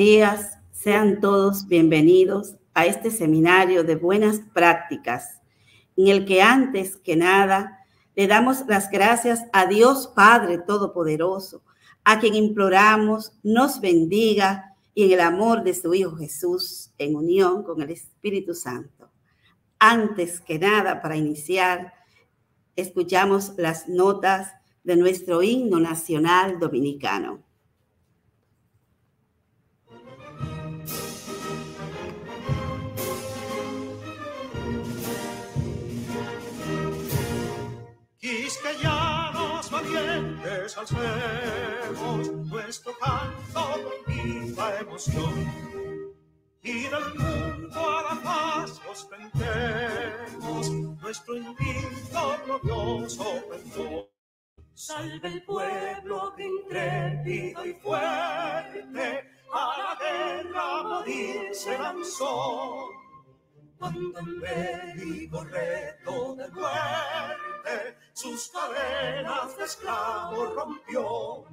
días, sean todos bienvenidos a este seminario de buenas prácticas, en el que antes que nada le damos las gracias a Dios Padre Todopoderoso, a quien imploramos nos bendiga y en el amor de su Hijo Jesús, en unión con el Espíritu Santo. Antes que nada, para iniciar, escuchamos las notas de nuestro himno nacional dominicano. Quisqueyanos valientes alcemos nuestro canto con viva emoción, y del mundo a la paz ostentemos nuestro invicto glorioso pendón. Salve el pueblo que intrépido y fuerte a la guerra morir se lanzó, cuando en bélico reto de muerte sus cadenas de esclavos rompió.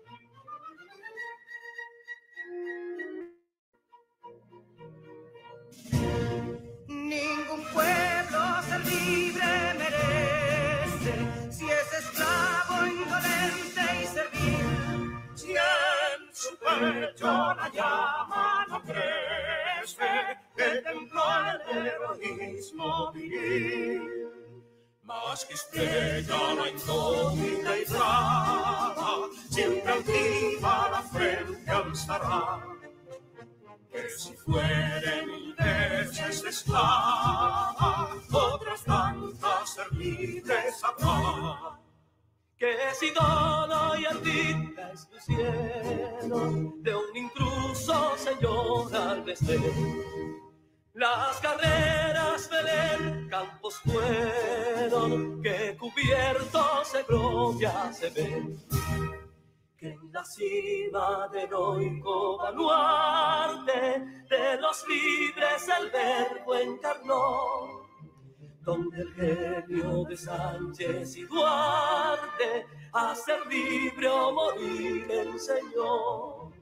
Ningún pueblo ser libre merece, si es esclavo, indolente y servil. Si en su pecho la llama no crece, que templó el heroísmo viril. Más que estrella la indómita y brava, siempre altiva la frente alzará, que si fuere 1000 veces esclava, otras tantas ser libres habrá. Que si dono y ardita es lucieron de un intruso señor al desdén. Las carreras Belén campos fueron, que cubiertos de gloria se ven. Que en la cima del heroico baluarte de los libres el verbo encarnó, donde el genio de Sánchez y Duarte a ser libre o morir enseñó.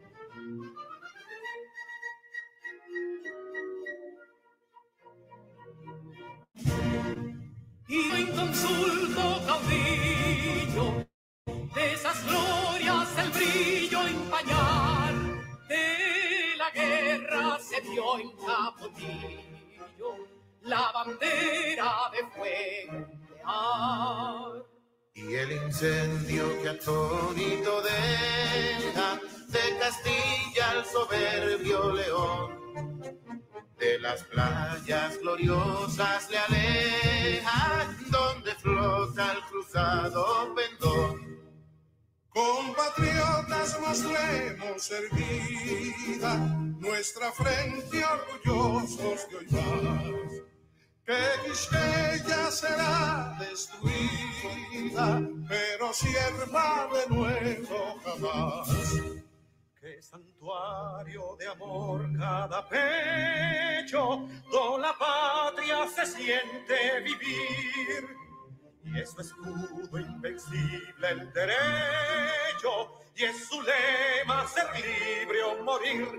Y inconsulto caudillo, de esas glorias el brillo empañar, de la guerra se vio en Capotillo la bandera de fuego nuclear. Y el incendio que atónito deja de Castilla al soberbio león, de las playas gloriosas le aleja, donde flota el cruzado pendón. Compatriotas nos le hemos servida, nuestra frente orgullosos de hoy más, que Quisqueya será destruida, pero sierva de nuevo jamás. Que santuario de amor cada pecho, donde la patria se siente vivir, y es su escudo invencible el derecho, y es su lema ser libre o morir.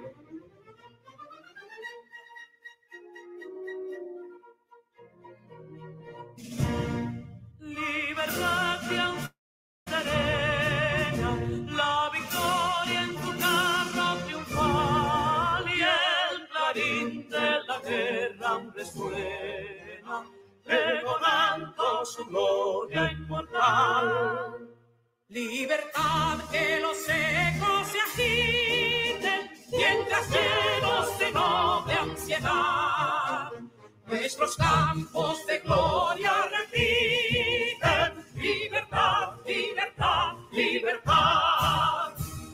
Libertad que serena, la victoria en tu carro triunfal, y el clarín de la guerra resuena, pregonando su gloria inmortal. Libertad, que los ecos se agiten, mientras llenos de noble ansiedad nuestros campos de gloria repiten. Libertad, libertad, libertad.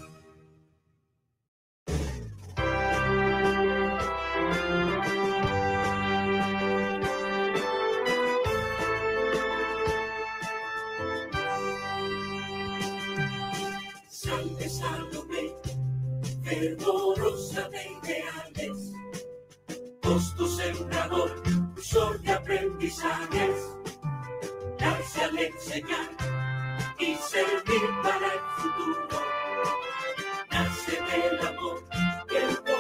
Salve, Salomé, fervorosa de ideales, costo sembrador, sol de aprendizajes, darse al enseñar y servir para el futuro, nace del amor, el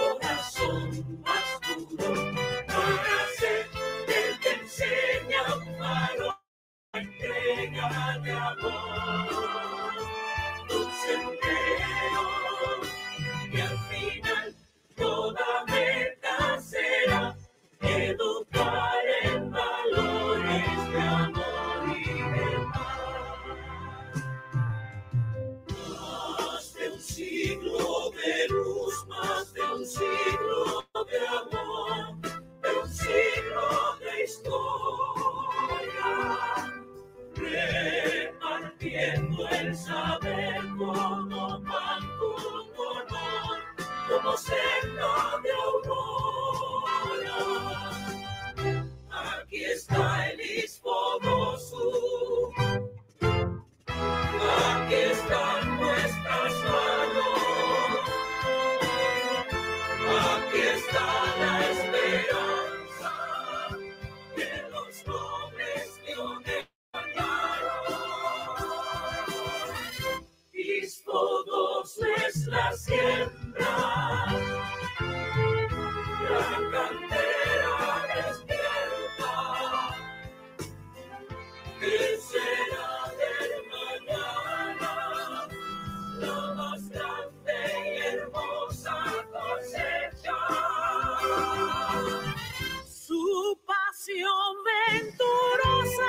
aventurosa.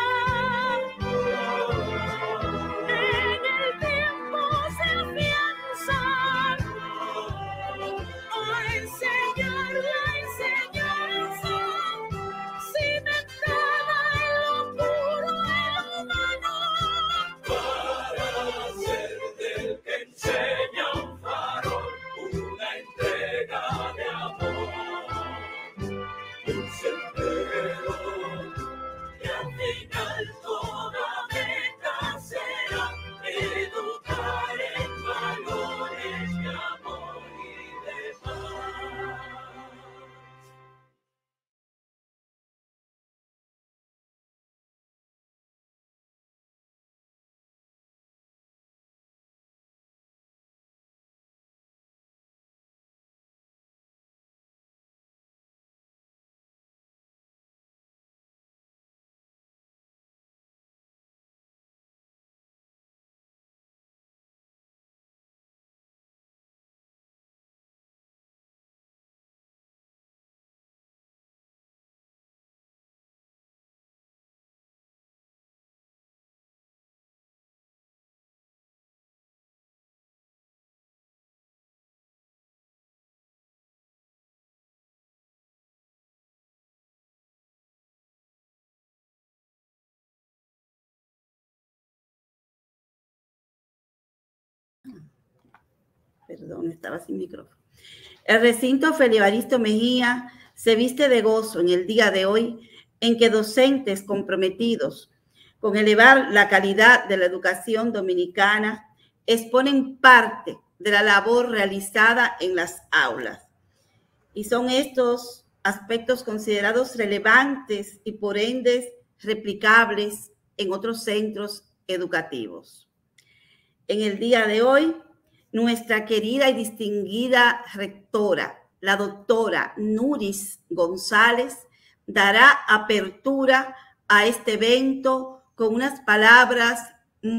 En el tiempo se afianzan a enseñar la enseñanza, cimentada en lo puro y lo humano. Para ser del que enseña un farol, una entrega de amor, un sendero que al final toda meta será educar en valores de amor y de paz. Perdón, estaba sin micrófono. El recinto Félix Evaristo Mejía se viste de gozo en el día de hoy en que docentes comprometidos con elevar la calidad de la educación dominicana exponen parte de la labor realizada en las aulas. Y son estos aspectos considerados relevantes y por ende replicables en otros centros educativos. En el día de hoy, nuestra querida y distinguida rectora, la doctora Nuris González, dará apertura a este evento con unas palabras.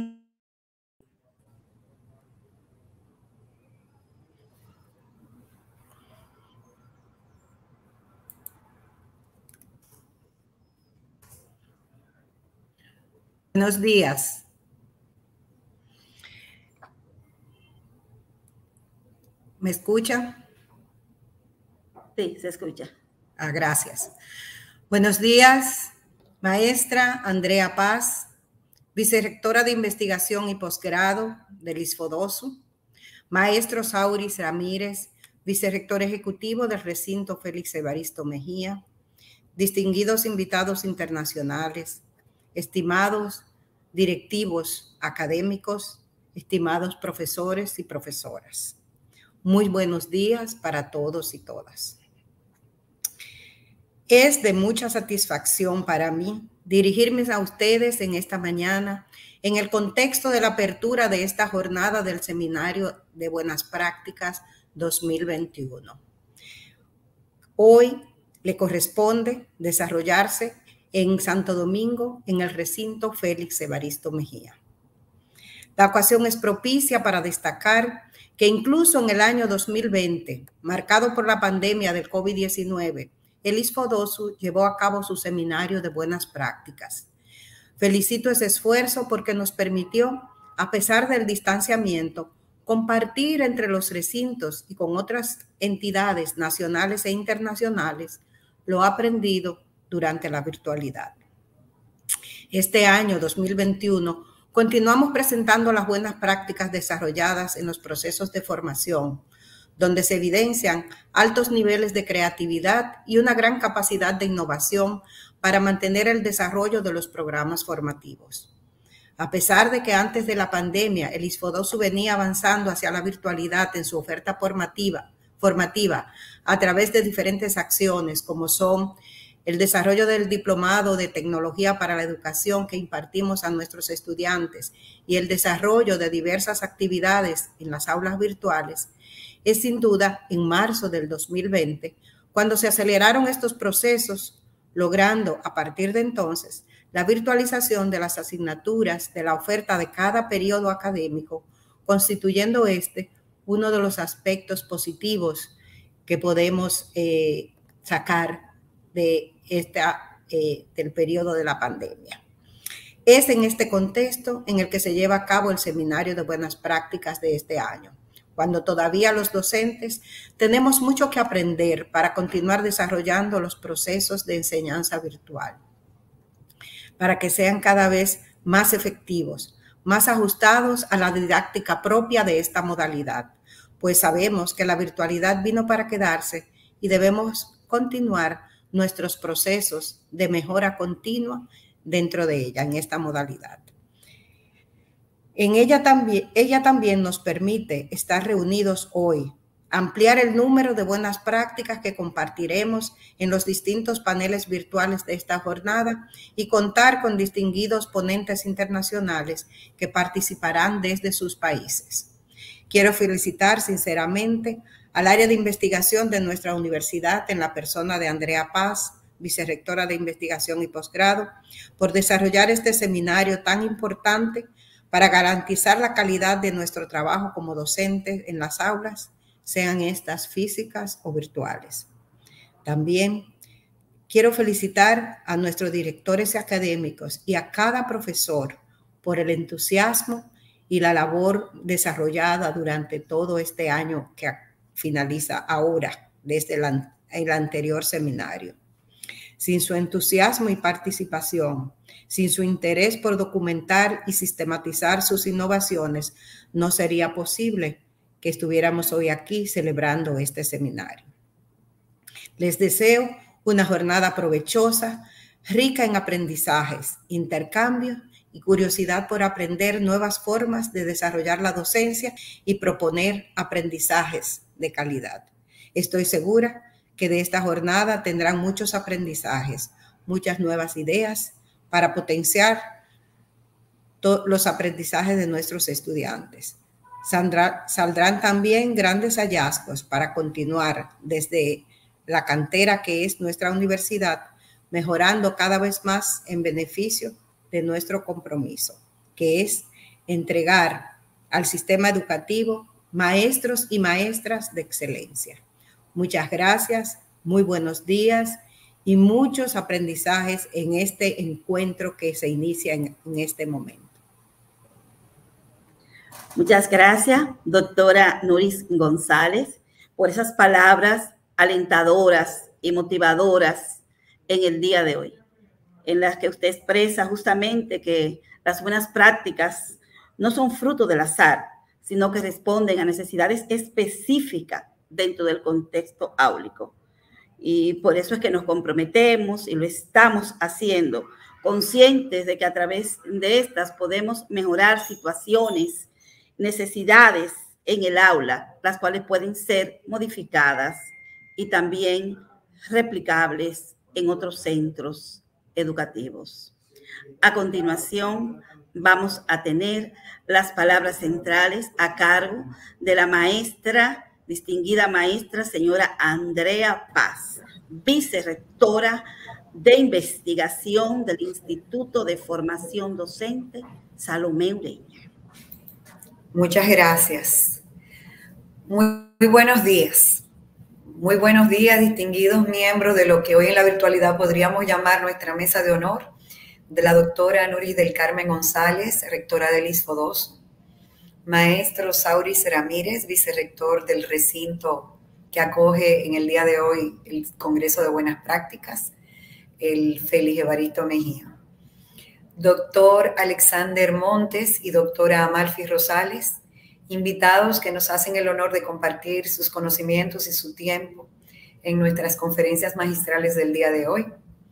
Buenos días. ¿Me escucha? Sí, se escucha. Gracias. Buenos días, maestra Andrea Paz, vicerrectora de Investigación y Posgrado del ISFODOSU, maestro Sauris Ramírez, vicerrector ejecutivo del recinto Félix Evaristo Mejía, distinguidos invitados internacionales, estimados directivos académicos, estimados profesores y profesoras. Muy buenos días para todos y todas. Es de mucha satisfacción para mí dirigirme a ustedes en esta mañana en el contexto de la apertura de esta jornada del Seminario de Buenas Prácticas 2021. Hoy le corresponde desarrollarse en Santo Domingo, en el recinto Félix Evaristo Mejía. La ocasión es propicia para destacar que incluso en el año 2020, marcado por la pandemia del COVID-19, el ISFODOSU llevó a cabo su seminario de buenas prácticas. Felicito ese esfuerzo porque nos permitió, a pesar del distanciamiento, compartir entre los recintos y con otras entidades nacionales e internacionales lo aprendido durante la virtualidad. Este año 2021 continuamos presentando las buenas prácticas desarrolladas en los procesos de formación, donde se evidencian altos niveles de creatividad y una gran capacidad de innovación para mantener el desarrollo de los programas formativos. A pesar de que antes de la pandemia el ISFODOSU venía avanzando hacia la virtualidad en su oferta formativa a través de diferentes acciones como son el desarrollo del diplomado de tecnología para la educación que impartimos a nuestros estudiantes y el desarrollo de diversas actividades en las aulas virtuales, es sin duda en marzo del 2020 cuando se aceleraron estos procesos, logrando a partir de entonces la virtualización de las asignaturas de la oferta de cada periodo académico, constituyendo uno de los aspectos positivos que podemos sacar de esta del periodo de la pandemia. Es en este contexto en el que se lleva a cabo el Seminario de Buenas Prácticas de este año, cuando todavía los docentes tenemos mucho que aprender para continuar desarrollando los procesos de enseñanza virtual, para que sean cada vez más efectivos, más ajustados a la didáctica propia de esta modalidad, pues sabemos que la virtualidad vino para quedarse y debemos continuar nuestros procesos de mejora continua dentro de ella, en esta modalidad. Ella también nos permite estar reunidos hoy, ampliar el número de buenas prácticas que compartiremos en los distintos paneles virtuales de esta jornada y contar con distinguidos ponentes internacionales que participarán desde sus países. Quiero felicitar sinceramente al área de investigación de nuestra universidad en la persona de Andrea Paz, vicerrectora de investigación y posgrado, por desarrollar este seminario tan importante para garantizar la calidad de nuestro trabajo como docentes en las aulas, sean estas físicas o virtuales. También quiero felicitar a nuestros directores académicos y a cada profesor por el entusiasmo y la labor desarrollada durante todo este año que finaliza ahora, desde el anterior seminario. Sin su entusiasmo y participación, sin su interés por documentar y sistematizar sus innovaciones, no sería posible que estuviéramos hoy aquí celebrando este seminario. Les deseo una jornada provechosa, rica en aprendizajes, intercambios y curiosidad por aprender nuevas formas de desarrollar la docencia y proponer aprendizajes de calidad. Estoy segura que de esta jornada tendrán muchos aprendizajes, muchas nuevas ideas para potenciar los aprendizajes de nuestros estudiantes. Saldrán también grandes hallazgos para continuar desde la cantera que es nuestra universidad, mejorando cada vez más en beneficio de nuestro compromiso, que es entregar al sistema educativo maestros y maestras de excelencia. Muchas gracias, muy buenos días y muchos aprendizajes en este encuentro que se inicia en este momento. Muchas gracias, doctora Nuris González, por esas palabras alentadoras y motivadoras en el día de hoy, en las que usted expresa justamente que las buenas prácticas no son fruto del azar, sino que responden a necesidades específicas dentro del contexto áulico. Y por eso es que nos comprometemos y lo estamos haciendo, conscientes de que a través de estas podemos mejorar situaciones, necesidades en el aula, las cuales pueden ser modificadas y también replicables en otros centros educativos. A continuación, vamos a tener las palabras centrales a cargo de la distinguida maestra señora Andrea Paz, vicerrectora de investigación del Instituto de Formación Docente Salomé Ureña. Muchas gracias. Muy buenos días. Muy buenos días, distinguidos miembros de lo que hoy en la virtualidad podríamos llamar nuestra mesa de honor, de la doctora Nuris del Carmen González, rectora del ISFODOSO, maestro Sauris Ramírez, vicerrector del recinto que acoge en el día de hoy el Congreso de Buenas Prácticas, el Félix Evaristo Mejía, doctor Alexander Montes y doctora Amalfi Rosales, invitados que nos hacen el honor de compartir sus conocimientos y su tiempo en nuestras conferencias magistrales del día de hoy,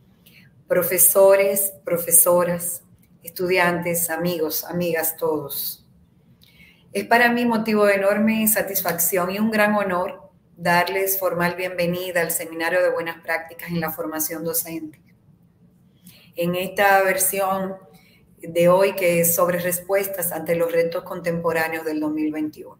profesores, profesoras, estudiantes, amigos, amigas, todos. Es para mí motivo de enorme satisfacción y un gran honor darles formal bienvenida al Seminario de Buenas Prácticas en la Formación Docente. En esta versión de hoy que es sobre respuestas ante los retos contemporáneos del 2021.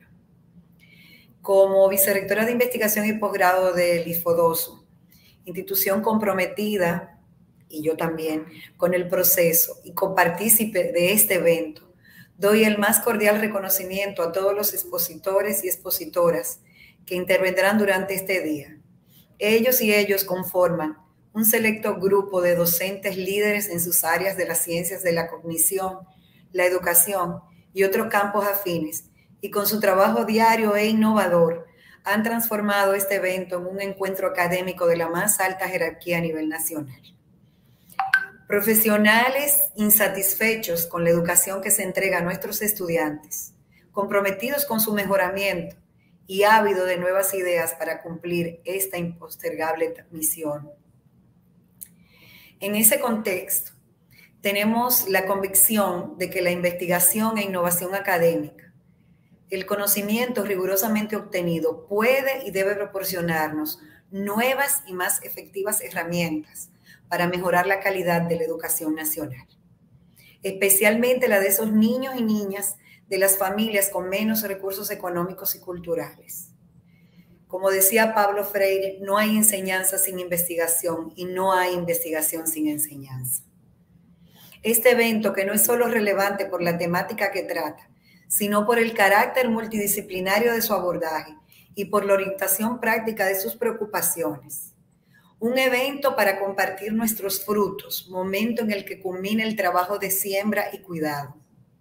Como vicerrectora de investigación y posgrado del ISFODOSO, institución comprometida, y yo también, con el proceso y copartícipe de este evento, doy el más cordial reconocimiento a todos los expositores y expositoras que intervendrán durante este día. Ellos y ellos conforman un selecto grupo de docentes líderes en sus áreas de las ciencias de la cognición, la educación y otros campos afines, y con su trabajo diario e innovador, han transformado este evento en un encuentro académico de la más alta jerarquía a nivel nacional. Profesionales insatisfechos con la educación que se entrega a nuestros estudiantes, comprometidos con su mejoramiento y ávidos de nuevas ideas para cumplir esta impostergable misión. En ese contexto, tenemos la convicción de que la investigación e innovación académica, el conocimiento rigurosamente obtenido, puede y debe proporcionarnos nuevas y más efectivas herramientas para mejorar la calidad de la educación nacional, especialmente la de esos niños y niñas de las familias con menos recursos económicos y culturales. Como decía Pablo Freire, no hay enseñanza sin investigación y no hay investigación sin enseñanza. Este evento, que no es solo relevante por la temática que trata, sino por el carácter multidisciplinario de su abordaje y por la orientación práctica de sus preocupaciones. Un evento para compartir nuestros frutos, momento en el que culmina el trabajo de siembra y cuidado.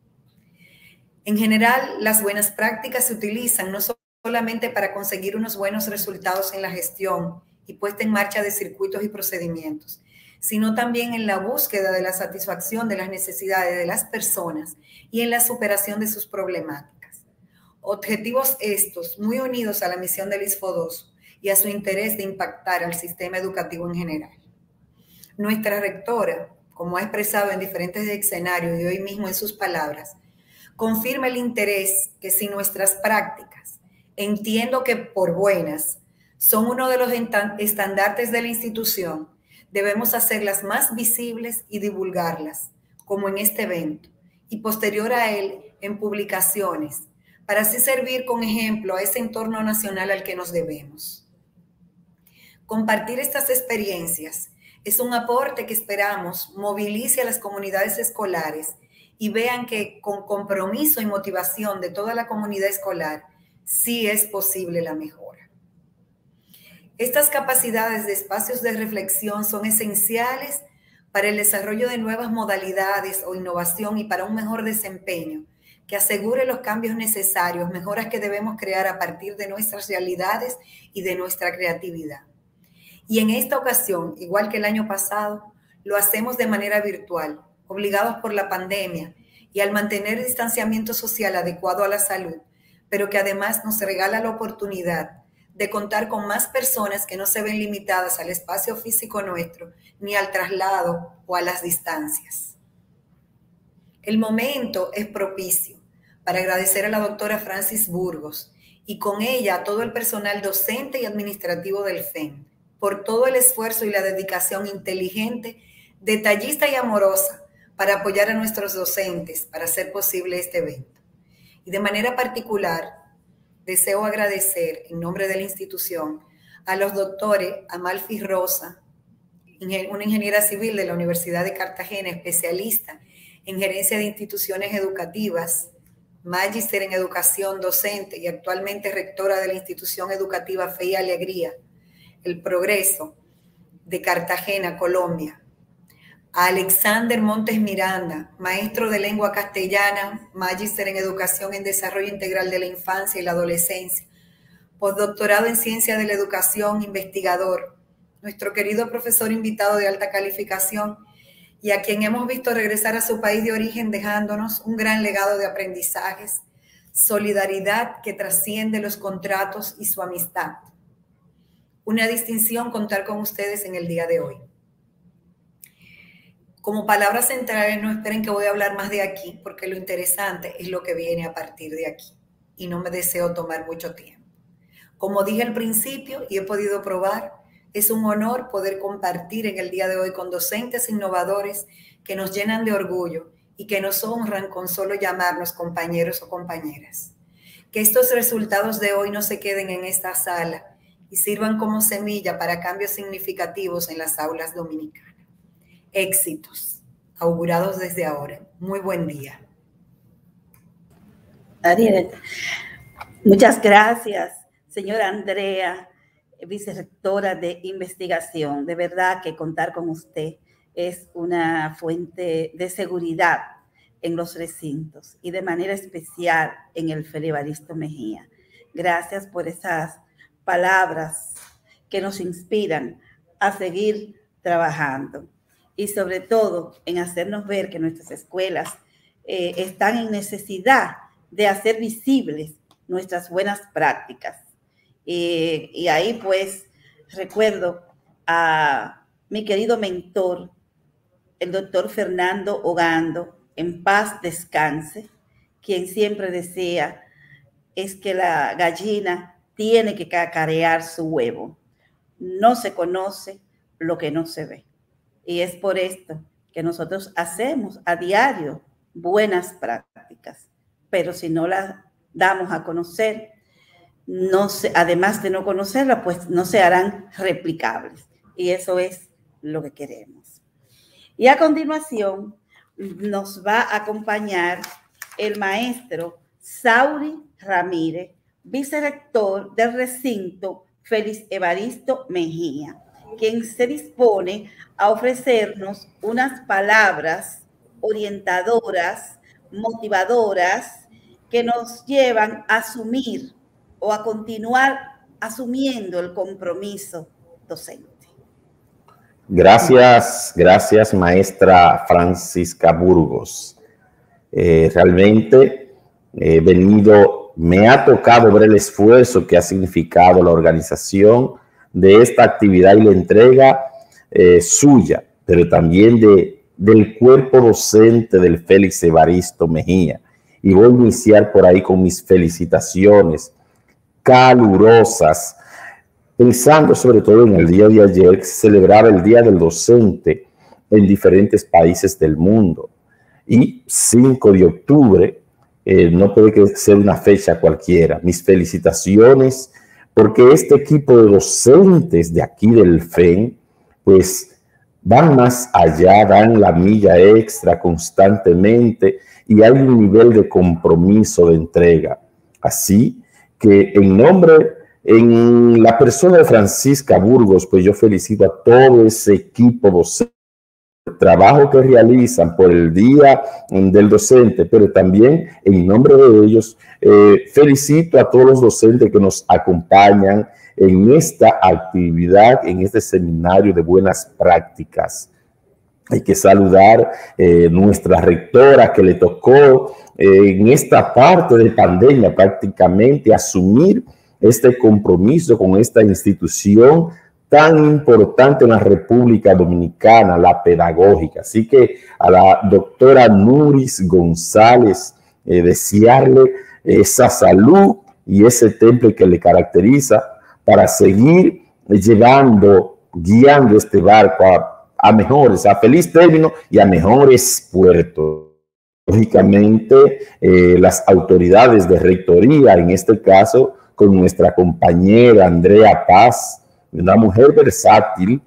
En general, las buenas prácticas se utilizan no solamente para conseguir unos buenos resultados en la gestión y puesta en marcha de circuitos y procedimientos, sino también en la búsqueda de la satisfacción de las necesidades de las personas y en la superación de sus problemáticas. Objetivos estos muy unidos a la misión del ISFODOSO y a su interés de impactar al sistema educativo en general. Nuestra rectora, como ha expresado en diferentes escenarios y hoy mismo en sus palabras, confirma el interés que si nuestras prácticas, entiendo que por buenas, son uno de los estandartes de la institución, debemos hacerlas más visibles y divulgarlas, como en este evento, y posterior a él en publicaciones, para así servir con ejemplo a ese entorno nacional al que nos debemos. Compartir estas experiencias es un aporte que esperamos movilice a las comunidades escolares y vean que con compromiso y motivación de toda la comunidad escolar, sí es posible la mejora. Estas capacidades de espacios de reflexión son esenciales para el desarrollo de nuevas modalidades o innovación y para un mejor desempeño que asegure los cambios necesarios, mejoras que debemos crear a partir de nuestras realidades y de nuestra creatividad. Y en esta ocasión, igual que el año pasado, lo hacemos de manera virtual, obligados por la pandemia y al mantener el distanciamiento social adecuado a la salud, pero que además nos regala la oportunidad de contar con más personas que no se ven limitadas al espacio físico nuestro, ni al traslado o a las distancias. El momento es propicio para agradecer a la doctora Francis Burgos y con ella a todo el personal docente y administrativo del FEN por todo el esfuerzo y la dedicación inteligente, detallista y amorosa para apoyar a nuestros docentes para hacer posible este evento. Y de manera particular, deseo agradecer en nombre de la institución a los doctores Amalfi Rosa, una ingeniera civil de la Universidad de Cartagena, especialista en gerencia de instituciones educativas, magíster en educación docente y actualmente rectora de la institución educativa Fe y Alegría, El Progreso de Cartagena, Colombia. A Alexander Montes Miranda, maestro de lengua castellana, magíster en educación en desarrollo integral de la infancia y la adolescencia, postdoctorado en ciencia de la educación, investigador, nuestro querido profesor invitado de alta calificación y a quien hemos visto regresar a su país de origen dejándonos un gran legado de aprendizajes, solidaridad que trasciende los contratos y su amistad. Una distinción contar con ustedes en el día de hoy. Como palabras centrales, no esperen que voy a hablar más de aquí, porque lo interesante es lo que viene a partir de aquí, y no me deseo tomar mucho tiempo. Como dije al principio y he podido probar, es un honor poder compartir en el día de hoy con docentes innovadores que nos llenan de orgullo y que nos honran con solo llamarnos compañeros o compañeras. Que estos resultados de hoy no se queden en esta sala y sirvan como semilla para cambios significativos en las aulas dominicanas. Éxitos augurados desde ahora. Muy buen día. Ariel, muchas gracias, señora Andrea. vicerrectora de investigación. De verdad que contar con usted es una fuente de seguridad en los recintos y de manera especial en el Félix Evaristo Mejía. Gracias por esas palabras que nos inspiran a seguir trabajando y sobre todo en hacernos ver que nuestras escuelas están en necesidad de hacer visibles nuestras buenas prácticas. Y ahí pues recuerdo a mi querido mentor, el doctor Fernando Ogando, en paz descanse, quien siempre decía es que la gallina tiene que cacarear su huevo. No se conoce lo que no se ve. Y es por esto que nosotros hacemos a diario buenas prácticas, pero si no las damos a conocer, además de no conocerlas, pues no se harán replicables. Y eso es lo que queremos. Y a continuación nos va a acompañar el maestro Sauri Ramírez, vicerrector del recinto Félix Evaristo Mejía, quien se dispone a ofrecernos unas palabras orientadoras, motivadoras, que nos llevan a asumir o a continuar asumiendo el compromiso docente. Gracias, maestra Francisca Burgos. Realmente me ha tocado ver el esfuerzo que ha significado la organización de esta actividad y la entrega suya, pero también del cuerpo docente del Félix Evaristo Mejía. Y voy a iniciar por ahí con mis felicitaciones calurosas, pensando sobre todo en el día de ayer, que se celebraba el Día del Docente en diferentes países del mundo. Y 5 de octubre no puede ser una fecha cualquiera. Mis felicitaciones, porque este equipo de docentes de aquí del FEN, pues van más allá, dan la milla extra constantemente y hay un nivel de compromiso, de entrega. Así que en la persona de Francisca Burgos, pues yo felicito a todo ese equipo docente, el trabajo que realizan por el Día del Docente, pero también en nombre de ellos felicito a todos los docentes que nos acompañan en esta actividad, en este seminario de buenas prácticas. Hay que saludar nuestra rectora que le tocó en esta parte de pandemia prácticamente asumir este compromiso con esta institución tan importante en la República Dominicana, la pedagógica. Así que a la doctora Nuris González, desearle esa salud y ese temple que le caracteriza para seguir guiando este barco a mejores, a feliz término y a mejores puertos. Lógicamente, las autoridades de rectoría, en este caso, con nuestra compañera Andrea Paz, una mujer versátil,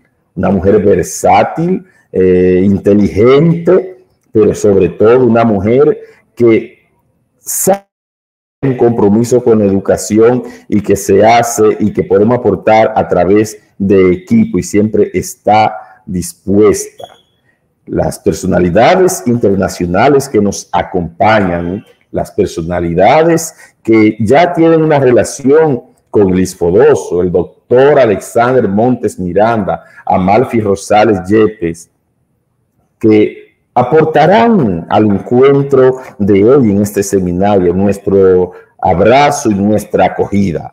inteligente, pero sobre todo una mujer que sabe un compromiso con la educación y que se hace y que podemos aportar a través de equipo y siempre está dispuesta. Las personalidades internacionales que nos acompañan, las personalidades que ya tienen una relación con el ISFODOSO, el doctor Alexander Montes Miranda, Amalfi Rosales Yepes, que aportarán al encuentro de hoy en este seminario nuestro abrazo y nuestra acogida.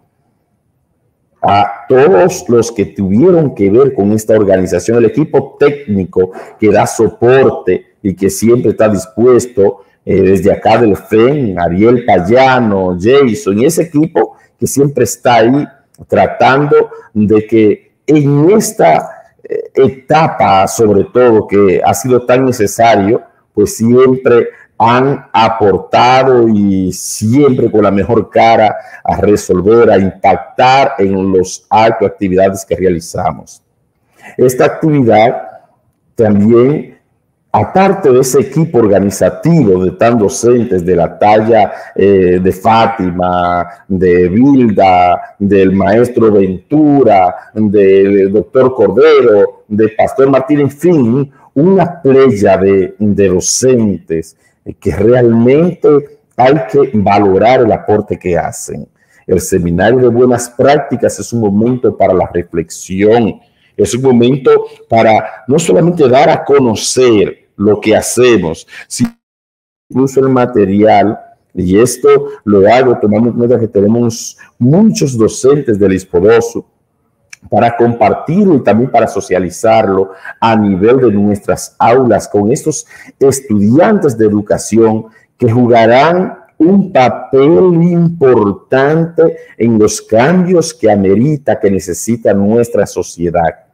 A todos los que tuvieron que ver con esta organización, el equipo técnico que da soporte y que siempre está dispuesto desde acá del FEN, Ariel Payano, Jason, y ese equipo que siempre está ahí tratando de que en esta etapa, sobre todo, que ha sido tan necesario, pues siempre han aportado y siempre con la mejor cara a resolver, a impactar en los actos, actividades que realizamos. Esta actividad también aparte de ese equipo organizativo de tan docentes de la talla de Fátima, de Vilda, del maestro Ventura, del doctor Cordero, del pastor Martín, en fin, una playa de docentes que realmente hay que valorar el aporte que hacen. El seminario de buenas prácticas es un momento para la reflexión, es un momento para no solamente dar a conocer lo que hacemos, sino incluso el material, y esto lo hago tomando en cuenta que tenemos muchos docentes del ISPODOSU para compartirlo y también para socializarlo a nivel de nuestras aulas con estos estudiantes de educación que jugarán un papel importante en los cambios que amerita, que necesita nuestra sociedad.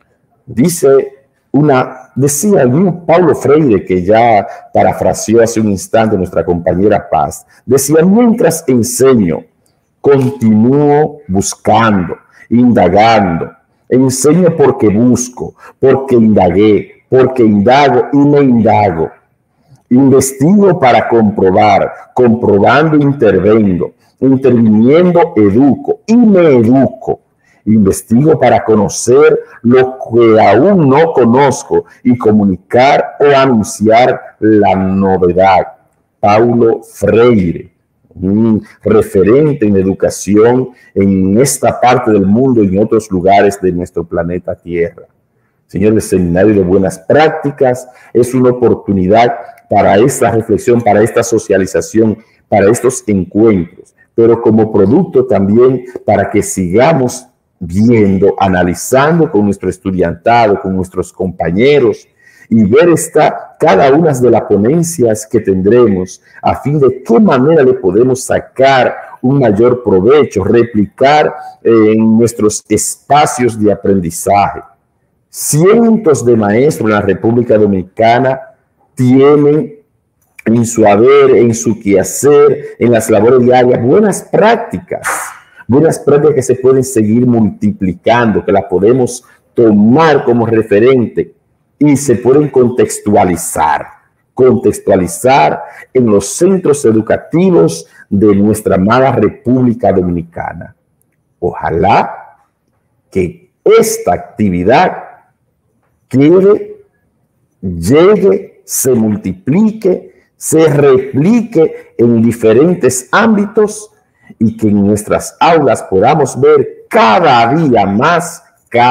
Decía el mismo Paulo Freire, que ya parafraseó hace un instante nuestra compañera Paz, decía: mientras enseño, continúo buscando, indagando. Enseño porque busco, porque indagué, porque indago y me indago. Investigo para comprobar, comprobando intervengo, interviniendo educo y me educo. Investigo para conocer lo que aún no conozco y comunicar o anunciar la novedad. Paulo Freire, un referente en educación en esta parte del mundo y en otros lugares de nuestro planeta Tierra. Señores, el Seminario de Buenas Prácticas es una oportunidad para esta reflexión, para esta socialización, para estos encuentros, pero como producto también para que sigamos viendo, analizando con nuestro estudiantado, con nuestros compañeros, y ver cada una de las ponencias que tendremos a fin de qué manera le podemos sacar un mayor provecho, replicar en nuestros espacios de aprendizaje. Cientos de maestros en la República Dominicana tienen en su haber, en su quehacer, en las labores diarias, buenas prácticas que se pueden seguir multiplicando, que las podemos tomar como referente y se pueden contextualizar en los centros educativos de nuestra amada República Dominicana. Ojalá que esta actividad llegue, se multiplique, se replique en diferentes ámbitos y que en nuestras aulas podamos ver cada día más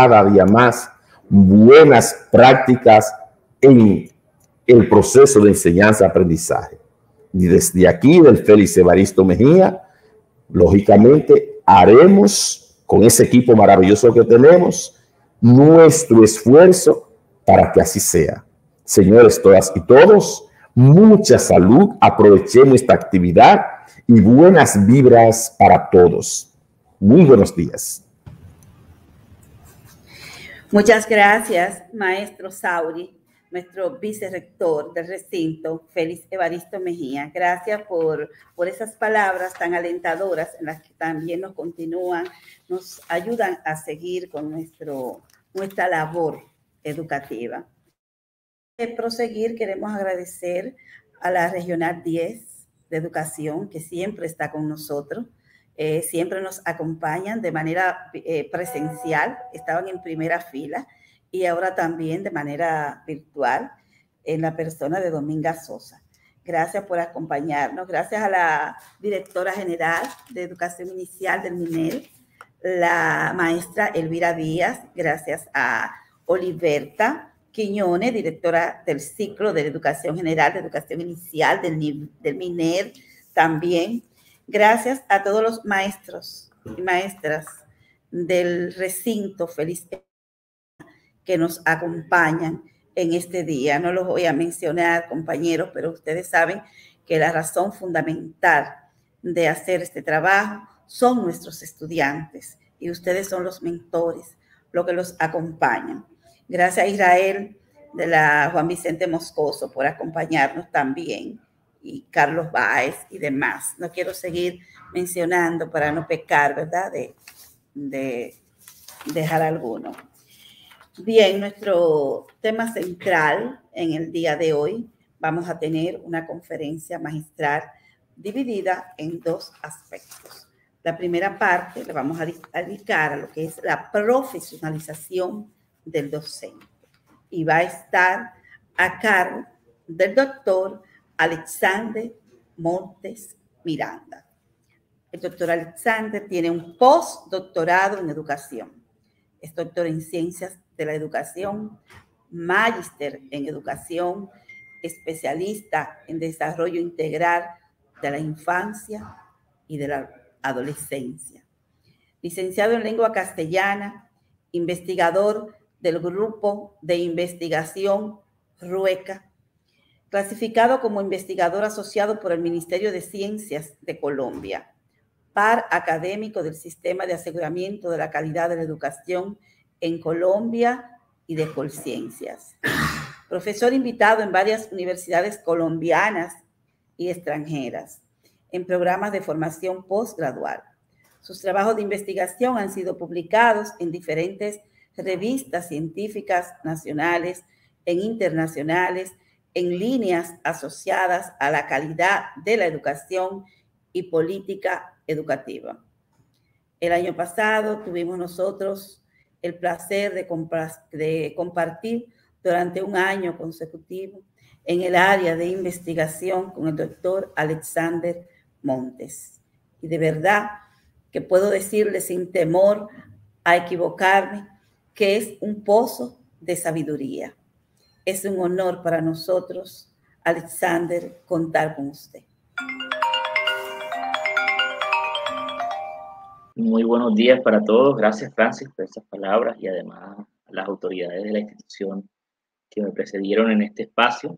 buenas prácticas en el proceso de enseñanza-aprendizaje. Y desde aquí, del Félix Evaristo Mejía, lógicamente haremos con ese equipo maravilloso que tenemos nuestro esfuerzo para que así sea. Señores, todas y todos, mucha salud, aprovechemos esta actividad y buenas vibras para todos. Muy buenos días. Muchas gracias, maestro Sauri, nuestro vicerrector del recinto, Félix Evaristo Mejía. Gracias por esas palabras tan alentadoras en las que también nos ayudan a seguir con nuestra labor educativa. De proseguir, queremos agradecer a la Regional 10 de Educación, que siempre está con nosotros, siempre nos acompañan de manera presencial, estaban en primera fila, y ahora también de manera virtual, en la persona de Dominga Sosa. Gracias por acompañarnos. Gracias a la directora general de Educación Inicial del MINEL, la maestra Elvira Díaz. Gracias a Oliverta Quiñones, directora del ciclo de Educación General, de Educación Inicial del MINER también. Gracias a todos los maestros y maestras del recinto Félix que nos acompañan en este día. No los voy a mencionar, compañeros, pero ustedes saben que la razón fundamental de hacer este trabajo son nuestros estudiantes y ustedes son los mentores, los que los acompañan. Gracias a Israel de la Juan Vicente Moscoso por acompañarnos también, y Carlos Báez y demás. No quiero seguir mencionando para no pecar, ¿verdad? De dejar alguno. Bien, nuestro tema central en el día de hoy, vamos a tener una conferencia magistral dividida en dos aspectos. La primera parte la vamos a dedicar a lo que es la profesionalización del docente y va a estar a cargo del doctor Alexander Montes Miranda. El doctor Alexander tiene un postdoctorado en educación. Es doctor en ciencias de la educación, magíster en educación, especialista en desarrollo integral de la infancia y de la adolescencia. Licenciado en lengua castellana, investigador del Grupo de Investigación RUECA, clasificado como investigador asociado por el Ministerio de Ciencias de Colombia, par académico del Sistema de Aseguramiento de la Calidad de la Educación en Colombia y de Colciencias. Profesor invitado en varias universidades colombianas y extranjeras, en programas de formación postgradual. Sus trabajos de investigación han sido publicados en diferentes revistas científicas nacionales e internacionales en líneas asociadas a la calidad de la educación y política educativa. El año pasado tuvimos nosotros el placer de compartir durante un año consecutivo en el área de investigación con el doctor Alexander Montes. Y de verdad que puedo decirle sin temor a equivocarme que es un pozo de sabiduría. Es un honor para nosotros, Alexander, contar con usted. Muy buenos días para todos. Gracias, Francis, por esas palabras y además a las autoridades de la institución que me precedieron en este espacio.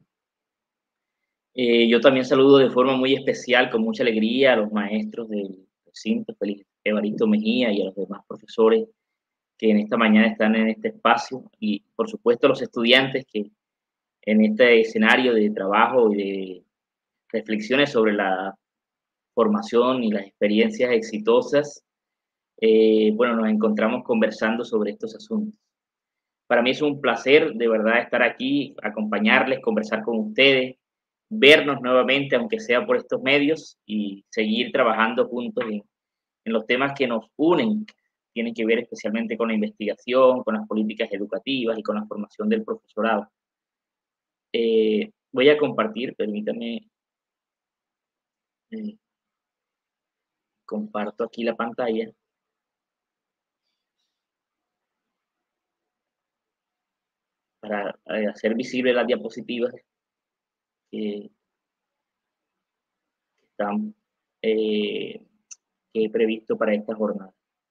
Yo también saludo de forma muy especial, con mucha alegría, a los maestros del recinto, Félix Evaristo Mejía, y a los demás profesores que en esta mañana están en este espacio, y por supuesto a los estudiantes que en este escenario de trabajo y de reflexiones sobre la formación y las experiencias exitosas, bueno, nos encontramos conversando sobre estos asuntos. Para mí es un placer de verdad estar aquí, acompañarles, conversar con ustedes, vernos nuevamente, aunque sea por estos medios, y seguir trabajando juntos en los temas que nos unen, tienen que ver especialmente con la investigación, con las políticas educativas y con la formación del profesorado. Voy a compartir, permítame, comparto aquí la pantalla. Para hacer visibles las diapositivas que están que he previsto para esta jornada.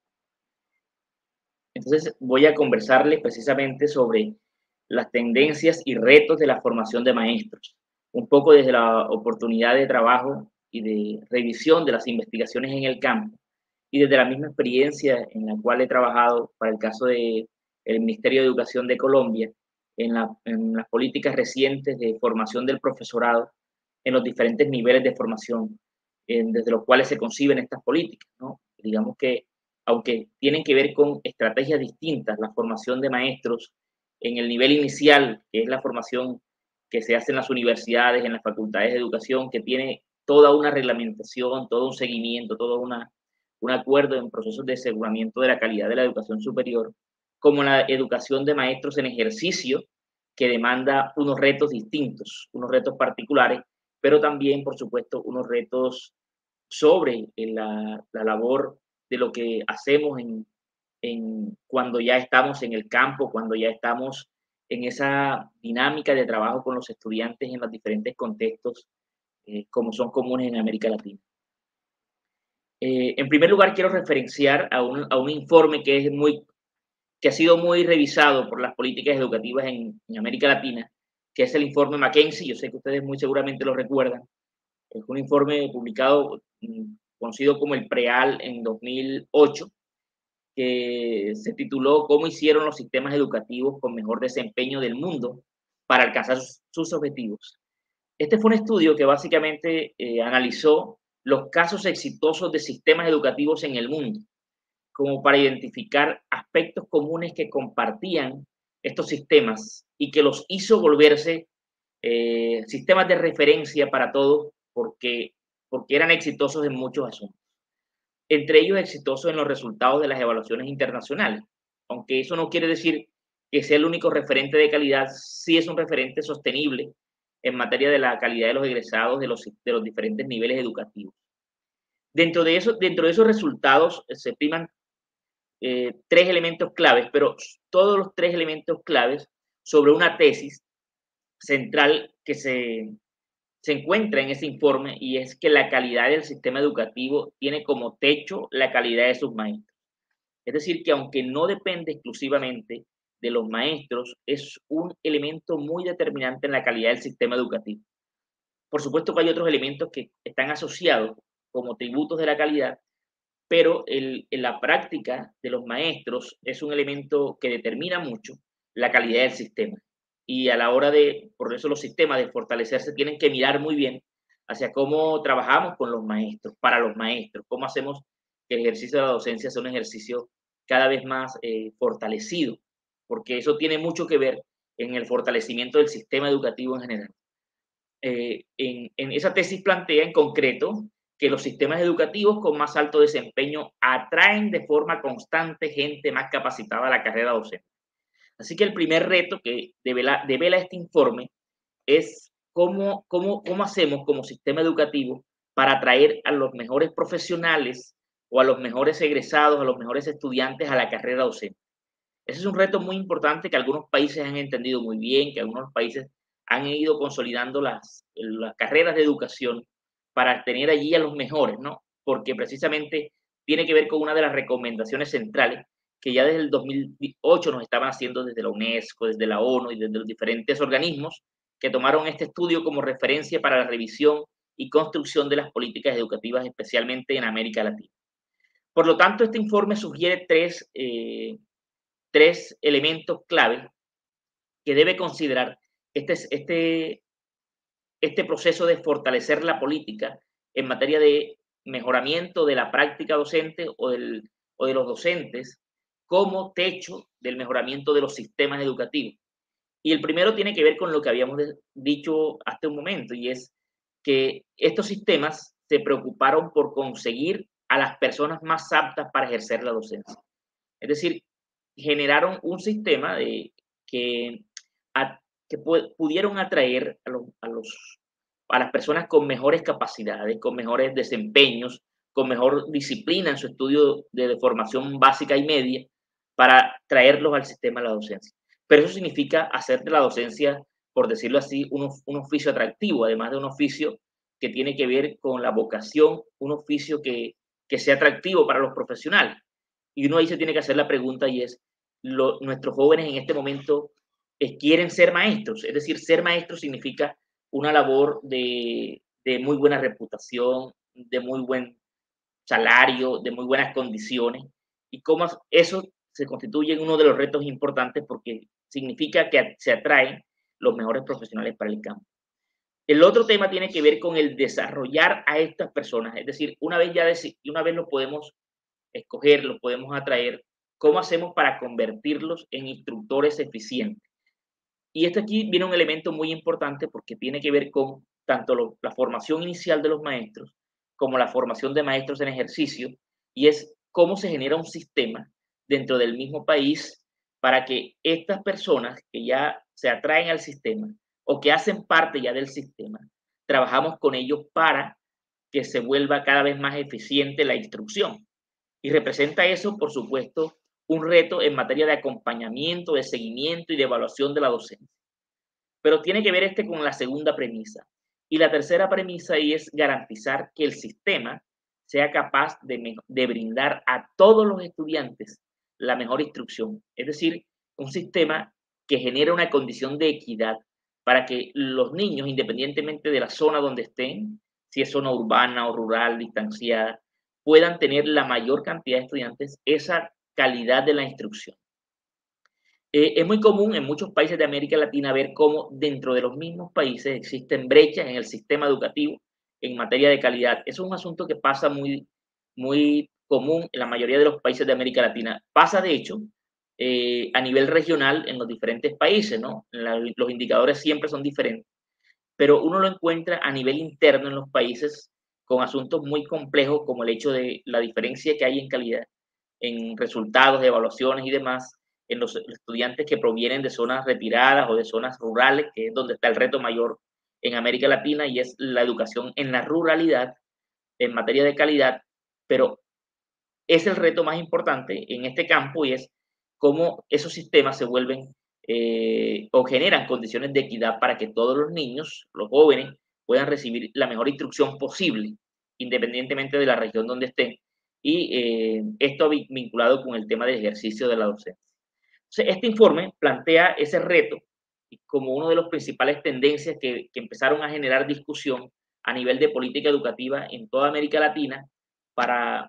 Entonces voy a conversarles precisamente sobre las tendencias y retos de la formación de maestros, un poco desde la oportunidad de trabajo y de revisión de las investigaciones en el campo, y desde la misma experiencia en la cual he trabajado para el caso del Ministerio de Educación de Colombia, en las políticas recientes de formación del profesorado en los diferentes niveles de formación desde los cuales se conciben estas políticas, ¿no? Digamos que, aunque tienen que ver con estrategias distintas, la formación de maestros en el nivel inicial, que es la formación que se hace en las universidades, en las facultades de educación, que tiene toda una reglamentación, todo un seguimiento, todo un acuerdo en procesos de aseguramiento de la calidad de la educación superior, como la educación de maestros en ejercicio, que demanda unos retos distintos, unos retos particulares, pero también, por supuesto, unos retos sobre la labor de lo que hacemos cuando ya estamos en el campo, cuando ya estamos en esa dinámica de trabajo con los estudiantes en los diferentes contextos, como son comunes en América Latina. En primer lugar, quiero referenciar a un informe que ha sido muy revisado por las políticas educativas en América Latina, que es el informe McKinsey. Yo sé que ustedes muy seguramente lo recuerdan. Es un informe publicado, conocido como el PREAL, en 2008, que se tituló ¿Cómo hicieron los sistemas educativos con mejor desempeño del mundo para alcanzar sus objetivos? Este fue un estudio que básicamente analizó los casos exitosos de sistemas educativos en el mundo, como para identificar aspectos comunes que compartían estos sistemas y que los hizo volverse sistemas de referencia para todos porque eran exitosos en muchos asuntos. Entre ellos exitosos en los resultados de las evaluaciones internacionales. Aunque eso no quiere decir que sea el único referente de calidad, sí es un referente sostenible en materia de la calidad de los egresados de los diferentes niveles educativos. Dentro de esos resultados se priman tres elementos claves, pero todos los tres elementos claves sobre una tesis central que se encuentra en ese informe, y es que la calidad del sistema educativo tiene como techo la calidad de sus maestros. Es decir, que aunque no depende exclusivamente de los maestros, es un elemento muy determinante en la calidad del sistema educativo. Por supuesto que hay otros elementos que están asociados como tributos de la calidad, pero en la práctica de los maestros es un elemento que determina mucho la calidad del sistema. Y a la hora por eso los sistemas de fortalecerse tienen que mirar muy bien hacia cómo trabajamos con los maestros, para los maestros, cómo hacemos que el ejercicio de la docencia sea un ejercicio cada vez más fortalecido, porque eso tiene mucho que ver en el fortalecimiento del sistema educativo en general. En esa tesis plantea en concreto que los sistemas educativos con más alto desempeño atraen de forma constante gente más capacitada a la carrera docente. Así que el primer reto que devela este informe es cómo hacemos como sistema educativo para atraer a los mejores profesionales o a los mejores egresados, a los mejores estudiantes a la carrera docente. Ese es un reto muy importante que algunos países han entendido muy bien, que algunos países han ido consolidando las carreras de educación para tener allí a los mejores, ¿no? Porque precisamente tiene que ver con una de las recomendaciones centrales que ya desde el 2008 nos estaban haciendo desde la UNESCO, desde la ONU y desde los diferentes organismos que tomaron este estudio como referencia para la revisión y construcción de las políticas educativas, especialmente en América Latina. Por lo tanto, este informe sugiere tres elementos clave que debe considerar este proceso de fortalecer la política en materia de mejoramiento de la práctica docente o de los docentes como techo del mejoramiento de los sistemas educativos. Y el primero tiene que ver con lo que habíamos dicho hasta un momento, y es que estos sistemas se preocuparon por conseguir a las personas más aptas para ejercer la docencia. Es decir, generaron un sistema que pudieron atraer a las personas con mejores capacidades, con mejores desempeños, con mejor disciplina en su estudio de formación básica y media, para traerlos al sistema de la docencia. Pero eso significa hacer de la docencia, por decirlo así, un oficio atractivo, además de un oficio que tiene que ver con la vocación, un oficio que sea atractivo para los profesionales. Y uno ahí se tiene que hacer la pregunta, y es, nuestros jóvenes en este momento quieren ser maestros. Es decir, ser maestro significa una labor de muy buena reputación, de muy buen salario, de muy buenas condiciones, y cómo eso se constituye en uno de los retos importantes porque significa que se atraen los mejores profesionales para el campo. El otro tema tiene que ver con el desarrollar a estas personas, es decir, una vez lo podemos escoger, lo podemos atraer, ¿cómo hacemos para convertirlos en instructores eficientes? Y aquí viene un elemento muy importante porque tiene que ver con tanto la formación inicial de los maestros como la formación de maestros en ejercicio, y es cómo se genera un sistema dentro del mismo país para que estas personas que ya se atraen al sistema o que hacen parte ya del sistema, trabajamos con ellos para que se vuelva cada vez más eficiente la instrucción. Y representa eso, por supuesto, un reto en materia de acompañamiento, de seguimiento y de evaluación de la docencia. Pero tiene que ver con la segunda premisa. Y la tercera premisa es garantizar que el sistema sea capaz de brindar a todos los estudiantes la mejor instrucción. Es decir, un sistema que genere una condición de equidad para que los niños, independientemente de la zona donde estén, si es zona urbana o rural, distanciada, puedan tener la mayor cantidad de estudiantes esa calidad de la instrucción. Es muy común en muchos países de América Latina ver cómo dentro de los mismos países existen brechas en el sistema educativo en materia de calidad. Eso es un asunto que pasa muy, muy común en la mayoría de los países de América Latina. Pasa, de hecho, a nivel regional en los diferentes países, ¿no? Los indicadores siempre son diferentes, pero uno lo encuentra a nivel interno en los países con asuntos muy complejos como el hecho de la diferencia que hay en calidad, en resultados de evaluaciones y demás, en los estudiantes que provienen de zonas retiradas o de zonas rurales, que es donde está el reto mayor en América Latina, y es la educación en la ruralidad en materia de calidad, pero es el reto más importante en este campo y es cómo esos sistemas se vuelven o generan condiciones de equidad para que todos los niños, los jóvenes, puedan recibir la mejor instrucción posible, independientemente de la región donde estén, y esto vinculado con el tema del ejercicio de la docencia. Entonces, este informe plantea ese reto como una de las principales tendencias que empezaron a generar discusión a nivel de política educativa en toda América Latina para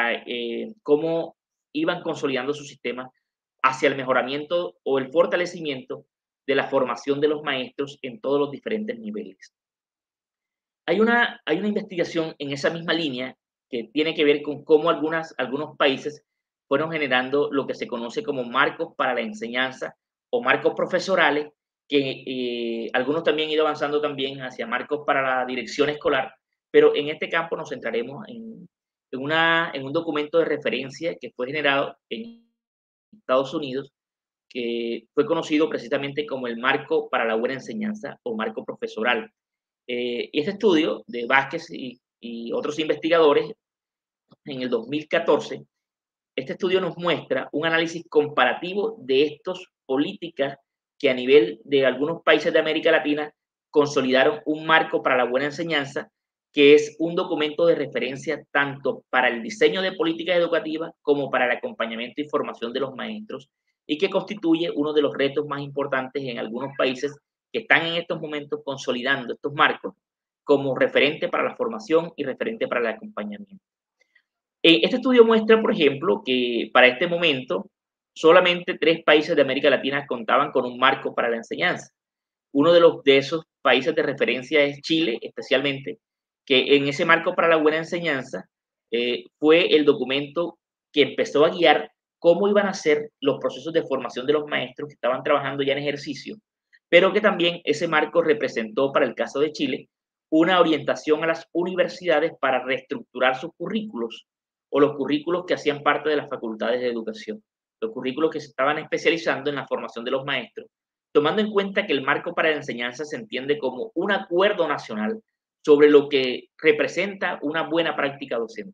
cómo iban consolidando su sistema hacia el mejoramiento o el fortalecimiento de la formación de los maestros en todos los diferentes niveles. Hay una investigación en esa misma línea que tiene que ver con cómo algunos países fueron generando lo que se conoce como marcos para la enseñanza o marcos profesorales, que algunos también han ido avanzando también hacia marcos para la dirección escolar, pero en este campo nos centraremos en un documento de referencia que fue generado en Estados Unidos, que fue conocido precisamente como el marco para la buena enseñanza o marco profesoral. Y este estudio de Vázquez y otros investigadores en el 2014, este estudio nos muestra un análisis comparativo de estas políticas que a nivel de algunos países de América Latina consolidaron un marco para la buena enseñanza, que es un documento de referencia tanto para el diseño de políticas educativas como para el acompañamiento y formación de los maestros, y que constituye uno de los retos más importantes en algunos países que están en estos momentos consolidando estos marcos como referente para la formación y referente para el acompañamiento. Este estudio muestra, por ejemplo, que para este momento solamente 3 países de América Latina contaban con un marco para la enseñanza. Uno de esos países de referencia es Chile, especialmente, que en ese marco para la buena enseñanza fue el documento que empezó a guiar cómo iban a ser los procesos de formación de los maestros que estaban trabajando ya en ejercicio, pero que también ese marco representó para el caso de Chile una orientación a las universidades para reestructurar sus currículos o los currículos que hacían parte de las facultades de educación, los currículos que se estaban especializando en la formación de los maestros, tomando en cuenta que el marco para la enseñanza se entiende como un acuerdo nacional sobre lo que representa una buena práctica docente.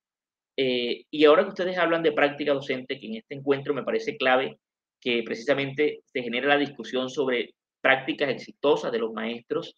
Y ahora que ustedes hablan de práctica docente, que en este encuentro me parece clave que precisamente se genere la discusión sobre prácticas exitosas de los maestros,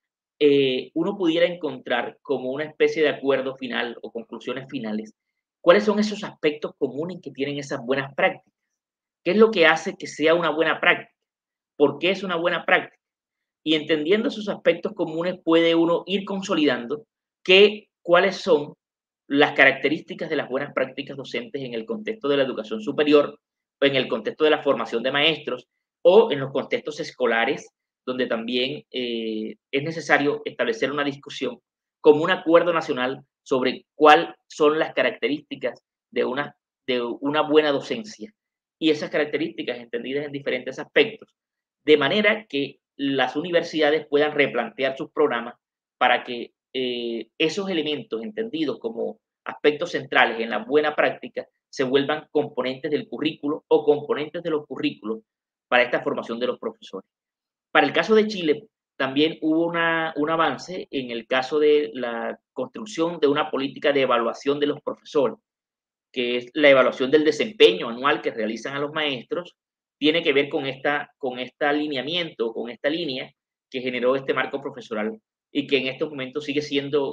uno pudiera encontrar como una especie de acuerdo final o conclusiones finales, ¿cuáles son esos aspectos comunes que tienen esas buenas prácticas? ¿Qué es lo que hace que sea una buena práctica? ¿Por qué es una buena práctica? Y entendiendo esos aspectos comunes puede uno ir consolidando cuáles son las características de las buenas prácticas docentes en el contexto de la educación superior, o en el contexto de la formación de maestros, o en los contextos escolares, donde también es necesario establecer una discusión como un acuerdo nacional sobre cuáles son las características de una buena docencia. Y esas características entendidas en diferentes aspectos, de manera que las universidades puedan replantear sus programas para que esos elementos entendidos como aspectos centrales en la buena práctica se vuelvan componentes del currículo o componentes de los currículos para esta formación de los profesores. Para el caso de Chile, también hubo un avance en el caso de la construcción de una política de evaluación de los profesores, que es la evaluación del desempeño anual que realizan a los maestros, tiene que ver con este alineamiento, con esta línea que generó este marco profesoral y que en estos momentos sigue siendo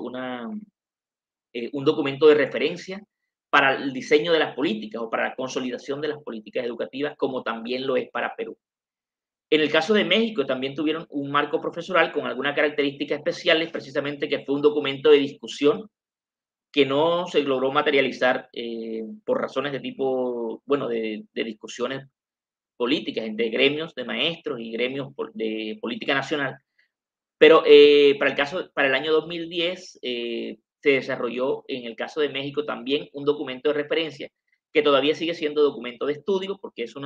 un documento de referencia para el diseño de las políticas o para la consolidación de las políticas educativas, como también lo es para Perú. En el caso de México también tuvieron un marco profesoral con algunas características especiales, precisamente que fue un documento de discusión que no se logró materializar por razones de tipo, bueno, de discusiones políticas entre gremios de maestros y gremios de política nacional. Pero para el año 2010 se desarrolló en el caso de México también un documento de referencia que todavía sigue siendo documento de estudio, porque es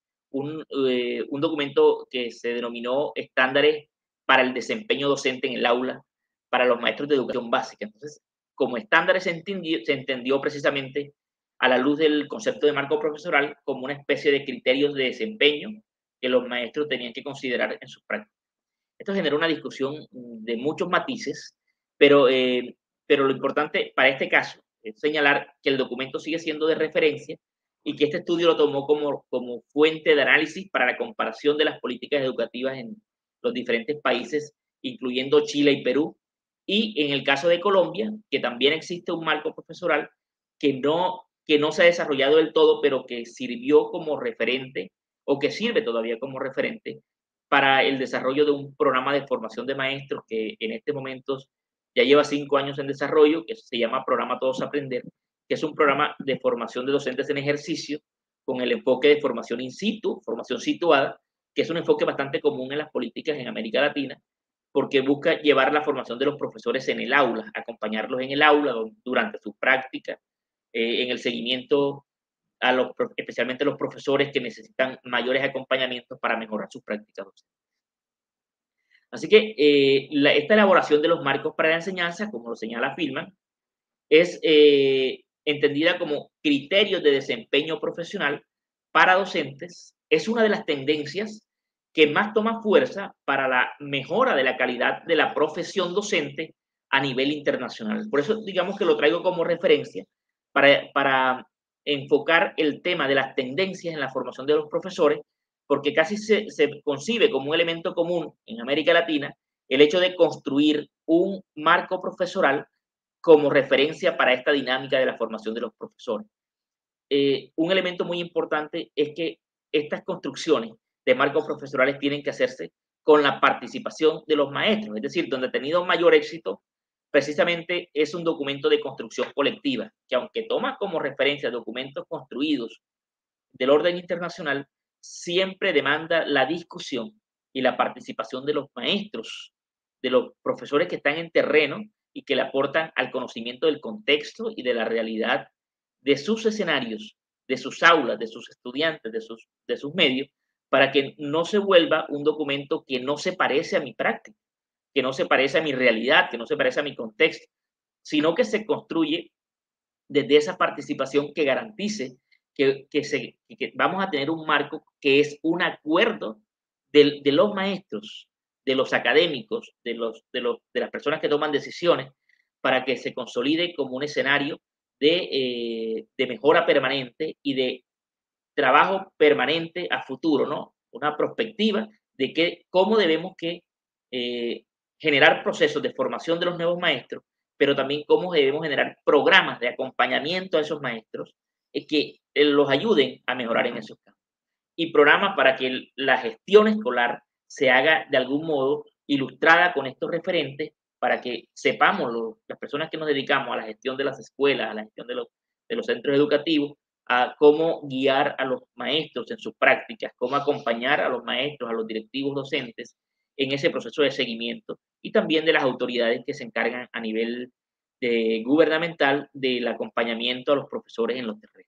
un documento que se denominó estándares para el desempeño docente en el aula para los maestros de educación básica. Entonces, como estándares se entendió precisamente a la luz del concepto de marco profesoral como una especie de criterios de desempeño que los maestros tenían que considerar en sus prácticas. Esto generó una discusión de muchos matices, pero lo importante para este caso es señalar que el documento sigue siendo de referencia y que este estudio lo tomó como fuente de análisis para la comparación de las políticas educativas en los diferentes países, incluyendo Chile y Perú, y en el caso de Colombia, que también existe un marco profesoral que no se ha desarrollado del todo, pero que sirvió como referente, o que sirve todavía como referente, para el desarrollo de un programa de formación de maestros que en este momento ya lleva 5 años en desarrollo, que se llama Programa Todos Aprender, que es un programa de formación de docentes en ejercicio con el enfoque de formación in situ, formación situada, que es un enfoque bastante común en las políticas en América Latina, porque busca llevar la formación de los profesores en el aula, acompañarlos en el aula durante su práctica, en el seguimiento especialmente a los profesores que necesitan mayores acompañamientos para mejorar sus prácticas docentes. Así que esta elaboración de los marcos para la enseñanza, como lo señala Filman, es entendida como criterios de desempeño profesional para docentes. Es una de las tendencias que más toma fuerza para la mejora de la calidad de la profesión docente a nivel internacional. Por eso, digamos que lo traigo como referencia para enfocar el tema de las tendencias en la formación de los profesores, porque casi se concibe como un elemento común en América Latina el hecho de construir un marco profesoral como referencia para esta dinámica de la formación de los profesores. Un elemento muy importante es que estas construcciones de marcos profesorales tienen que hacerse con la participación de los maestros, es decir, donde ha tenido mayor éxito precisamente es un documento de construcción colectiva, que aunque toma como referencia documentos construidos del orden internacional, siempre demanda la discusión y la participación de los maestros, de los profesores que están en terreno y que le aportan al conocimiento del contexto y de la realidad de sus escenarios, de sus aulas, de sus estudiantes, de sus medios, para que no se vuelva un documento que no se parece a mi práctica, que no se parece a mi realidad, que no se parece a mi contexto, sino que se construye desde esa participación que garantice que vamos a tener un marco que es un acuerdo de los maestros, de los académicos, de las personas que toman decisiones, para que se consolide como un escenario de mejora permanente y de trabajo permanente a futuro, ¿no? Una perspectiva de cómo debemos generar procesos de formación de los nuevos maestros, pero también cómo debemos generar programas de acompañamiento a esos maestros que los ayuden a mejorar en esos campos. Y programas para que la gestión escolar se haga de algún modo ilustrada con estos referentes para que sepamos, las personas que nos dedicamos a la gestión de las escuelas, a la gestión de los centros educativos, a cómo guiar a los maestros en sus prácticas, cómo acompañar a los maestros, a los directivos docentes en ese proceso de seguimiento y también de las autoridades que se encargan a nivel gubernamental del acompañamiento a los profesores en los terrenos.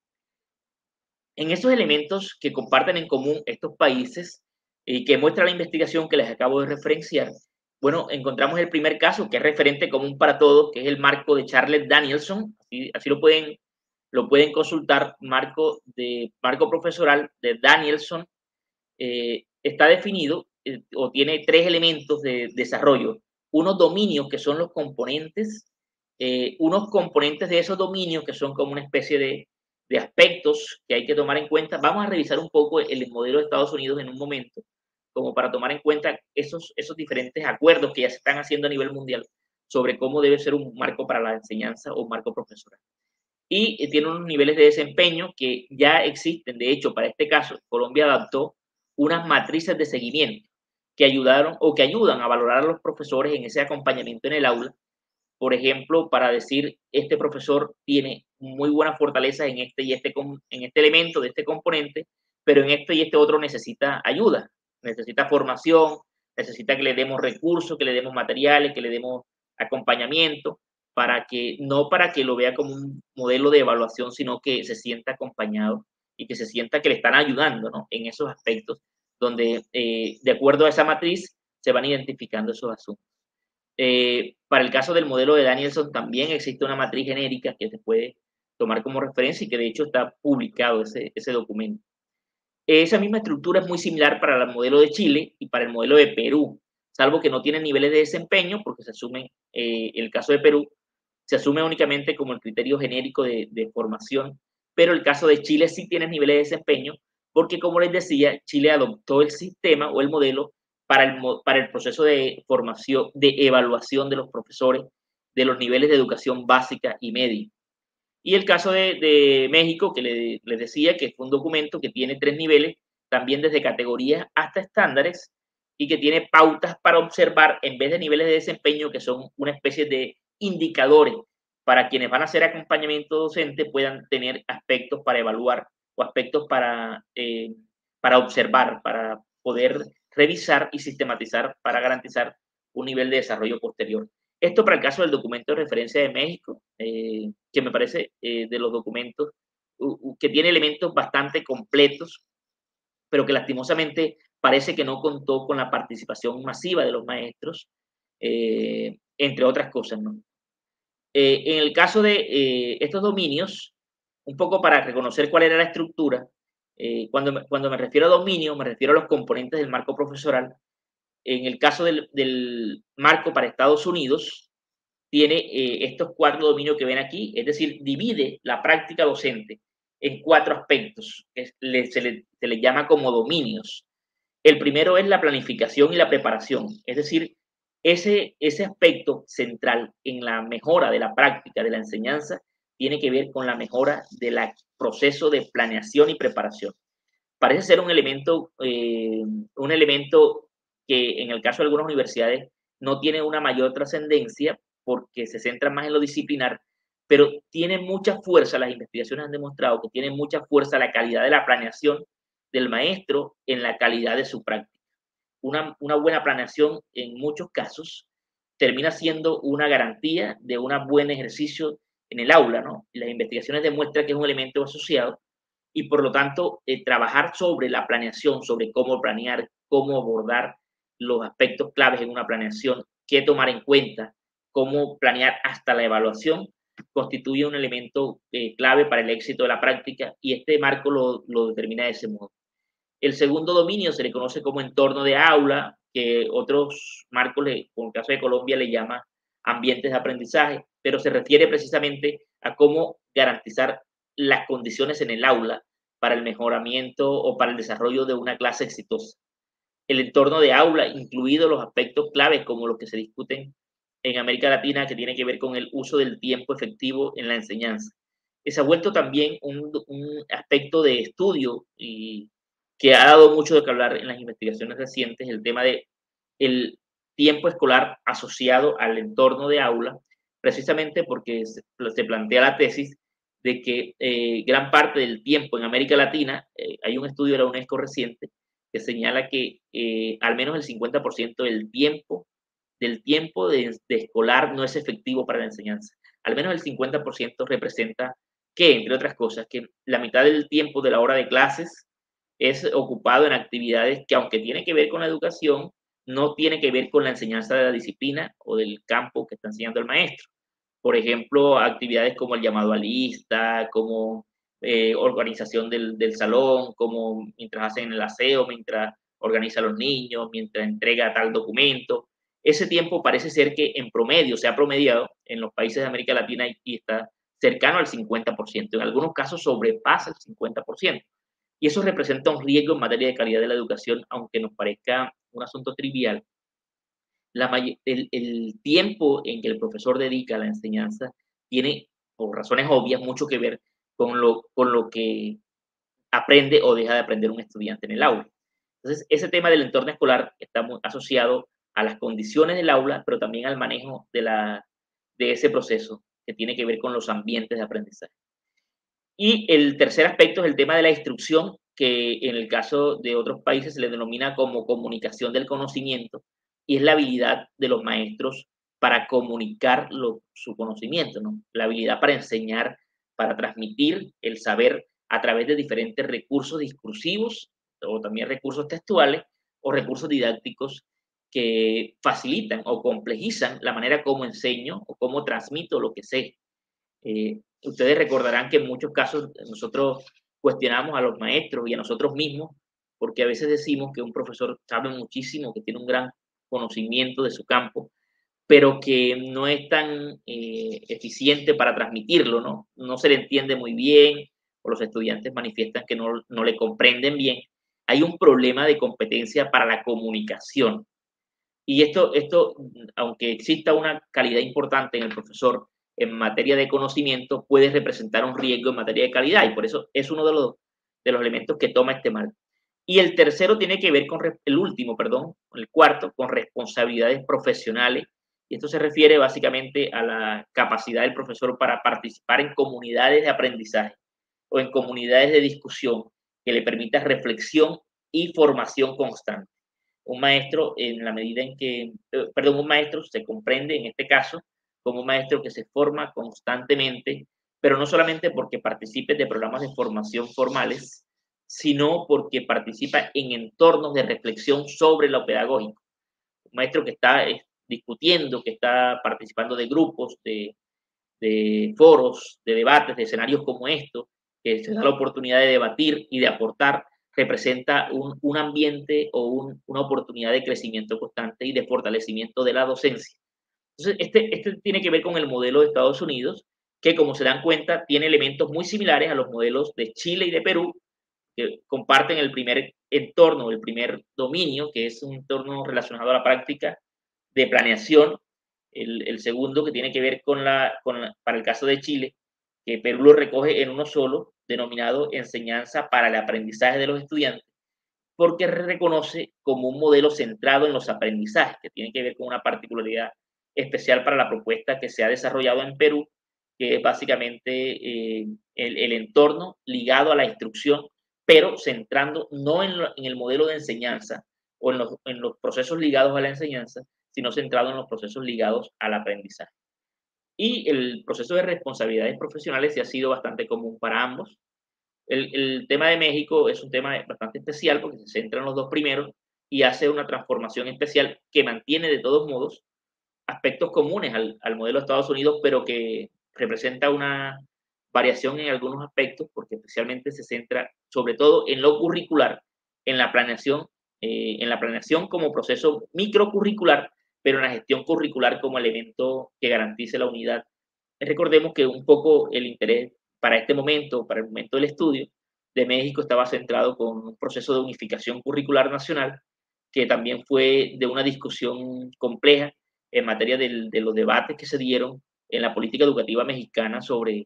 En esos elementos que comparten en común estos países y que muestra la investigación que les acabo de referenciar, bueno, encontramos el primer caso que es referente común para todos, que es el marco de Charles Danielson, así lo pueden consultar, marco profesoral de Danielson, está definido o tiene 3 elementos de desarrollo, unos dominios que son los componentes, unos componentes de esos dominios que son como una especie de aspectos que hay que tomar en cuenta. Vamos a revisar un poco el modelo de Estados Unidos en un momento, como para tomar en cuenta esos diferentes acuerdos que ya se están haciendo a nivel mundial sobre cómo debe ser un marco para la enseñanza o un marco profesoral. Y tiene unos niveles de desempeño que ya existen. De hecho, para este caso, Colombia adaptó unas matrices de seguimiento que ayudaron o que ayudan a valorar a los profesores en ese acompañamiento en el aula. Por ejemplo, para decir, este profesor tiene muy buena fortaleza en este elemento de este componente, pero en este y este otro necesita ayuda, necesita formación, necesita que le demos recursos, que le demos materiales, que le demos acompañamiento no para que lo vea como un modelo de evaluación, sino que se sienta acompañado y que se sienta que le están ayudando, ¿no?, en esos aspectos donde, de acuerdo a esa matriz, se van identificando esos asuntos. Para el caso del modelo de Danielson también existe una matriz genérica que se puede tomar como referencia y que de hecho está publicado ese documento. Esa misma estructura es muy similar para el modelo de Chile y para el modelo de Perú, salvo que no tienen niveles de desempeño, porque se asume, el caso de Perú, se asume únicamente como el criterio genérico de formación, pero el caso de Chile sí tiene niveles de desempeño, porque como les decía, Chile adoptó el sistema o el modelo para el proceso de formación, de evaluación de los profesores de los niveles de educación básica y media. Y el caso de México, que les decía que fue un documento que tiene 3 niveles, también desde categorías hasta estándares, y que tiene pautas para observar en vez de niveles de desempeño, que son una especie de indicadores para quienes van a hacer acompañamiento docente puedan tener aspectos para evaluar o aspectos para observar, para poder revisar y sistematizar para garantizar un nivel de desarrollo posterior. Esto para el caso del documento de referencia de México, que me parece de los documentos que tiene elementos bastante completos, pero que lastimosamente parece que no contó con la participación masiva de los maestros, entre otras cosas, ¿no? En el caso de estos dominios, un poco para reconocer cuál era la estructura, cuando me refiero a dominio, me refiero a los componentes del marco profesoral. En el caso del marco para Estados Unidos, tiene estos 4 dominios que ven aquí, es decir, divide la práctica docente en 4 aspectos, que se le llama como dominios. El primero es la planificación y la preparación, es decir, ese aspecto central en la mejora de la práctica de la enseñanza tiene que ver con la mejora del proceso de planeación y preparación. Parece ser un elemento que en el caso de algunas universidades no tiene una mayor trascendencia porque se centra más en lo disciplinar, pero tiene mucha fuerza, las investigaciones han demostrado que tiene mucha fuerza la calidad de la planeación del maestro en la calidad de su práctica. Una buena planeación en muchos casos termina siendo una garantía de un buen ejercicio en el aula, ¿no? Las investigaciones demuestran que es un elemento asociado y por lo tanto trabajar sobre la planeación, sobre cómo planear, cómo abordar los aspectos claves en una planeación, qué tomar en cuenta, cómo planear hasta la evaluación, constituye un elemento clave para el éxito de la práctica y este marco lo determina de ese modo. El segundo dominio se le conoce como entorno de aula, que otros marcos, como el caso de Colombia, le llama ambientes de aprendizaje, pero se refiere precisamente a cómo garantizar las condiciones en el aula para el mejoramiento o para el desarrollo de una clase exitosa. El entorno de aula, incluidos los aspectos claves como los que se discuten en América Latina, que tiene que ver con el uso del tiempo efectivo en la enseñanza. Se ha vuelto también un aspecto de estudio y que ha dado mucho de qué hablar en las investigaciones recientes, el tema de el tiempo escolar asociado al entorno de aula, precisamente porque se plantea la tesis de que gran parte del tiempo en América Latina, hay un estudio de la UNESCO reciente que señala que al menos el 50% del tiempo de escolar no es efectivo para la enseñanza. Al menos el 50% representa que, entre otras cosas, que la mitad del tiempo de la hora de clases es ocupado en actividades que, aunque tienen que ver con la educación, no tiene que ver con la enseñanza de la disciplina o del campo que está enseñando el maestro. Por ejemplo, actividades como el llamado a lista, como organización del salón, como mientras hacen el aseo, mientras organiza a los niños, mientras entrega tal documento. Ese tiempo parece ser que en promedio se ha promediado en los países de América Latina y está cercano al 50%. En algunos casos sobrepasa el 50%. Y eso representa un riesgo en materia de calidad de la educación, aunque nos parezca un asunto trivial. El tiempo en que el profesor dedica a la enseñanza tiene, por razones obvias, mucho que ver con lo que aprende o deja de aprender un estudiante en el aula. Entonces, ese tema del entorno escolar está muy asociado a las condiciones del aula, pero también al manejo de ese proceso que tiene que ver con los ambientes de aprendizaje. Y el tercer aspecto es el tema de la instrucción, que en el caso de otros países se le denomina como comunicación del conocimiento, y es la habilidad de los maestros para comunicar su conocimiento, ¿no? La habilidad para enseñar, para transmitir el saber a través de diferentes recursos discursivos o también recursos textuales o recursos didácticos que facilitan o complejizan la manera como enseño o cómo transmito lo que sé. Ustedes recordarán que en muchos casos nosotros cuestionamos a los maestros y a nosotros mismos porque a veces decimos que un profesor sabe muchísimo, que tiene un gran conocimiento de su campo, pero que no es tan eficiente para transmitirlo, ¿no? No se le entiende muy bien, o los estudiantes manifiestan que no le comprenden bien. Hay un problema de competencia para la comunicación. Y esto, aunque exista una calidad importante en el profesor en materia de conocimiento, puede representar un riesgo en materia de calidad, y por eso es uno de los elementos que toma este mal. Y el tercero tiene que ver con, el último, perdón, el cuarto, con responsabilidades profesionales. Y esto se refiere básicamente a la capacidad del profesor para participar en comunidades de aprendizaje o en comunidades de discusión que le permita reflexión y formación constante. Un maestro, en la medida en que, un maestro se comprende en este caso como un maestro que se forma constantemente, pero no solamente porque participe de programas de formación formales, sino porque participa en entornos de reflexión sobre lo pedagógico. Un maestro que está discutiendo, que está participando de grupos, de foros, de debates, de escenarios como estos, que se da la oportunidad de debatir y de aportar, representa un ambiente o una oportunidad de crecimiento constante y de fortalecimiento de la docencia. Entonces, este tiene que ver con el modelo de Estados Unidos, que como se dan cuenta, tiene elementos muy similares a los modelos de Chile y de Perú, que comparten el primer entorno, el primer dominio, que es un entorno relacionado a la práctica de planeación. El segundo, que tiene que ver para el caso de Chile, que Perú lo recoge en uno solo, denominado enseñanza para el aprendizaje de los estudiantes, porque reconoce como un modelo centrado en los aprendizajes, que tiene que ver con una particularidad especial para la propuesta que se ha desarrollado en Perú, que es básicamente el entorno ligado a la instrucción, pero centrando no en el modelo de enseñanza o en los procesos ligados a la enseñanza, sino centrado en los procesos ligados al aprendizaje. Y el proceso de responsabilidades profesionales sí ha sido bastante común para ambos. El tema de México es un tema bastante especial porque se centra en los dos primeros y hace una transformación especial que mantiene de todos modos aspectos comunes al modelo de Estados Unidos, pero que representa una variación en algunos aspectos porque especialmente se centra sobre todo en lo curricular, en la planeación como proceso microcurricular, pero en la gestión curricular como elemento que garantice la unidad. Recordemos que un poco el interés para este momento, para el momento del estudio de México, estaba centrado con un proceso de unificación curricular nacional, que también fue de una discusión compleja en materia de los debates que se dieron en la política educativa mexicana sobre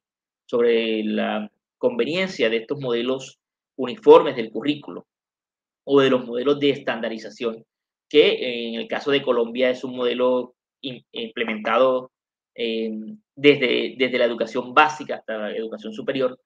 la conveniencia de estos modelos uniformes del currículo o de los modelos de estandarización, que en el caso de Colombia es un modelo implementado desde la educación básica hasta la educación superior,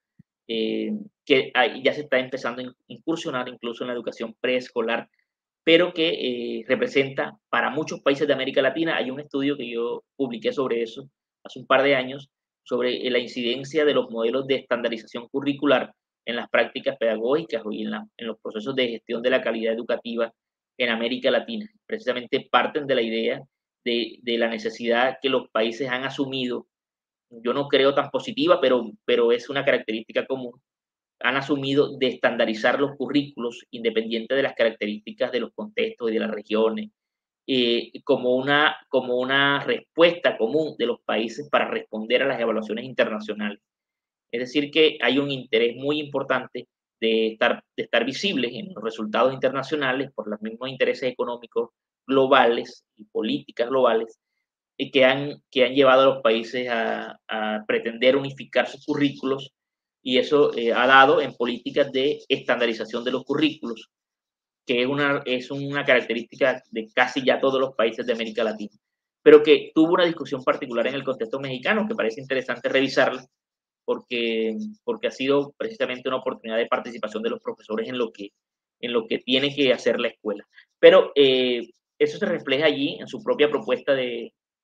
que ya se está empezando a incursionar incluso en la educación preescolar, pero que representa para muchos países de América Latina. Hay un estudio que yo publiqué sobre eso hace un par de años, sobre la incidencia de los modelos de estandarización curricular en las prácticas pedagógicas y en los procesos de gestión de la calidad educativa en América Latina. Precisamente parten de la idea de la necesidad que los países han asumido, yo no creo tan positiva, pero es una característica común, han asumido de estandarizar los currículos independiente de las características de los contextos y de las regiones, como una respuesta común de los países para responder a las evaluaciones internacionales. Es decir, que hay un interés muy importante de estar visibles en los resultados internacionales por los mismos intereses económicos globales y políticas globales que han llevado a los países a pretender unificar sus currículos, y eso ha dado en políticas de estandarización de los currículos, que es una característica de casi ya todos los países de América Latina, pero que tuvo una discusión particular en el contexto mexicano que parece interesante revisarla, porque ha sido precisamente una oportunidad de participación de los profesores en lo que tiene que hacer la escuela. Pero eso se refleja allí en su propia propuesta de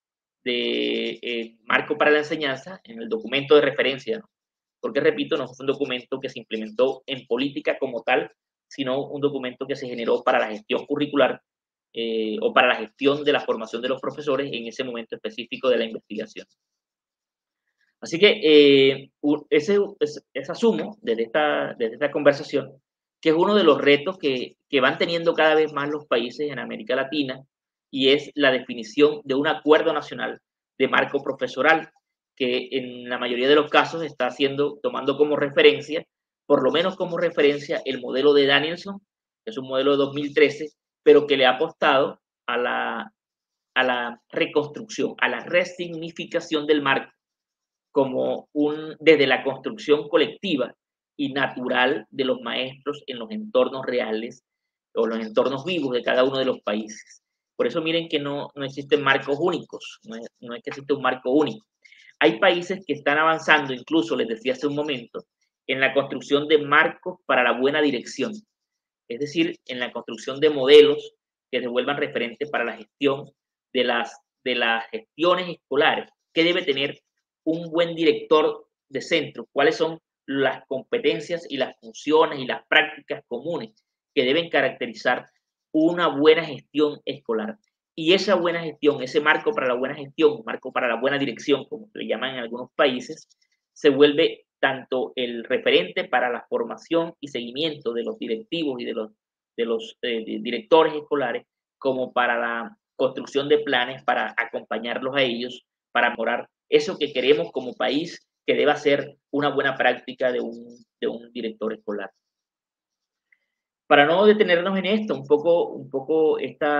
de marco para la enseñanza, en el documento de referencia, ¿no? Porque, repito, no es un documento que se implementó en política como tal, sino un documento que se generó para la gestión curricular o para la gestión de la formación de los profesores en ese momento específico de la investigación. Así que asumo desde esta conversación que es uno de los retos que van teniendo cada vez más los países en América Latina, y es la definición de un acuerdo nacional de marco profesoral, que en la mayoría de los casos está tomando como referencia, por lo menos como referencia, el modelo de Danielson, que es un modelo de 2013, pero que le ha apostado a la reconstrucción, a la resignificación del marco, como desde la construcción colectiva y natural de los maestros en los entornos reales o los entornos vivos de cada uno de los países. Por eso miren que no existen marcos únicos, no es que existe un marco único. Hay países que están avanzando, incluso les decía hace un momento, en la construcción de marcos para la buena dirección, es decir, en la construcción de modelos que se vuelvan referentes para la gestión de las gestiones escolares. ¿Qué debe tener un buen director de centro? ¿Cuáles son las competencias y las funciones y las prácticas comunes que deben caracterizar una buena gestión escolar? Y esa buena gestión, ese marco para la buena gestión, marco para la buena dirección, como le llaman en algunos países, se vuelve tanto el referente para la formación y seguimiento de los directivos y de los directores escolares, como para la construcción de planes para acompañarlos a ellos, para mejorar eso que queremos como país, que deba ser una buena práctica de un director escolar. Para no detenernos en esto, un poco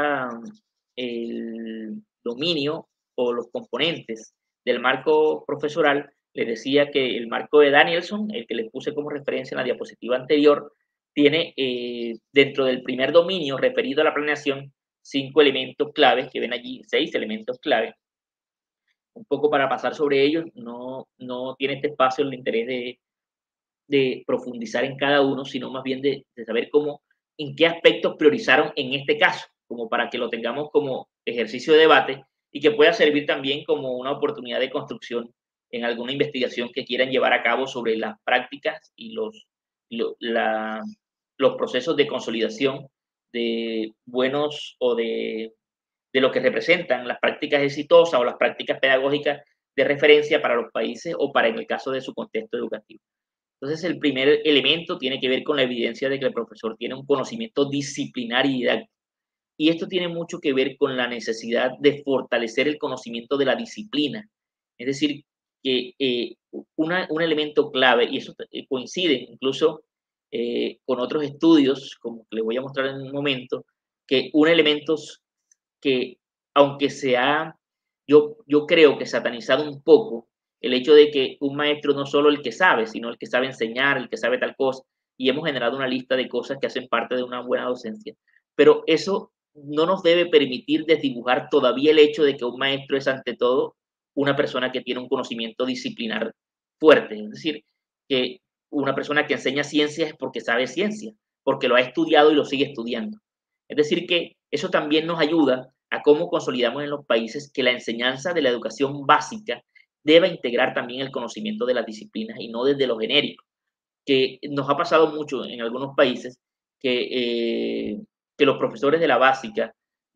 el dominio o los componentes del marco profesoral, les decía que el marco de Danielson, el que les puse como referencia en la diapositiva anterior, tiene dentro del primer dominio referido a la planeación 5 elementos claves, que ven allí 6 elementos clave. Un poco para pasar sobre ellos, no tiene este espacio el interés de profundizar en cada uno, sino más bien de saber en qué aspectos priorizaron en este caso, como para que lo tengamos como ejercicio de debate y que pueda servir también como una oportunidad de construcción en alguna investigación que quieran llevar a cabo sobre las prácticas y los procesos de consolidación de buenos o de lo que representan las prácticas exitosas o las prácticas pedagógicas de referencia para los países o para en el caso de su contexto educativo. Entonces, el primer elemento tiene que ver con la evidencia de que el profesor tiene un conocimiento disciplinar y didáctico. Y esto tiene mucho que ver con la necesidad de fortalecer el conocimiento de la disciplina. Es decir, que un elemento clave, y eso coincide incluso con otros estudios, como les voy a mostrar en un momento, que un elemento que, aunque yo creo que satanizado un poco, el hecho de que un maestro no solo el que sabe, sino el que sabe enseñar, el que sabe tal cosa, y hemos generado una lista de cosas que hacen parte de una buena docencia. Pero eso no nos debe permitir desdibujar todavía el hecho de que un maestro es ante todo una persona que tiene un conocimiento disciplinar fuerte. Es decir, que una persona que enseña ciencia es porque sabe ciencia, porque lo ha estudiado y lo sigue estudiando. Es decir, que eso también nos ayuda a cómo consolidamos en los países que la enseñanza de la educación básica deba integrar también el conocimiento de las disciplinas y no desde lo genérico, que nos ha pasado mucho en algunos países que los profesores de la básica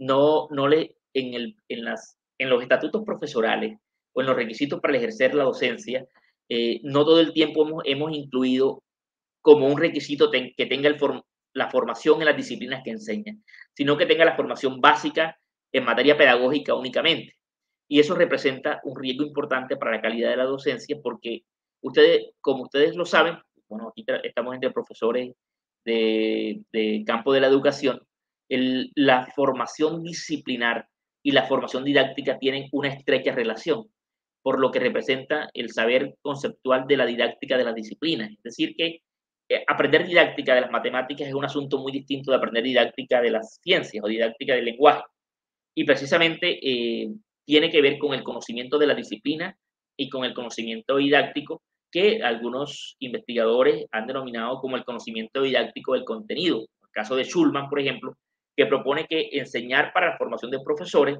en los estatutos profesorales o en los requisitos para ejercer la docencia, no todo el tiempo hemos incluido como un requisito que tenga la formación en las disciplinas que enseñan, sino que tenga la formación básica en materia pedagógica únicamente. Y eso representa un riesgo importante para la calidad de la docencia porque como ustedes lo saben, bueno, aquí estamos entre profesores de campo de la educación, la formación disciplinar y la formación didáctica tienen una estrecha relación, por lo que representa el saber conceptual de la didáctica de las disciplinas. Es decir, que aprender didáctica de las matemáticas es un asunto muy distinto de aprender didáctica de las ciencias o didáctica del lenguaje. Y precisamente tiene que ver con el conocimiento de la disciplina y con el conocimiento didáctico que algunos investigadores han denominado como el conocimiento didáctico del contenido. El caso de Schulman, por ejemplo, que propone que enseñar para la formación de profesores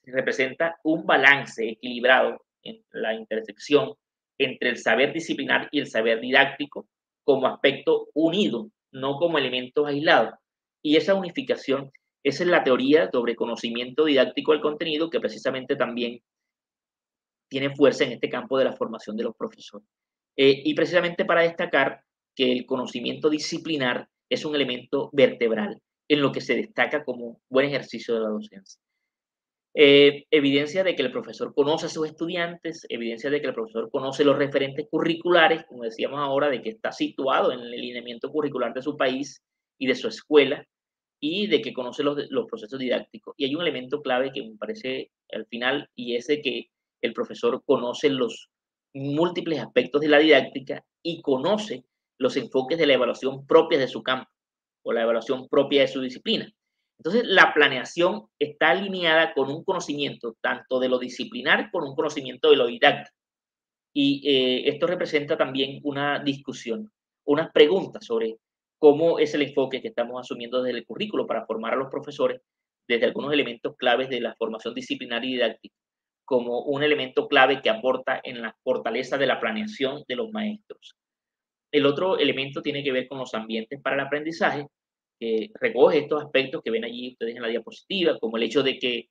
representa un balance equilibrado en la intersección entre el saber disciplinar y el saber didáctico como aspecto unido, no como elementos aislados. Y esa unificación, esa es la teoría sobre conocimiento didáctico del contenido que precisamente también tiene fuerza en este campo de la formación de los profesores. Y precisamente para destacar que el conocimiento disciplinar es un elemento vertebral en lo que se destaca como buen ejercicio de la docencia. Evidencia de que el profesor conoce a sus estudiantes, evidencia de que el profesor conoce los referentes curriculares, como decíamos ahora, de que está situado en el lineamiento curricular de su país y de su escuela, y de que conoce los procesos didácticos. Y hay un elemento clave que me parece al final, y es de que el profesor conoce los múltiples aspectos de la didáctica y conoce los enfoques de la evaluación propias de su campo o la evaluación propia de su disciplina. Entonces, la planeación está alineada con un conocimiento tanto de lo disciplinar como un conocimiento de lo didáctico. Y esto representa también una discusión, unas preguntas sobre cómo es el enfoque que estamos asumiendo desde el currículo para formar a los profesores desde algunos elementos claves de la formación disciplinar y didáctica, como un elemento clave que aporta en la fortaleza de la planeación de los maestros. El otro elemento tiene que ver con los ambientes para el aprendizaje, que recoge estos aspectos que ven allí ustedes en la diapositiva, como el hecho de que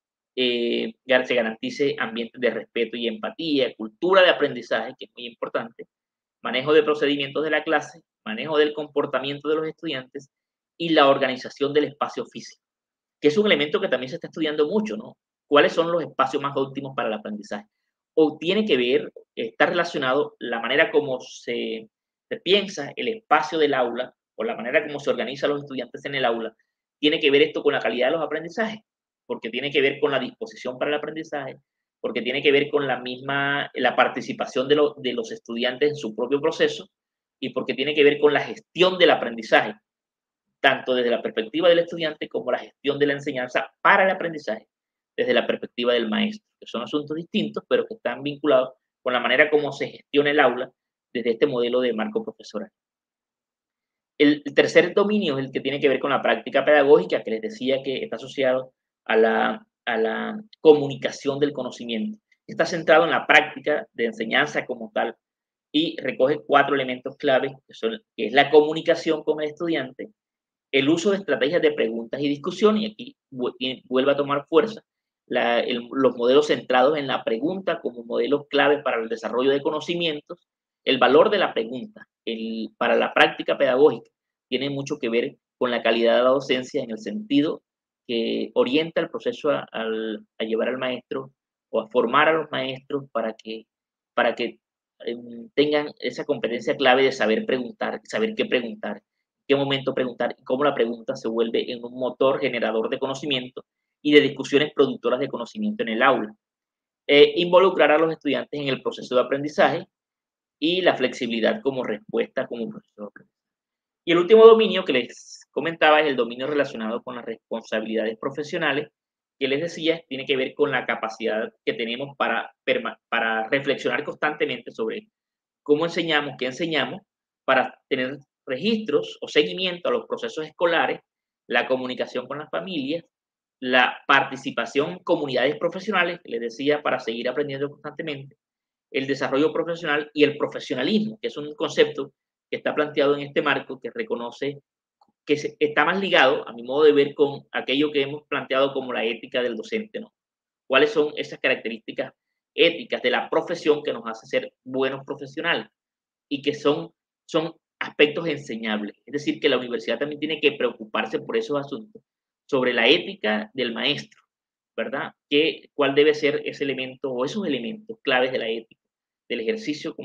se garantice ambientes de respeto y empatía, cultura de aprendizaje, que es muy importante, manejo de procedimientos de la clase, manejo del comportamiento de los estudiantes y la organización del espacio físico, que es un elemento que también se está estudiando mucho, ¿no? ¿Cuáles son los espacios más óptimos para el aprendizaje? O tiene que ver, está relacionado la manera como se piensa el espacio del aula o la manera como se organizan los estudiantes en el aula, tiene que ver esto con la calidad de los aprendizajes, porque tiene que ver con la disposición para el aprendizaje, porque tiene que ver con la participación de los estudiantes en su propio proceso y porque tiene que ver con la gestión del aprendizaje, tanto desde la perspectiva del estudiante como la gestión de la enseñanza para el aprendizaje desde la perspectiva del maestro, que son asuntos distintos, pero que están vinculados con la manera como se gestiona el aula desde este modelo de marco profesoral. El tercer dominio es el que tiene que ver con la práctica pedagógica, que les decía que está asociado a la comunicación del conocimiento. Está centrado en la práctica de enseñanza como tal y recoge 4 elementos claves, que es la comunicación con el estudiante, el uso de estrategias de preguntas y discusión, y aquí vuelve a tomar fuerza los modelos centrados en la pregunta como modelos clave para el desarrollo de conocimientos. El valor de la pregunta para la práctica pedagógica tiene mucho que ver con la calidad de la docencia en el sentido que orienta el proceso a llevar al maestro o a formar a los maestros para que tengan esa competencia clave de saber preguntar, saber qué preguntar, qué momento preguntar y cómo la pregunta se vuelve en un motor generador de conocimiento y de discusiones productoras de conocimiento en el aula. Involucrar a los estudiantes en el proceso de aprendizaje y la flexibilidad como respuesta como proceso de aprendizaje. Y el último dominio que les comentaba es el dominio relacionado con las responsabilidades profesionales, que les decía tiene que ver con la capacidad que tenemos para reflexionar constantemente sobre cómo enseñamos, qué enseñamos, para tener registros o seguimiento a los procesos escolares, la comunicación con las familias, la participación en comunidades profesionales, que les decía, para seguir aprendiendo constantemente, el desarrollo profesional y el profesionalismo, que es un concepto que está planteado en este marco, que reconoce que está más ligado, a mi modo de ver, con aquello que hemos planteado como la ética del docente, ¿no? ¿Cuáles son esas características éticas de la profesión que nos hace ser buenos profesionales y que son aspectos enseñables? Es decir, que la universidad también tiene que preocuparse por esos asuntos, sobre la ética del maestro, ¿verdad? ¿Cuál debe ser ese elemento o esos elementos claves de la ética, del ejercicio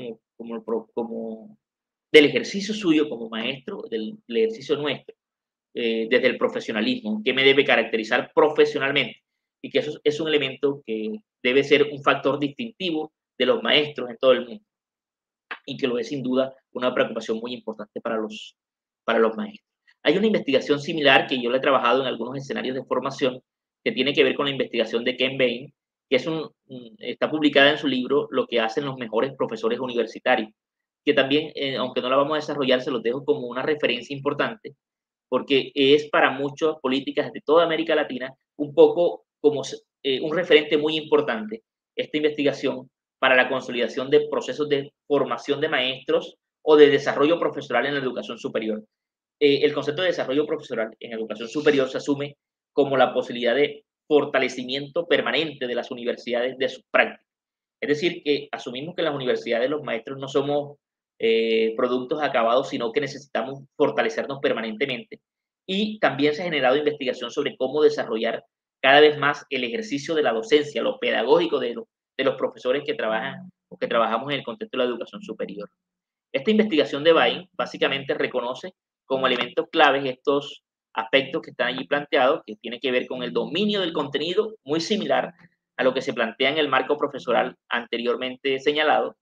del ejercicio suyo como maestro, del ejercicio nuestro, desde el profesionalismo, qué me debe caracterizar profesionalmente, y que eso es un elemento que debe ser un factor distintivo de los maestros en todo el mundo, y que lo es sin duda una preocupación muy importante para los maestros. Hay una investigación similar que yo le he trabajado en algunos escenarios de formación, que tiene que ver con la investigación de Ken Bain, que está publicada en su libro Lo que hacen los mejores profesores universitarios, que también, aunque no la vamos a desarrollar, se los dejo como una referencia importante, porque es para muchas políticas de toda América Latina un poco como un referente muy importante, esta investigación, para la consolidación de procesos de formación de maestros o de desarrollo profesional en la educación superior. El concepto de desarrollo profesional en educación superior se asume como la posibilidad de fortalecimiento permanente de las universidades de sus prácticas. Es decir, que asumimos que en las universidades los maestros no somos productos acabados, sino que necesitamos fortalecernos permanentemente. Y también se ha generado investigación sobre cómo desarrollar cada vez más el ejercicio de la docencia, lo pedagógico de los profesores que trabajan o que trabajamos en el contexto de la educación superior. Esta investigación de Bain básicamente reconoce como elementos claves estos aspectos que están allí planteados, que tiene que ver con el dominio del contenido, muy similar a lo que se plantea en el marco profesoral anteriormente señalado,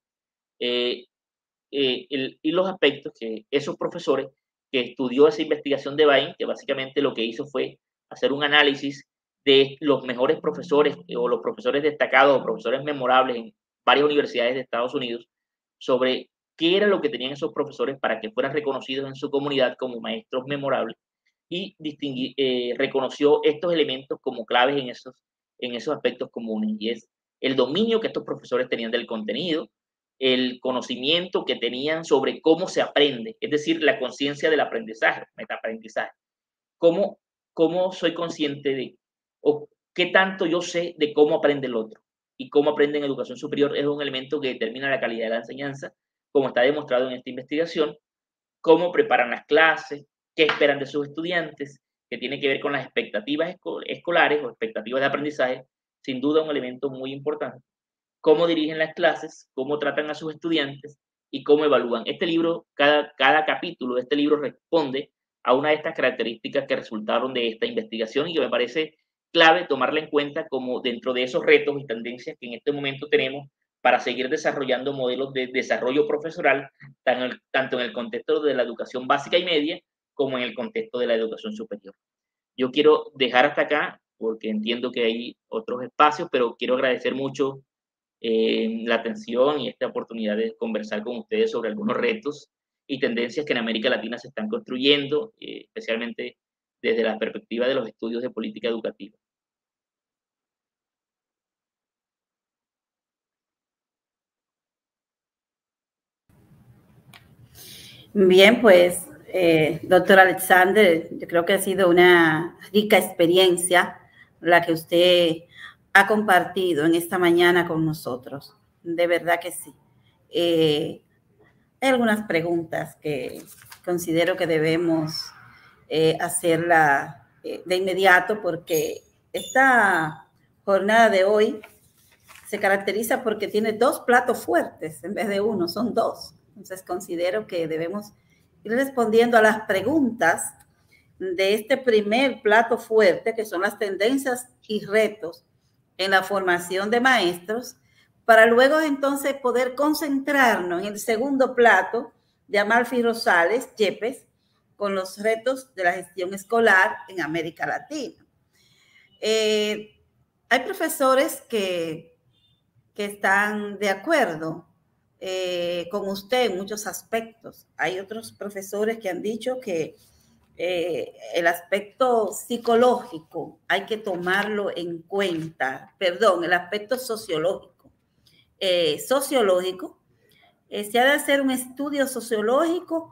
y los aspectos que esos profesores que estudió esa investigación de Bain, que básicamente lo que hizo fue hacer un análisis de los mejores profesores o los profesores destacados o profesores memorables en varias universidades de Estados Unidos, sobre qué era lo que tenían esos profesores para que fueran reconocidos en su comunidad como maestros memorables, y reconoció estos elementos como claves en esos aspectos comunes, y es el dominio que estos profesores tenían del contenido, el conocimiento que tenían sobre cómo se aprende, es decir, la conciencia del aprendizaje, metaaprendizaje. ¿Cómo soy consciente de, o qué tanto yo sé de cómo aprende el otro? Y cómo aprende en educación superior es un elemento que determina la calidad de la enseñanza, como está demostrado en esta investigación. Cómo preparan las clases, qué esperan de sus estudiantes, que tiene que ver con las expectativas escolares o expectativas de aprendizaje, sin duda un elemento muy importante. Cómo dirigen las clases, cómo tratan a sus estudiantes y cómo evalúan. Este libro, cada capítulo de este libro responde a una de estas características que resultaron de esta investigación y que me parece clave tomarla en cuenta como dentro de esos retos y tendencias que en este momento tenemos para seguir desarrollando modelos de desarrollo profesional, tanto en el contexto de la educación básica y media como en el contexto de la educación superior. Yo quiero dejar hasta acá porque entiendo que hay otros espacios, pero quiero agradecer mucho la atención y esta oportunidad de conversar con ustedes sobre algunos retos y tendencias que en América Latina se están construyendo, especialmente desde la perspectiva de los estudios de política educativa. Bien, pues, doctor Alexander, yo creo que ha sido una rica experiencia la que usted ha compartido en esta mañana con nosotros. De verdad que sí. Hay algunas preguntas que considero que debemos hacerla de inmediato, porque esta jornada de hoy se caracteriza porque tiene dos platos fuertes en vez de uno, son dos. Entonces considero que debemos ir respondiendo a las preguntas de este primer plato fuerte, que son las tendencias y retos en la formación de maestros, para luego entonces poder concentrarnos en el segundo plato de Amalfi Rosales Yepes, con los retos de la gestión escolar en América Latina. Hay profesores que están de acuerdo con usted en muchos aspectos. Hay otros profesores que han dicho que el aspecto psicológico hay que tomarlo en cuenta, el aspecto sociológico. Se ha de hacer un estudio sociológico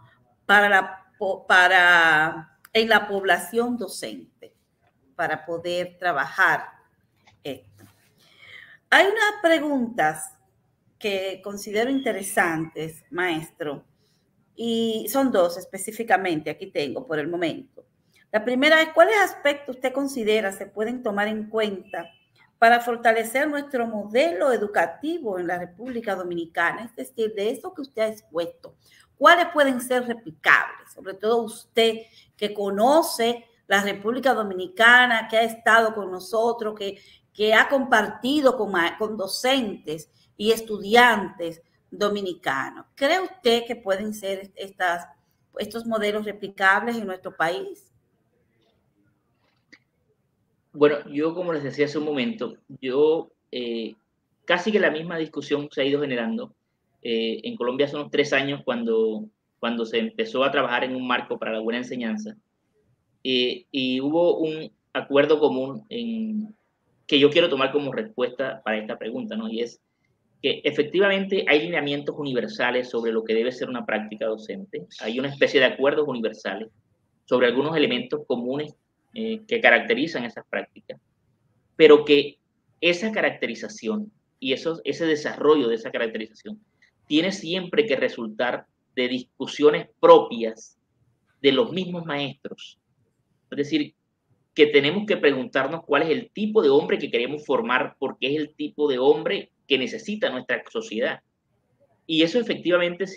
en la población docente para poder trabajar esto. Hay unas preguntas que considero interesantes, maestro, y son dos específicamente, aquí tengo por el momento. La primera es, ¿cuáles aspectos usted considera se pueden tomar en cuenta para fortalecer nuestro modelo educativo en la República Dominicana? Es decir, de eso que usted ha expuesto, ¿cuáles pueden ser replicables? Sobre todo usted que conoce la República Dominicana, que ha estado con nosotros, que ha compartido con docentes y estudiantes dominicanos. ¿Cree usted que pueden ser estos modelos replicables en nuestro país? Bueno, yo como les decía hace un momento, casi que la misma discusión se ha ido generando. En Colombia hace unos 3 años cuando se empezó a trabajar en un marco para la buena enseñanza, y hubo un acuerdo común que yo quiero tomar como respuesta para esta pregunta, ¿no? Y es que efectivamente hay lineamientos universales sobre lo que debe ser una práctica docente. Hay una especie de acuerdos universales sobre algunos elementos comunes que caracterizan esas prácticas, pero que esa caracterización y ese desarrollo de esa caracterización tiene siempre que resultar de discusiones propias de los mismos maestros. Es decir, que tenemos que preguntarnos cuál es el tipo de hombre que queremos formar, porque es el tipo de hombre que necesita nuestra sociedad. Y eso efectivamente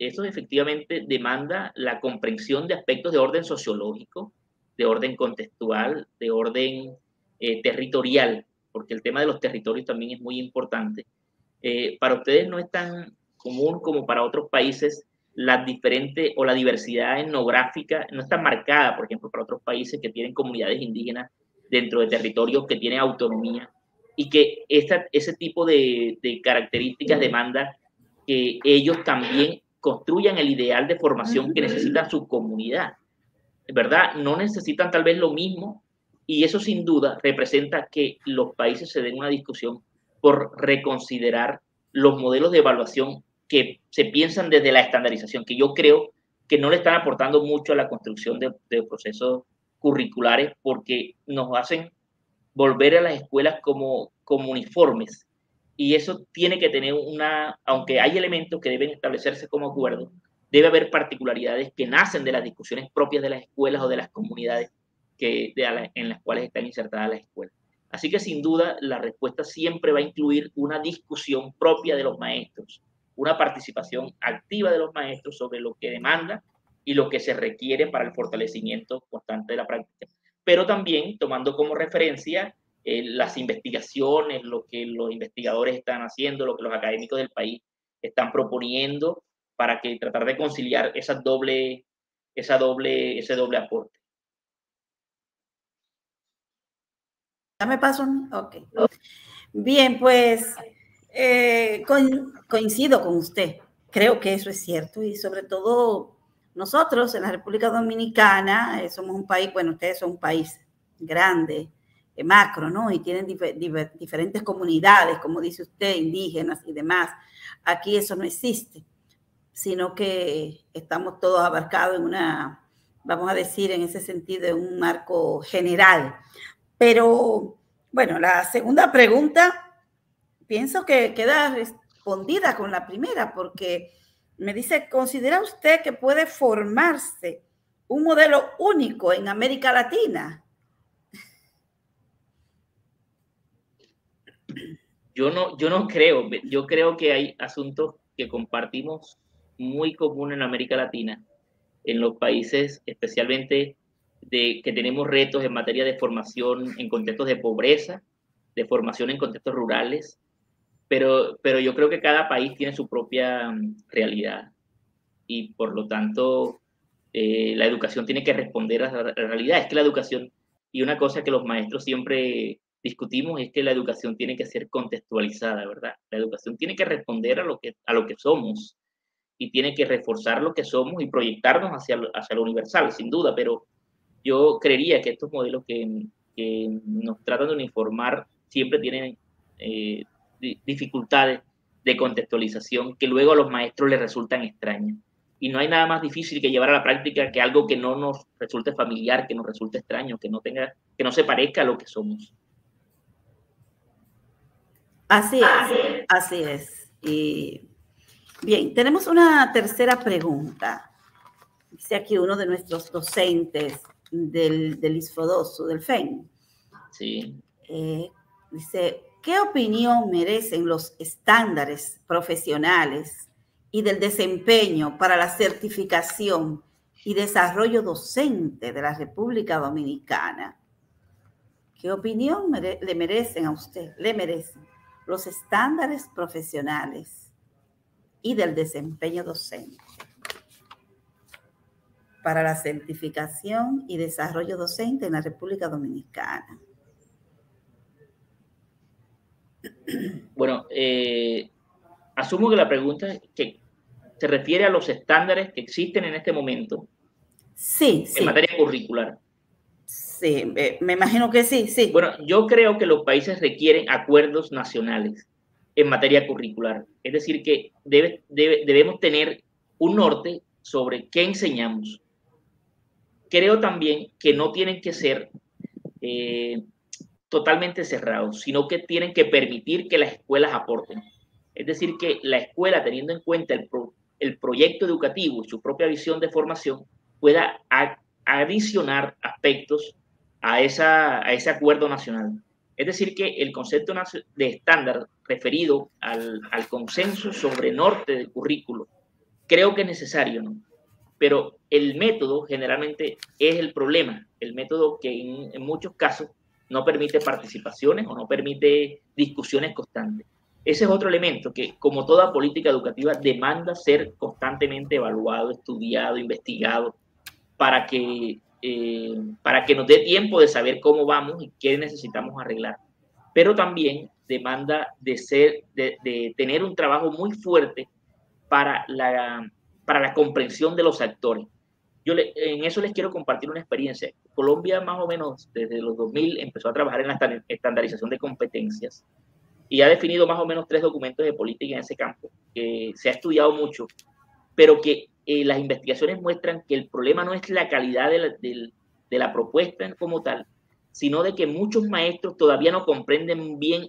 demanda la comprensión de aspectos de orden sociológico, de orden contextual, de orden territorial, porque el tema de los territorios también es muy importante. Para ustedes no es tan común como para otros países la diversidad etnográfica no está marcada, por ejemplo, para otros países que tienen comunidades indígenas dentro de territorios que tienen autonomía, y que ese tipo de características demanda que ellos también construyan el ideal de formación que necesita su comunidad, ¿verdad? No necesitan tal vez lo mismo, y eso sin duda representa que los países se den una discusión por reconsiderar los modelos de evaluación que se piensan desde la estandarización, que yo creo que no le están aportando mucho a la construcción de procesos curriculares, porque nos hacen volver a las escuelas como uniformes, y eso tiene que tener aunque hay elementos que deben establecerse como acuerdo, debe haber particularidades que nacen de las discusiones propias de las escuelas o de las comunidades en las cuales están insertadas las escuelas. Así que sin duda la respuesta siempre va a incluir una discusión propia de los maestros, una participación activa de los maestros sobre lo que demanda y lo que se requiere para el fortalecimiento constante de la práctica, pero también tomando como referencia las investigaciones, lo que los investigadores están haciendo, lo que los académicos del país están proponiendo para que tratar de conciliar ese doble aporte. ¿Ya me paso? Ok. Bien, pues coincido con usted. Creo que eso es cierto, y sobre todo nosotros en la República Dominicana somos un país, bueno, ustedes son un país grande, macro, ¿no? Y tienen diferentes comunidades, como dice usted, indígenas y demás. Aquí eso no existe, sino que estamos todos abarcados en vamos a decir, en ese sentido, en un marco general. Pero, bueno, la segunda pregunta pienso que queda respondida con la primera, porque me dice, ¿considera usted que puede formarse un modelo único en América Latina? Yo no creo. Yo creo que hay asuntos que compartimos muy común en América Latina, en los países especialmente que tenemos retos en materia de formación en contextos de pobreza, de formación en contextos rurales, pero yo creo que cada país tiene su propia realidad, y por lo tanto la educación tiene que responder a la realidad. Es que la educación, y una cosa que los maestros siempre discutimos, es que la educación tiene que ser contextualizada, ¿verdad? La educación tiene que responder a lo que somos, y tiene que reforzar lo que somos y proyectarnos hacia lo universal, sin duda, pero yo creería que estos modelos que nos tratan de uniformar siempre tienen dificultades de contextualización que luego a los maestros les resultan extrañas. Y no hay nada más difícil que llevar a la práctica que algo que no nos resulte familiar, que nos resulte extraño, que no se parezca a lo que somos. Así es. Y bien, tenemos una tercera pregunta. Dice aquí uno de nuestros docentes del ISFODOSU, del FEN. Sí. Dice, ¿qué opinión merecen los estándares profesionales y del desempeño para la certificación y desarrollo docente de la República Dominicana? ¿Qué opinión le merecen a usted? Le merecen los estándares profesionales y del desempeño docente para la certificación y desarrollo docente en la República Dominicana. Bueno, asumo que la pregunta que se refiere a los estándares que existen en este momento. Sí. En materia curricular. Sí, me imagino que sí, sí. Bueno, yo creo que los países requieren acuerdos nacionales en materia curricular. Es decir, que debemos tener un norte sobre qué enseñamos. Creo también que no tienen que ser totalmente cerrados, sino que tienen que permitir que las escuelas aporten. Es decir, que la escuela, teniendo en cuenta el proyecto educativo y su propia visión de formación, pueda adicionar aspectos a ese acuerdo nacional. Es decir, que el concepto de estándar referido al consenso sobre norte del currículo, creo que es necesario, ¿no? Pero el método generalmente es el problema, el método que en muchos casos no permite participaciones o no permite discusiones constantes. Ese es otro elemento que, como toda política educativa, demanda ser constantemente evaluado, estudiado, investigado, para que nos dé tiempo de saber cómo vamos y qué necesitamos arreglar. Pero también demanda de tener un trabajo muy fuerte para la comprensión de los actores. En eso les quiero compartir una experiencia. Colombia, más o menos desde los 2000, empezó a trabajar en la estandarización de competencias y ha definido más o menos 3 documentos de política en ese campo, que se ha estudiado mucho, pero que las investigaciones muestran que el problema no es la calidad de la propuesta como tal, sino de que muchos maestros todavía no comprenden bien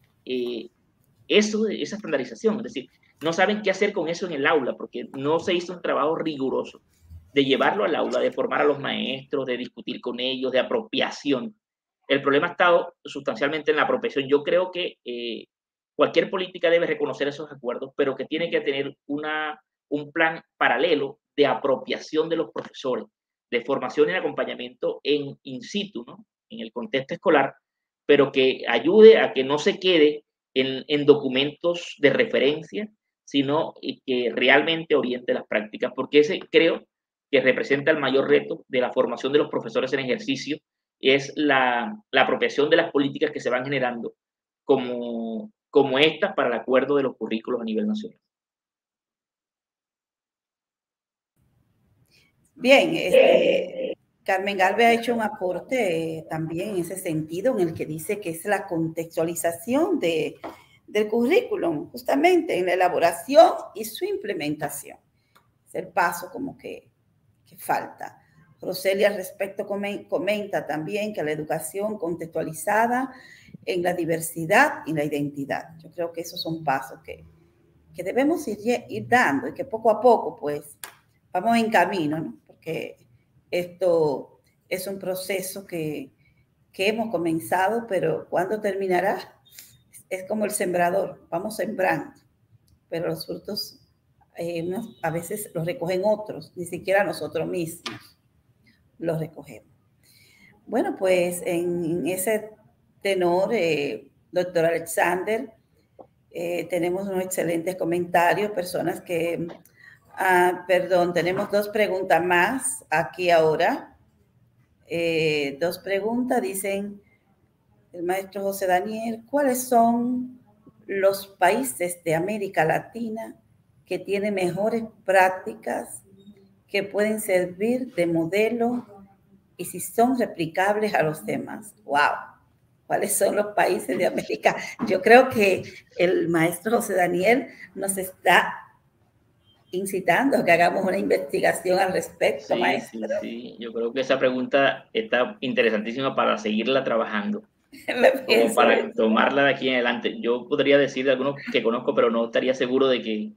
esa estandarización. Es decir, no saben qué hacer con eso en el aula, porque no se hizo un trabajo riguroso de llevarlo al aula, de formar a los maestros, de discutir con ellos, de apropiación. El problema ha estado sustancialmente en la apropiación. Yo creo que cualquier política debe reconocer esos acuerdos, pero que tiene que tener un plan paralelo de apropiación de los profesores, de formación y acompañamiento in situ, ¿no? En el contexto escolar, pero que ayude a que no se quede en documentos de referencia, sino que realmente oriente las prácticas, porque ese creo que representa el mayor reto de la formación de los profesores en ejercicio, es la apropiación de las políticas que se van generando como estas para el acuerdo de los currículos a nivel nacional. Bien, Carmen Galvez ha hecho un aporte también en ese sentido, en el que dice que es la contextualización del currículum, justamente en la elaboración y su implementación. Es el paso como que falta. Roselia al respecto comenta también que la educación contextualizada en la diversidad y la identidad. Yo creo que esos son pasos que debemos ir dando y que poco a poco pues vamos en camino, ¿no? Porque esto es un proceso que hemos comenzado, pero ¿cuándo terminará? Es como el sembrador, vamos sembrando, pero los frutos a veces los recogen otros, ni siquiera nosotros mismos los recogemos. Bueno, pues en ese tenor, doctor Alexander, tenemos unos excelentes comentarios, personas que, tenemos 2 preguntas más aquí ahora. 2 preguntas, dicen el maestro José Daniel, ¿cuáles son los países de América Latina que tienen mejores prácticas que pueden servir de modelo y si son replicables a los demás? ¡Wow! ¿Cuáles son los países de América? Yo creo que el maestro José Daniel nos está incitando a que hagamos una investigación al respecto, maestro. Sí. Yo creo que esa pregunta está interesantísima para seguirla trabajando. Como para tomarla de aquí en adelante. Yo podría decir de algunos que conozco, pero no estaría seguro de que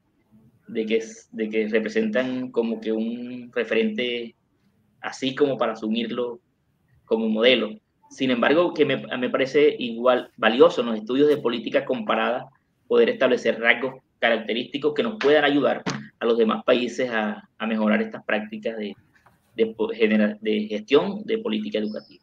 representan como que un referente así como para asumirlo como modelo. Sin embargo, que me parece igual valioso en los estudios de política comparada poder establecer rasgos característicos que nos puedan ayudar a los demás países a mejorar estas prácticas de gestión de política educativa.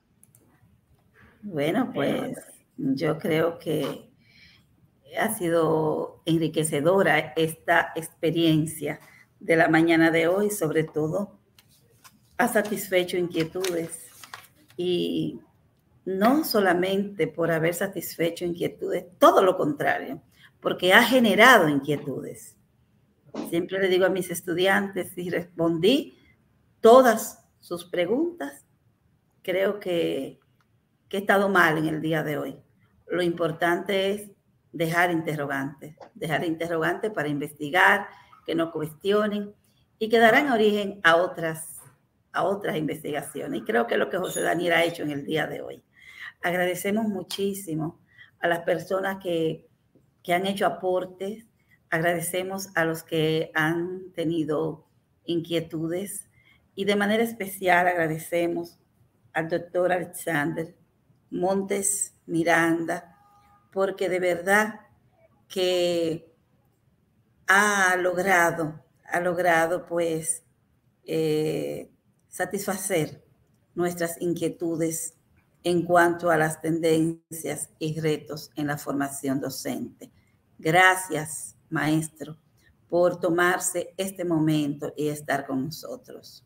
Bueno, pues yo creo que ha sido enriquecedora esta experiencia de la mañana de hoy, sobre todo ha satisfecho inquietudes y no solamente por haber satisfecho inquietudes, todo lo contrario, porque ha generado inquietudes. Siempre le digo a mis estudiantes, si respondí todas sus preguntas, creo que he estado mal en el día de hoy. Lo importante es dejar interrogantes para investigar, que no cuestionen y que darán origen a otras investigaciones. Y creo que es lo que José Daniel ha hecho en el día de hoy. Agradecemos muchísimo a las personas que han hecho aportes, agradecemos a los que han tenido inquietudes y de manera especial agradecemos al doctor Alexander Montes Miranda, porque de verdad que ha logrado pues satisfacer nuestras inquietudes en cuanto a las tendencias y retos en la formación docente. Gracias, maestro, por tomarse este momento y estar con nosotros.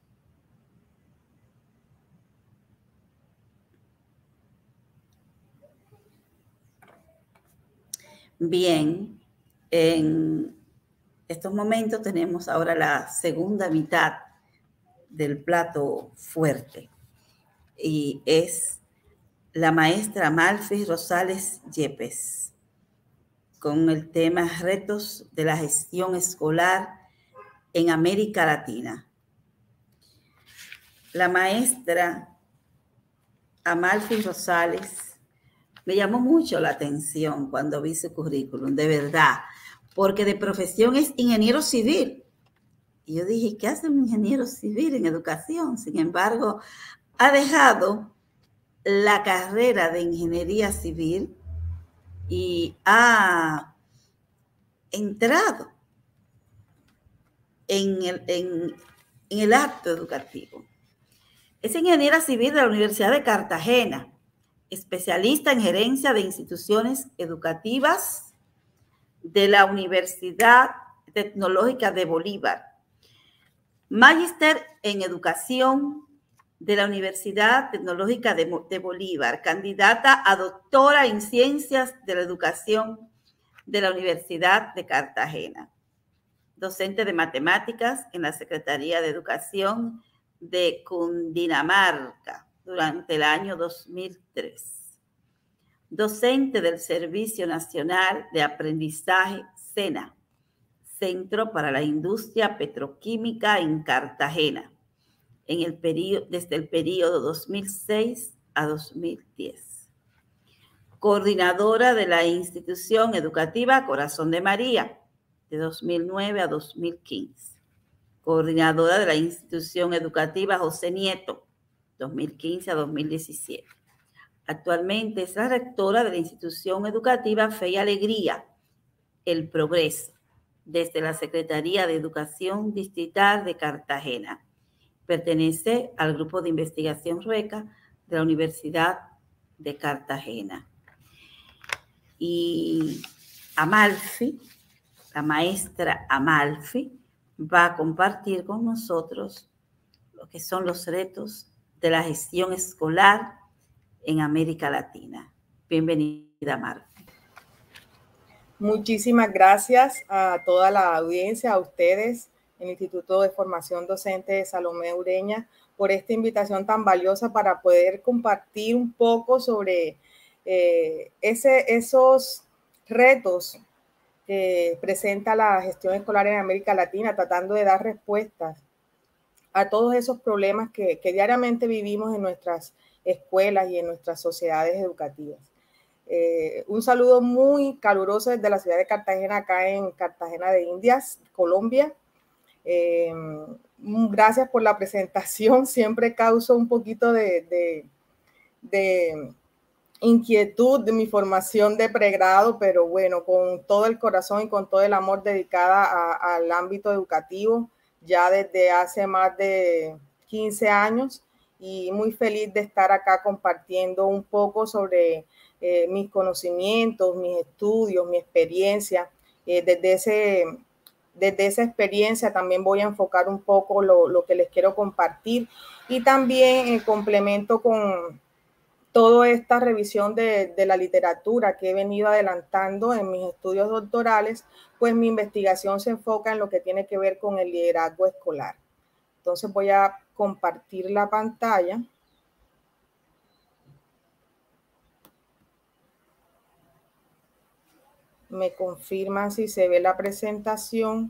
Bien, en estos momentos tenemos ahora la segunda mitad del plato fuerte y es la maestra Amalfi Rosales Yepes con el tema Retos de la Gestión Escolar en América Latina. La maestra Amalfi Rosales me llamó mucho la atención cuando vi su currículum, de verdad, porque de profesión es ingeniero civil. Y yo dije, ¿qué hace un ingeniero civil en educación? Sin embargo, ha dejado la carrera de ingeniería civil y ha entrado en el acto educativo. Es ingeniera civil de la Universidad de Cartagena, especialista en gerencia de instituciones educativas de la Universidad Tecnológica de Bolívar, magíster en educación de la Universidad Tecnológica de Bolívar, candidata a doctora en ciencias de la educación de la Universidad de Cartagena, docente de matemáticas en la Secretaría de Educación de Cundinamarca durante el año 2003. Docente del Servicio Nacional de Aprendizaje SENA, Centro para la Industria Petroquímica en Cartagena, desde el periodo 2006 a 2010. Coordinadora de la institución educativa Corazón de María, de 2009 a 2015. Coordinadora de la institución educativa José Nieto, 2015 a 2017. Actualmente es la rectora de la institución educativa Fe y Alegría, El Progreso, desde la Secretaría de Educación Distrital de Cartagena. Pertenece al grupo de investigación RUECA de la Universidad de Cartagena. Y Amalfi, la maestra Amalfi, va a compartir con nosotros lo que son los retos de la gestión escolar en América Latina. Bienvenida, Amalfi. Muchísimas gracias a toda la audiencia, a ustedes, el Instituto de Formación Docente de Salomé Ureña, por esta invitación tan valiosa para poder compartir un poco sobre esos retos que presenta la gestión escolar en América Latina, tratando de dar respuestas a todos esos problemas que diariamente vivimos en nuestras escuelas y en nuestras sociedades educativas. Un saludo muy caluroso desde la ciudad de Cartagena, acá en Cartagena de Indias, Colombia. Gracias por la presentación. Siempre causo un poquito de inquietud de mi formación de pregrado, pero bueno, con todo el corazón y con todo el amor dedicada al ámbito educativo, ya desde hace más de 15 años, y muy feliz de estar acá compartiendo un poco sobre mis conocimientos, mis estudios, mi experiencia. Desde esa experiencia también voy a enfocar un poco lo que les quiero compartir, y también en complemento con toda esta revisión de la literatura que he venido adelantando en mis estudios doctorales, pues mi investigación se enfoca en lo que tiene que ver con el liderazgo escolar. Entonces voy a compartir la pantalla. Me confirman si se ve la presentación.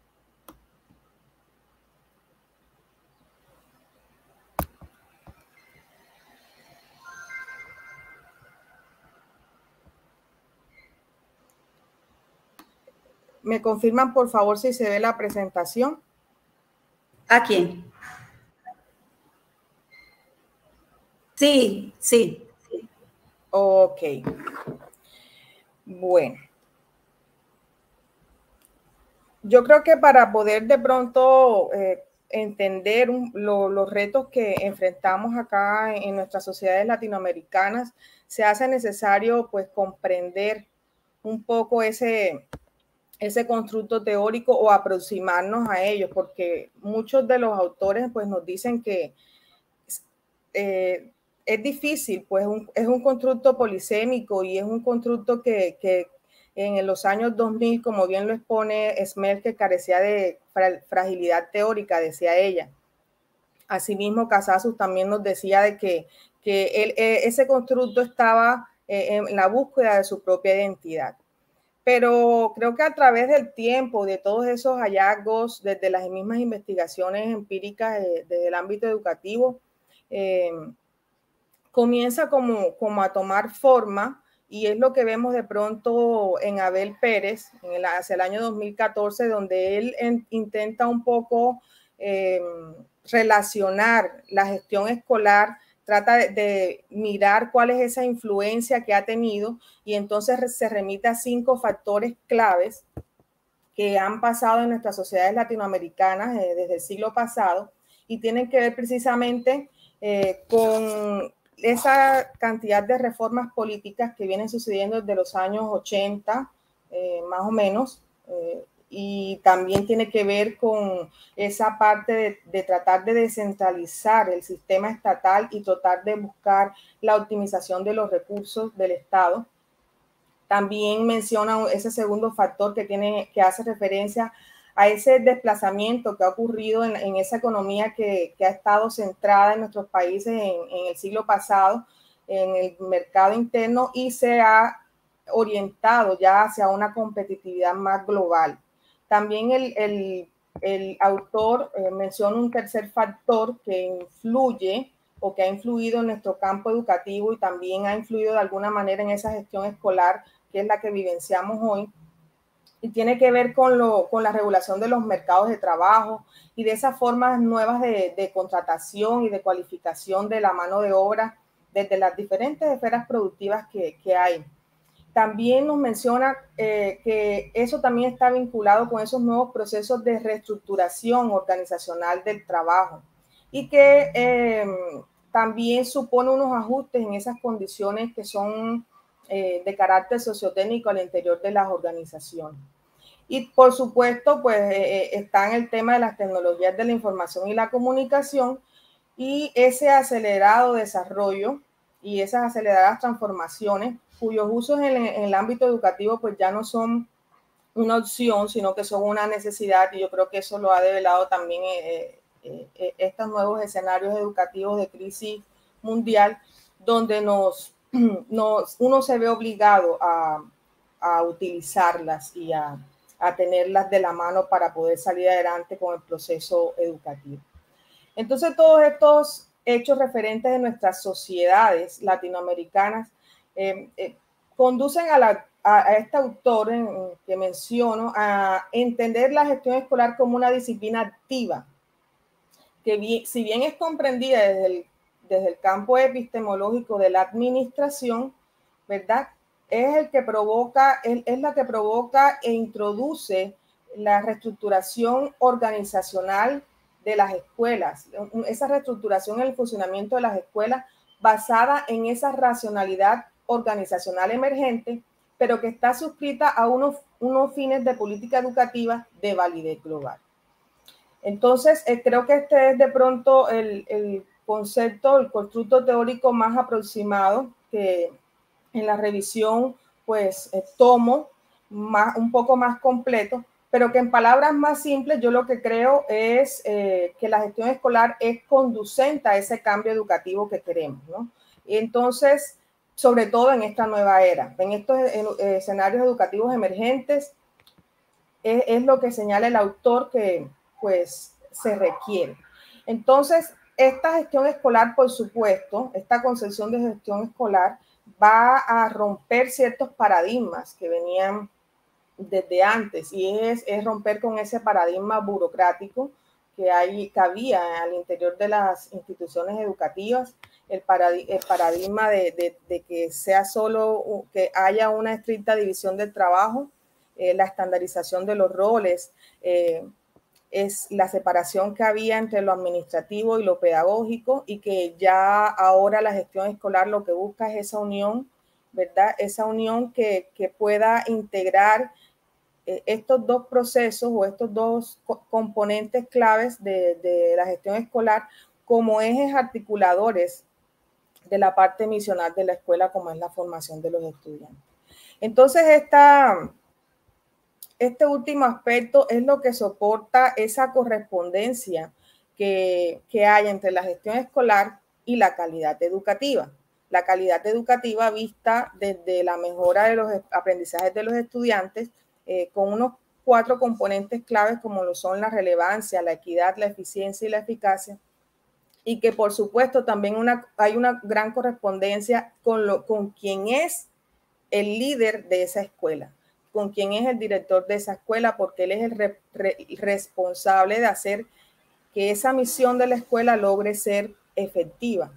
¿Me confirman, por favor, si se ve la presentación? ¿A quién? Sí, sí. Ok. Bueno. Yo creo que para poder de pronto entender los retos que enfrentamos acá en nuestras sociedades latinoamericanas, se hace necesario pues comprender un poco ese constructo teórico o aproximarnos a ellos, porque muchos de los autores pues nos dicen que es difícil, pues es un constructo polisémico y es un constructo que en los años 2000, como bien lo expone Smell, que carecía de fragilidad teórica, decía ella. Asimismo, Casasus también nos decía de que ese constructo estaba en la búsqueda de su propia identidad. Pero creo que a través del tiempo, de todos esos hallazgos, desde las mismas investigaciones empíricas desde el ámbito educativo, comienza como a tomar forma, y es lo que vemos de pronto en Abel Pérez hacia el año 2014, donde él intenta un poco relacionar la gestión escolar, trata de mirar cuál es esa influencia que ha tenido, y entonces se remite a 5 factores claves que han pasado en nuestras sociedades latinoamericanas desde el siglo pasado, y tienen que ver precisamente con esa cantidad de reformas políticas que vienen sucediendo desde los años 80, más o menos, y también tiene que ver con esa parte de tratar de descentralizar el sistema estatal y tratar de buscar la optimización de los recursos del Estado. También menciona ese segundo factor que hace referencia a ese desplazamiento que ha ocurrido en esa economía que ha estado centrada en nuestros países en el siglo pasado, en el mercado interno, y se ha orientado ya hacia una competitividad más global. También el autor menciona un tercer factor que influye o que ha influido en nuestro campo educativo y también ha influido de alguna manera en esa gestión escolar, que es la que vivenciamos hoy, y tiene que ver con la regulación de los mercados de trabajo y de esas formas nuevas de contratación y de cualificación de la mano de obra desde las diferentes esferas productivas que hay. También nos menciona que eso también está vinculado con esos nuevos procesos de reestructuración organizacional del trabajo, y que también supone unos ajustes en esas condiciones que son de carácter sociotécnico al interior de las organizaciones. Y por supuesto, pues está en el tema de las tecnologías de la información y la comunicación, y ese acelerado desarrollo y esas aceleradas transformaciones, cuyos usos en el ámbito educativo pues ya no son una opción, sino que son una necesidad, y yo creo que eso lo ha develado también estos nuevos escenarios educativos de crisis mundial, donde uno se ve obligado a utilizarlas y a tenerlas de la mano para poder salir adelante con el proceso educativo. Entonces, todos estos hechos referentes de nuestras sociedades latinoamericanas conducen a este autor que menciono a entender la gestión escolar como una disciplina activa, que si bien es comprendida desde el campo epistemológico de la administración, ¿verdad?, es la que provoca e introduce la reestructuración organizacional de las escuelas, esa reestructuración en el funcionamiento de las escuelas basada en esa racionalidad organizacional emergente, pero que está suscrita a unos fines de política educativa de validez global. Entonces, creo que este es de pronto el concepto, el constructo teórico más aproximado que en la revisión pues tomo un poco más completo, pero que en palabras más simples yo lo que creo es que la gestión escolar es conducente a ese cambio educativo que queremos, ¿no? Y entonces sobre todo en esta nueva era. En estos escenarios educativos emergentes es lo que señala el autor que pues se requiere. Entonces, esta gestión escolar, por supuesto, esta concepción de gestión escolar va a romper ciertos paradigmas que venían desde antes, y es romper con ese paradigma burocrático que había al interior de las instituciones educativas, el paradigma de que sea solo, que haya una estricta división del trabajo, la estandarización de los roles, es la separación que había entre lo administrativo y lo pedagógico, y que ya ahora la gestión escolar lo que busca es esa unión, ¿verdad? Esa unión que pueda integrar estos dos procesos o estos dos componentes claves de la gestión escolar como ejes articuladores de la parte misional de la escuela, como es la formación de los estudiantes. Entonces, este último aspecto es lo que soporta esa correspondencia que hay entre la gestión escolar y la calidad educativa. La calidad educativa vista desde la mejora de los aprendizajes de los estudiantes, con unos 4 componentes claves como lo son la relevancia, la equidad, la eficiencia y la eficacia, y que por supuesto también hay una gran correspondencia con quien es el líder de esa escuela, con quien es el director de esa escuela, porque él es el responsable de hacer que esa misión de la escuela logre ser efectiva.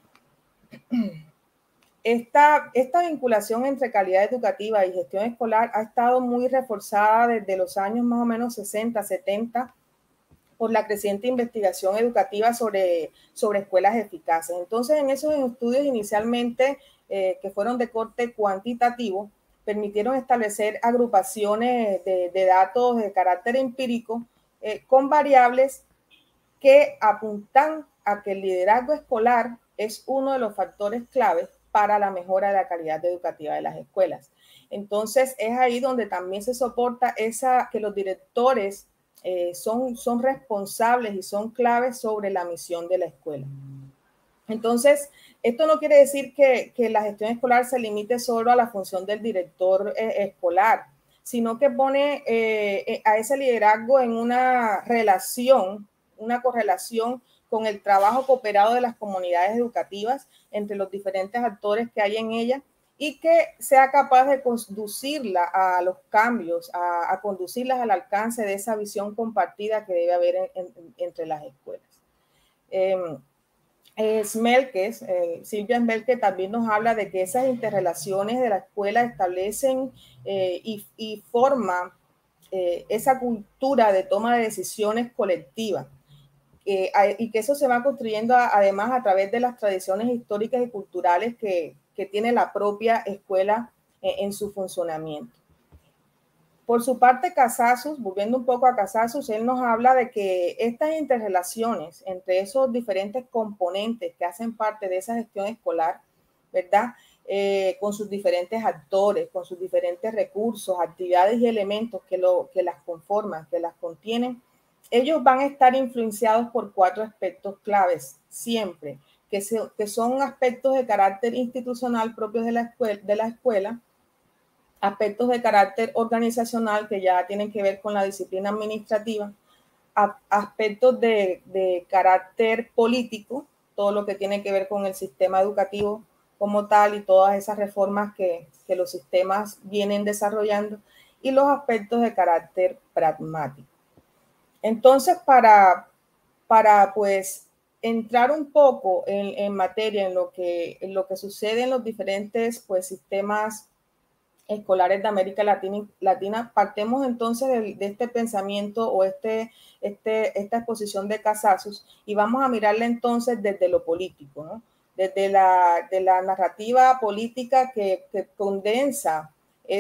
Esta vinculación entre calidad educativa y gestión escolar ha estado muy reforzada desde los años más o menos 60, 70, por la creciente investigación educativa sobre escuelas eficaces. Entonces, en esos estudios inicialmente que fueron de corte cuantitativo, permitieron establecer agrupaciones de datos de carácter empírico con variables que apuntan a que el liderazgo escolar es uno de los factores claves para la mejora de la calidad educativa de las escuelas. Entonces, es ahí donde también se soporta que los directores son responsables y son claves sobre la misión de la escuela. Entonces, esto no quiere decir que la gestión escolar se limite solo a la función del director escolar, sino que pone a ese liderazgo en una correlación con el trabajo cooperado de las comunidades educativas entre los diferentes actores que hay en ella, y que sea capaz de conducirla a los cambios, a conducirlas al alcance de esa visión compartida que debe haber entre las escuelas. Silvia Smelke también nos habla de que esas interrelaciones de la escuela establecen y forman esa cultura de toma de decisiones colectivas, y que eso se va construyendo además a través de las tradiciones históricas y culturales que tiene la propia escuela en su funcionamiento. Por su parte, Casasus, volviendo un poco a Casasus, él nos habla de que estas interrelaciones entre esos diferentes componentes que hacen parte de esa gestión escolar, ¿verdad? Con sus diferentes actores, con sus diferentes recursos, actividades y elementos que las conforman, que las contienen, ellos van a estar influenciados por 4 aspectos claves siempre, que son aspectos de carácter institucional propios de la escuela, aspectos de carácter organizacional que ya tienen que ver con la disciplina administrativa, aspectos de carácter político, todo lo que tiene que ver con el sistema educativo como tal y todas esas reformas que los sistemas vienen desarrollando, y los aspectos de carácter pragmático. Entonces, para pues entrar un poco en materia, en lo que sucede en los diferentes pues sistemas escolares de América Latina, partemos entonces de este pensamiento o esta exposición de Casasus, y vamos a mirarla entonces desde lo político, ¿no? Desde la narrativa política que condensa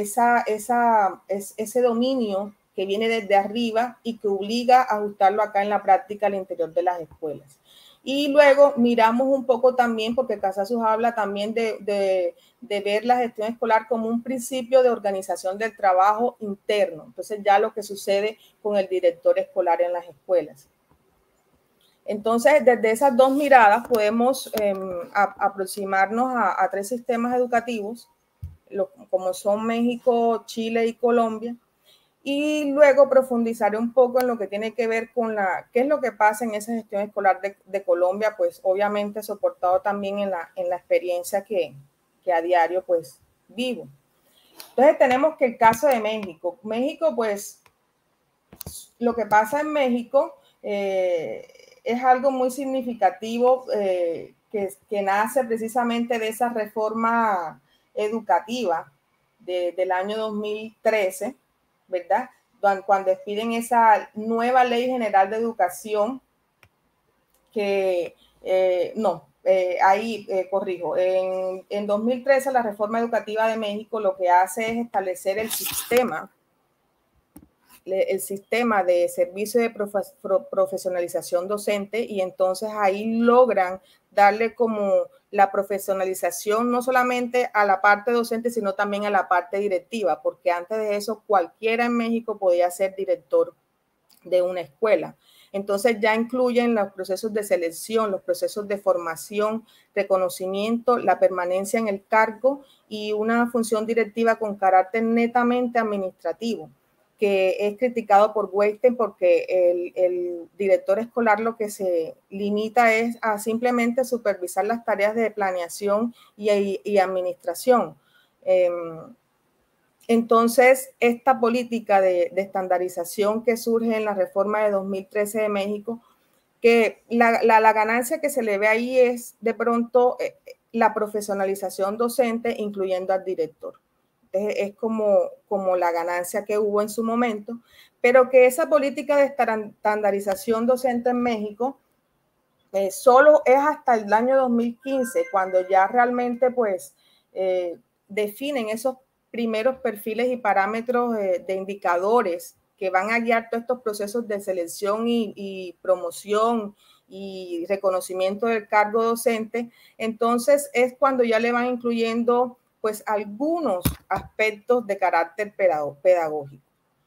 ese dominio que viene desde arriba y que obliga a ajustarlo acá en la práctica al interior de las escuelas. Y luego miramos un poco también, porque Casasus habla también de ver la gestión escolar como un principio de organización del trabajo interno. Entonces ya lo que sucede con el director escolar en las escuelas. Entonces, desde esas dos miradas podemos aproximarnos a tres sistemas educativos, como son México, Chile y Colombia, y luego profundizaré un poco en lo que tiene que ver con qué es lo que pasa en esa gestión escolar de Colombia, pues obviamente soportado también en la experiencia que a diario pues vivo. Entonces tenemos que el caso de México. México, pues lo que pasa en México es algo muy significativo que nace precisamente de esa reforma educativa del año 2013, ¿verdad? Cuando expiden esa nueva Ley General de Educación que, corrijo, en 2013 la reforma educativa de México lo que hace es establecer el sistema de servicio de profesionalización docente, y entonces ahí logran darle como la profesionalización no solamente a la parte docente, sino también a la parte directiva, porque antes de eso cualquiera en México podía ser director de una escuela. Entonces ya incluyen los procesos de selección, los procesos de formación, reconocimiento, la permanencia en el cargo y una función directiva con carácter netamente administrativo, que es criticado por Weisten porque el director escolar lo que se limita es a simplemente supervisar las tareas de planeación y administración. Entonces, esta política de estandarización que surge en la reforma de 2013 de México, que la ganancia que se le ve ahí es de pronto la profesionalización docente, incluyendo al director. Es como la ganancia que hubo en su momento, pero que esa política de estandarización docente en México solo es hasta el año 2015, cuando ya realmente pues definen esos primeros perfiles y parámetros de indicadores que van a guiar todos estos procesos de selección y promoción y reconocimiento del cargo docente. Entonces es cuando ya le van incluyendo pues algunos aspectos de carácter pedagógico.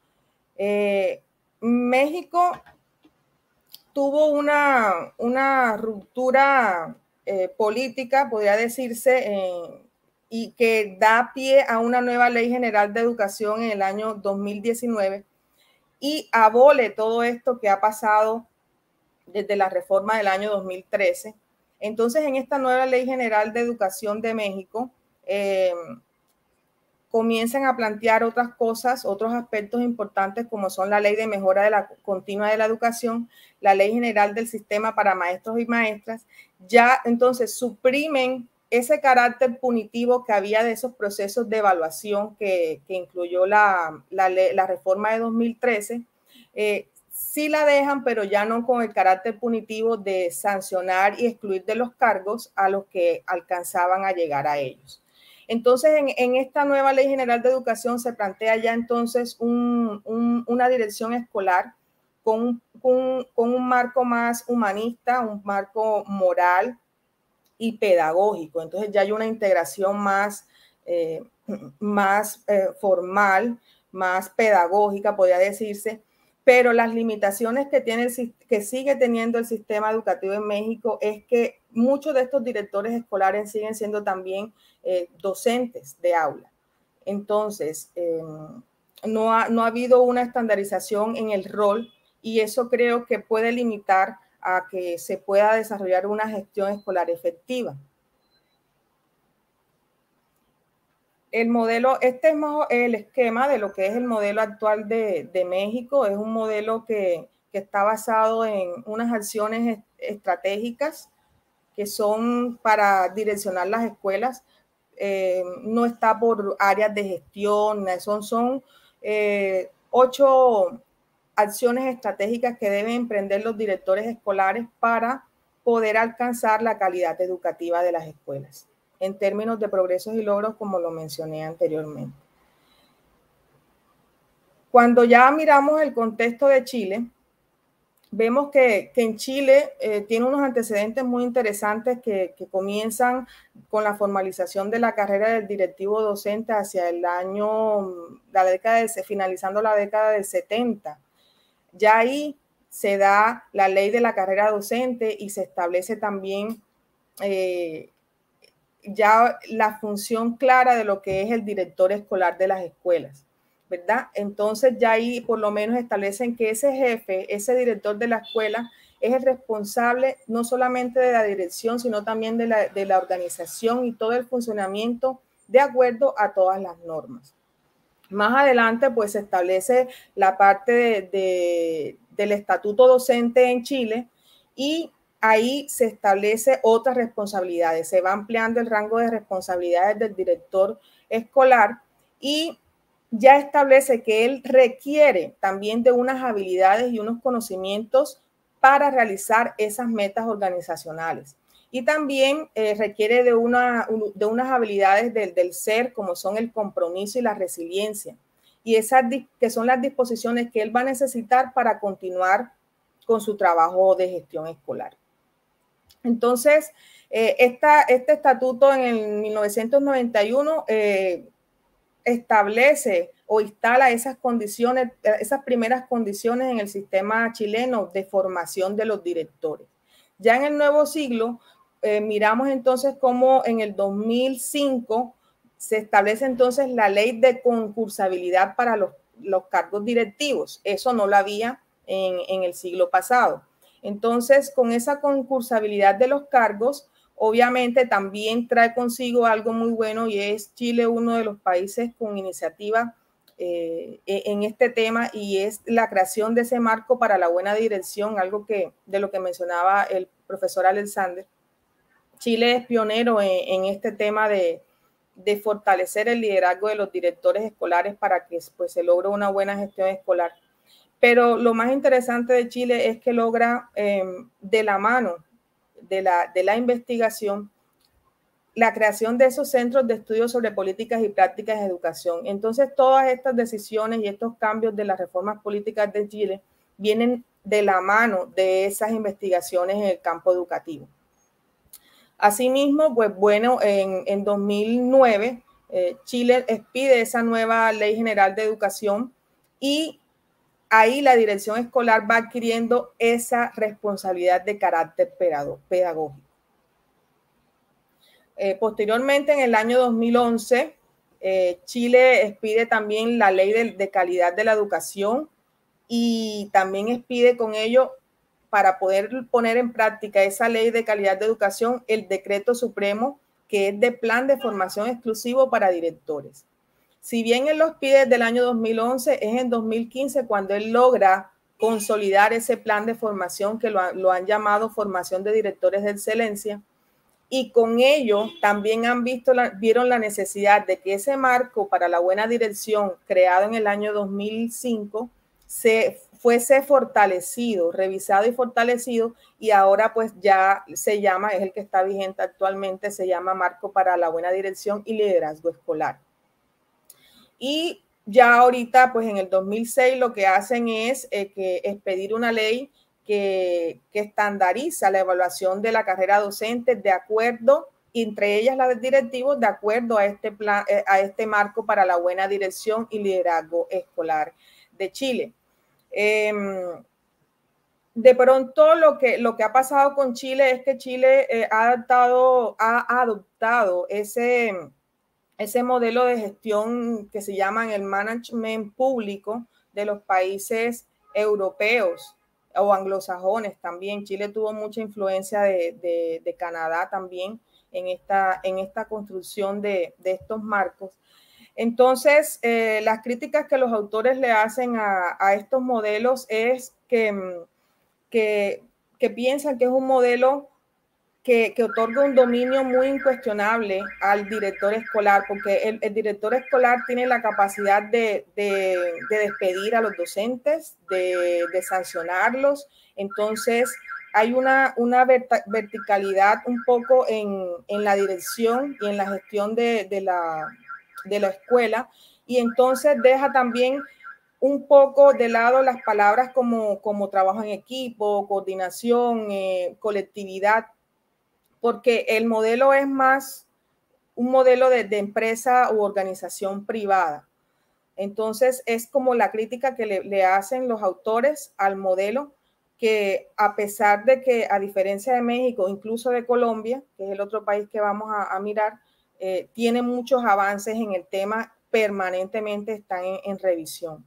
México tuvo una ruptura política, podría decirse, y que da pie a una nueva Ley General de Educación en el año 2019 y abole todo esto que ha pasado desde la reforma del año 2013. Entonces, en esta nueva Ley General de Educación de México, comienzan a plantear otras cosas, otros aspectos importantes, como son la Ley de Mejora Continua de la Educación, la Ley General del Sistema para Maestros y Maestras. Ya entonces suprimen ese carácter punitivo que había de esos procesos de evaluación que incluyó la reforma de 2013. Sí la dejan, pero ya no con el carácter punitivo de sancionar y excluir de los cargos a los que alcanzaban a llegar a ellos. Entonces, en esta nueva Ley General de Educación se plantea ya entonces una dirección escolar con un marco más humanista, un marco moral y pedagógico. Entonces ya hay una integración más formal, más pedagógica, podría decirse, pero las limitaciones que sigue teniendo el sistema educativo en México es que muchos de estos directores escolares siguen siendo también docentes de aula. Entonces, no ha habido una estandarización en el rol, y eso creo que puede limitar a que se pueda desarrollar una gestión escolar efectiva. El modelo, este es el esquema de lo que es el modelo actual de México. Es un modelo que está basado en unas acciones estratégicas que son para direccionar las escuelas. No está por áreas de gestión, son 8 acciones estratégicas que deben emprender los directores escolares para poder alcanzar la calidad educativa de las escuelas, en términos de progresos y logros, como lo mencioné anteriormente. Cuando ya miramos el contexto de Chile, vemos que en Chile tiene unos antecedentes muy interesantes que comienzan con la formalización de la carrera del directivo docente hacia el año, finalizando la década del 70. Ya ahí se da la ley de la carrera docente y se establece también ya la función clara de lo que es el director escolar de las escuelas, ¿verdad? Entonces ya ahí por lo menos establecen que ese jefe, ese director de la escuela, es el responsable no solamente de la dirección, sino también de la organización y todo el funcionamiento de acuerdo a todas las normas. Más adelante, pues se establece la parte del estatuto docente en Chile y ahí se establece otras responsabilidades. Se va ampliando el rango de responsabilidades del director escolar y ya establece que él requiere también de unas habilidades y unos conocimientos para realizar esas metas organizacionales. Y también requiere de unas habilidades del ser, como son el compromiso y la resiliencia. Y esas que son las disposiciones que él va a necesitar para continuar con su trabajo de gestión escolar. Entonces, este estatuto en el 1991 establece o instala esas condiciones, esas primeras condiciones en el sistema chileno de formación de los directores. Ya en el nuevo siglo, miramos entonces cómo en el 2005 se establece entonces la ley de concursabilidad para los cargos directivos. Eso no lo había en el siglo pasado. Entonces, con esa concursabilidad de los cargos, obviamente también trae consigo algo muy bueno y es Chile uno de los países con iniciativa en este tema y es la creación de ese marco para la buena dirección, algo de lo que mencionaba el profesor Alexander. Chile es pionero en este tema de fortalecer el liderazgo de los directores escolares para que pues, se logre una buena gestión escolar. Pero lo más interesante de Chile es que logra de la mano de la investigación la creación de esos centros de estudio sobre políticas y prácticas de educación. Entonces, todas estas decisiones y estos cambios de las reformas políticas de Chile vienen de la mano de esas investigaciones en el campo educativo. Asimismo, pues bueno, en 2009, Chile expide esa nueva Ley General de Educación y ahí la dirección escolar va adquiriendo esa responsabilidad de carácter pedagógico. Posteriormente, en el año 2011, Chile expide también la Ley de Calidad de la Educación y también expide con ello, para poder poner en práctica esa Ley de Calidad de Educación, el Decreto Supremo, que es de Plan de Formación Exclusivo para Directores. Si bien él los pide desde el año 2011, es en 2015 cuando él logra consolidar ese plan de formación que lo han llamado Formación de Directores de Excelencia. Y con ello también vieron la necesidad de que ese marco para la buena dirección creado en el año 2005 fuese fortalecido, revisado y fortalecido, y ahora pues ya se llama, es el que está vigente actualmente, se llama Marco para la Buena Dirección y Liderazgo Escolar. Y ya ahorita pues en el 2006 lo que hacen es que expedir una ley que estandariza la evaluación de la carrera docente de acuerdo, entre ellas las de directivos, de acuerdo a este plan, a este marco para la buena dirección y liderazgo escolar de Chile. De pronto lo que ha pasado con Chile es que Chile ha adoptado ese modelo de gestión que se llama el management público de los países europeos o anglosajones también. Chile tuvo mucha influencia de Canadá también en esta construcción de estos marcos. Entonces, las críticas que los autores le hacen a estos modelos es que piensan que es un modelo que otorga un dominio muy incuestionable al director escolar, porque el director escolar tiene la capacidad de despedir a los docentes, de sancionarlos. Entonces, hay una verticalidad un poco en la dirección y en la gestión de la escuela, y entonces deja también un poco de lado las palabras como trabajo en equipo, coordinación, colectividad, porque el modelo es más un modelo de empresa u organización privada. Entonces es como la crítica que le hacen los autores al modelo, que a pesar de que, a diferencia de México, incluso de Colombia, que es el otro país que vamos a mirar, tiene muchos avances en el tema, permanentemente están en revisión.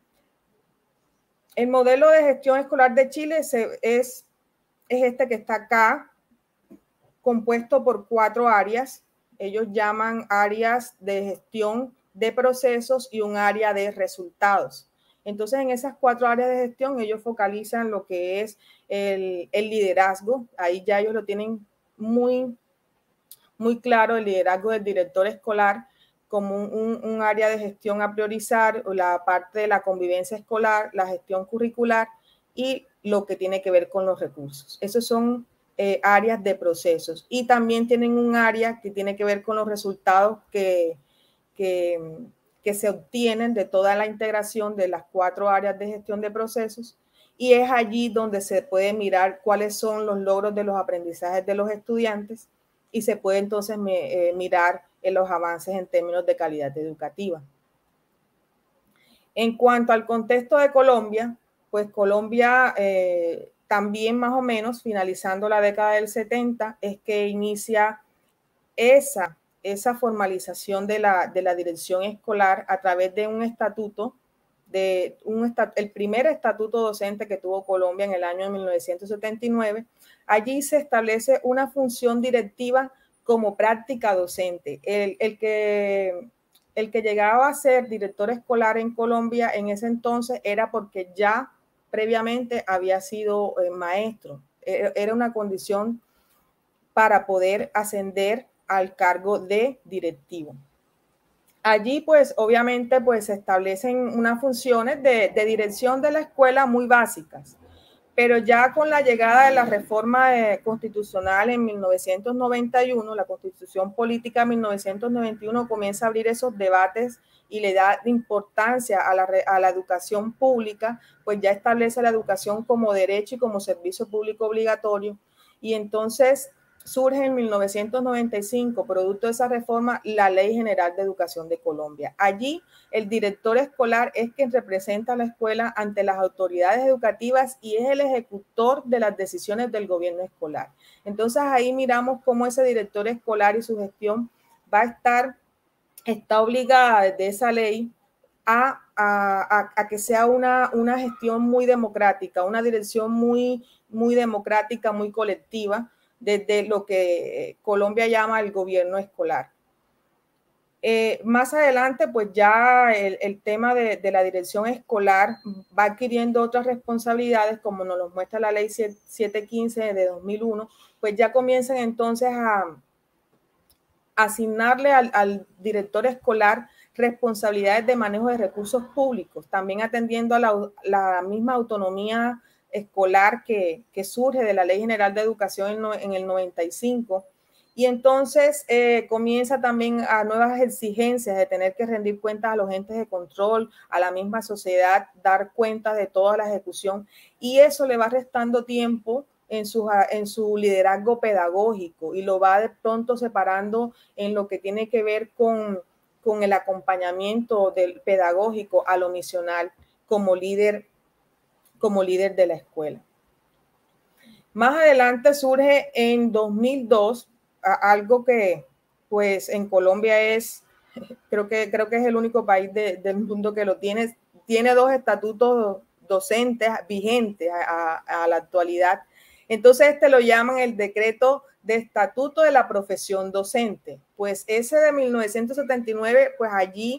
El modelo de gestión escolar de Chile es este que está acá, compuesto por 4 áreas. Ellos llaman áreas de gestión de procesos y un área de resultados. Entonces, en esas 4 áreas de gestión, ellos focalizan lo que es el liderazgo. Ahí ya ellos lo tienen muy claro, el liderazgo del director escolar como un área de gestión a priorizar, la parte de la convivencia escolar, la gestión curricular y lo que tiene que ver con los recursos. Esos son áreas de procesos. Y también tienen un área que tiene que ver con los resultados que se obtienen de toda la integración de las 4 áreas de gestión de procesos, y es allí donde se puede mirar cuáles son los logros de los aprendizajes de los estudiantes y se puede entonces mirar en los avances en términos de calidad educativa. En cuanto al contexto de Colombia, pues Colombia también más o menos finalizando la década del 70 es que inicia esa formalización de la dirección escolar a través de un estatuto, el primer estatuto docente que tuvo Colombia en el año de 1979. Allí se establece una función directiva como práctica docente. El que llegaba a ser director escolar en Colombia en ese entonces era porque ya previamente había sido maestro. Era una condición para poder ascender al cargo de directivo. Allí, pues, obviamente, pues, se establecen unas funciones de dirección de la escuela muy básicas, pero ya con la llegada de la reforma constitucional en 1991, la Constitución Política de 1991 comienza a abrir esos debates y le da importancia a la educación pública, pues ya establece la educación como derecho y como servicio público obligatorio, y entonces surge en 1995, producto de esa reforma, la Ley General de Educación de Colombia. Allí, el director escolar es quien representa a la escuela ante las autoridades educativas y es el ejecutor de las decisiones del gobierno escolar. Entonces, ahí miramos cómo ese director escolar y su gestión está obligada desde esa ley a que sea una gestión muy democrática, una dirección muy democrática, muy colectiva, desde lo que Colombia llama el gobierno escolar. Más adelante, pues ya el tema de la dirección escolar va adquiriendo otras responsabilidades, como nos lo muestra la ley 715 de 2001, pues ya comienzan entonces a asignarle al director escolar responsabilidades de manejo de recursos públicos, también atendiendo a la misma autonomía escolar que surge de la Ley General de Educación en el 95. Y entonces comienza también a nuevas exigencias de tener que rendir cuentas a los entes de control, a la misma sociedad, dar cuenta de toda la ejecución, y eso le va restando tiempo en su liderazgo pedagógico y lo va de pronto separando en lo que tiene que ver con el acompañamiento del pedagógico a lo misional como líder de la escuela. Más adelante surge en 2002 algo que pues en Colombia creo que es el único país del mundo que lo tiene 2 estatutos docentes vigentes a la actualidad. Entonces lo llaman el decreto de estatuto de la profesión docente. Pues ese de 1979, pues allí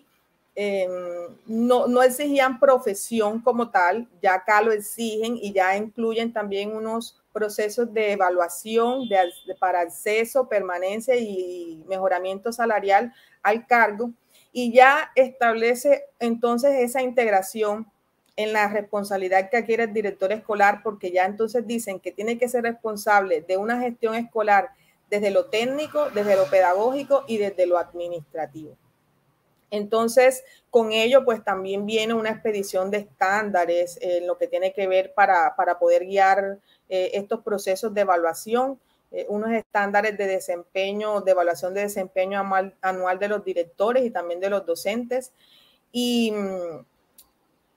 no exigían profesión como tal, ya acá lo exigen y ya incluyen también unos procesos de evaluación para acceso, permanencia y mejoramiento salarial al cargo, y ya establece entonces esa integración en la responsabilidad que adquiere el director escolar, porque ya entonces dicen que tiene que ser responsable de una gestión escolar desde lo técnico, desde lo pedagógico y desde lo administrativo. Entonces, con ello, pues también viene una expedición de estándares en lo que tiene que ver para poder guiar estos procesos de evaluación, unos estándares de desempeño, de evaluación de desempeño anual de los directores y también de los docentes. Y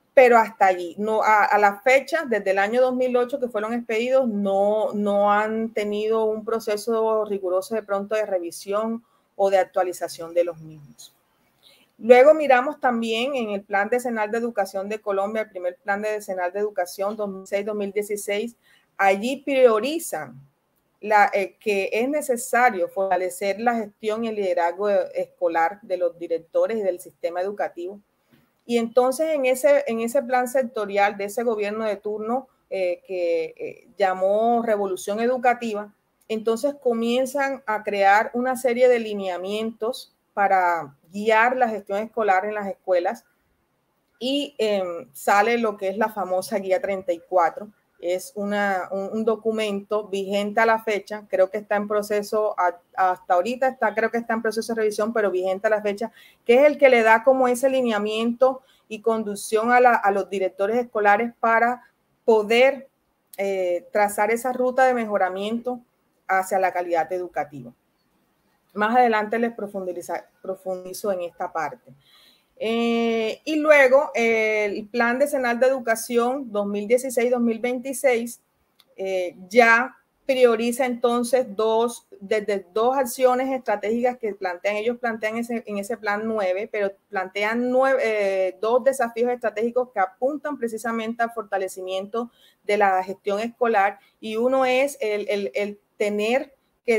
pero hasta allí, no, a la fecha, desde el año 2008 que fueron expedidos, no han tenido un proceso riguroso de pronto de revisión o de actualización de los mismos. Luego miramos también en el Plan Decenal de Educación de Colombia, el primer Plan Decenal de Educación 2006-2016, allí priorizan que es necesario fortalecer la gestión y el liderazgo escolar de los directores y del sistema educativo. Y entonces en ese plan sectorial de ese gobierno de turno que llamó Revolución Educativa, entonces comienzan a crear una serie de lineamientos para guiar la gestión escolar en las escuelas y sale lo que es la famosa Guía 34. Es un documento vigente a la fecha, creo que está en proceso, hasta ahorita creo que está en proceso de revisión, pero vigente a la fecha, que es el que le da como ese lineamiento y conducción a los directores escolares para poder trazar esa ruta de mejoramiento hacia la calidad educativa. Más adelante les profundizo en esta parte. Y luego el Plan Decenal de Educación 2016-2026 ya prioriza entonces dos acciones estratégicas que ellos plantean en ese plan 9, pero plantean dos desafíos estratégicos que apuntan precisamente al fortalecimiento de la gestión escolar, y uno es el tener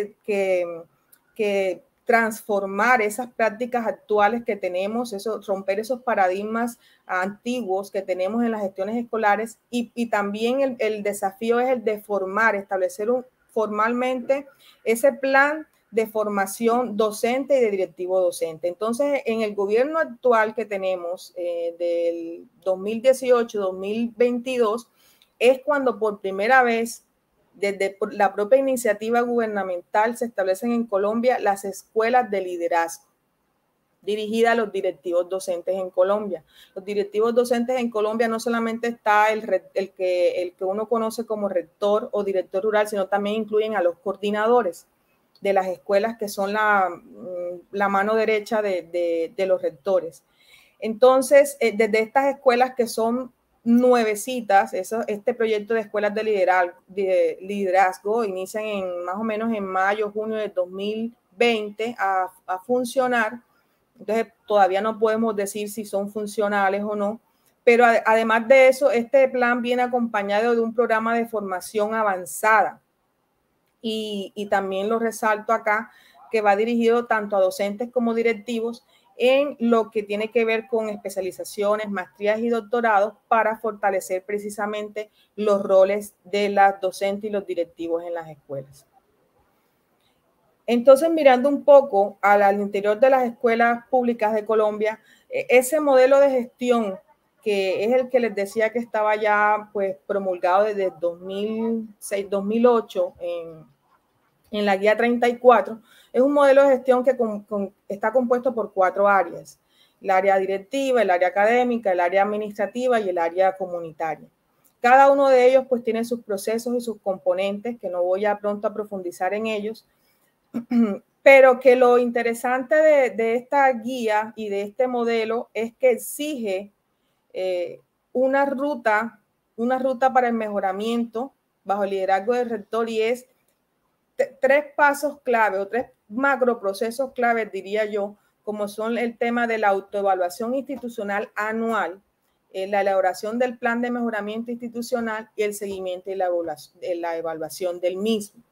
que transformar esas prácticas actuales que tenemos, romper esos paradigmas antiguos que tenemos en las gestiones escolares, y también el desafío es el de establecer formalmente ese plan de formación docente y de directivo docente. Entonces, en el gobierno actual que tenemos del 2018-2022 es cuando por primera vez desde la propia iniciativa gubernamental se establecen en Colombia las escuelas de liderazgo dirigidas a los directivos docentes en Colombia. Los directivos docentes en Colombia no solamente está el que uno conoce como rector o director rural, sino también incluyen a los coordinadores de las escuelas, que son la mano derecha de los rectores. Entonces, desde estas escuelas que son nuevecitas, este proyecto de escuelas de liderazgo inician más o menos en mayo, junio de 2020 a funcionar. Entonces todavía no podemos decir si son funcionales o no, pero además de eso, este plan viene acompañado de un programa de formación avanzada, y también lo resalto acá, que va dirigido tanto a docentes como directivos en lo que tiene que ver con especializaciones, maestrías y doctorados, para fortalecer precisamente los roles de las docentes y los directivos en las escuelas. Entonces, mirando un poco al interior de las escuelas públicas de Colombia, ese modelo de gestión, que es el que les decía que estaba ya pues promulgado desde 2006-2008 en la Guía 34, es un modelo de gestión que está compuesto por 4 áreas: el área directiva, el área académica, el área administrativa y el área comunitaria. Cada uno de ellos pues tiene sus procesos y sus componentes, que no voy pronto a profundizar en ellos, pero que lo interesante de esta guía y de este modelo es que exige una ruta para el mejoramiento bajo el liderazgo del rector, y es 3 pasos clave o 3 macroprocesos claves, diría yo, como son el tema de la autoevaluación institucional anual, la elaboración del plan de mejoramiento institucional y el seguimiento y la evaluación del mismo.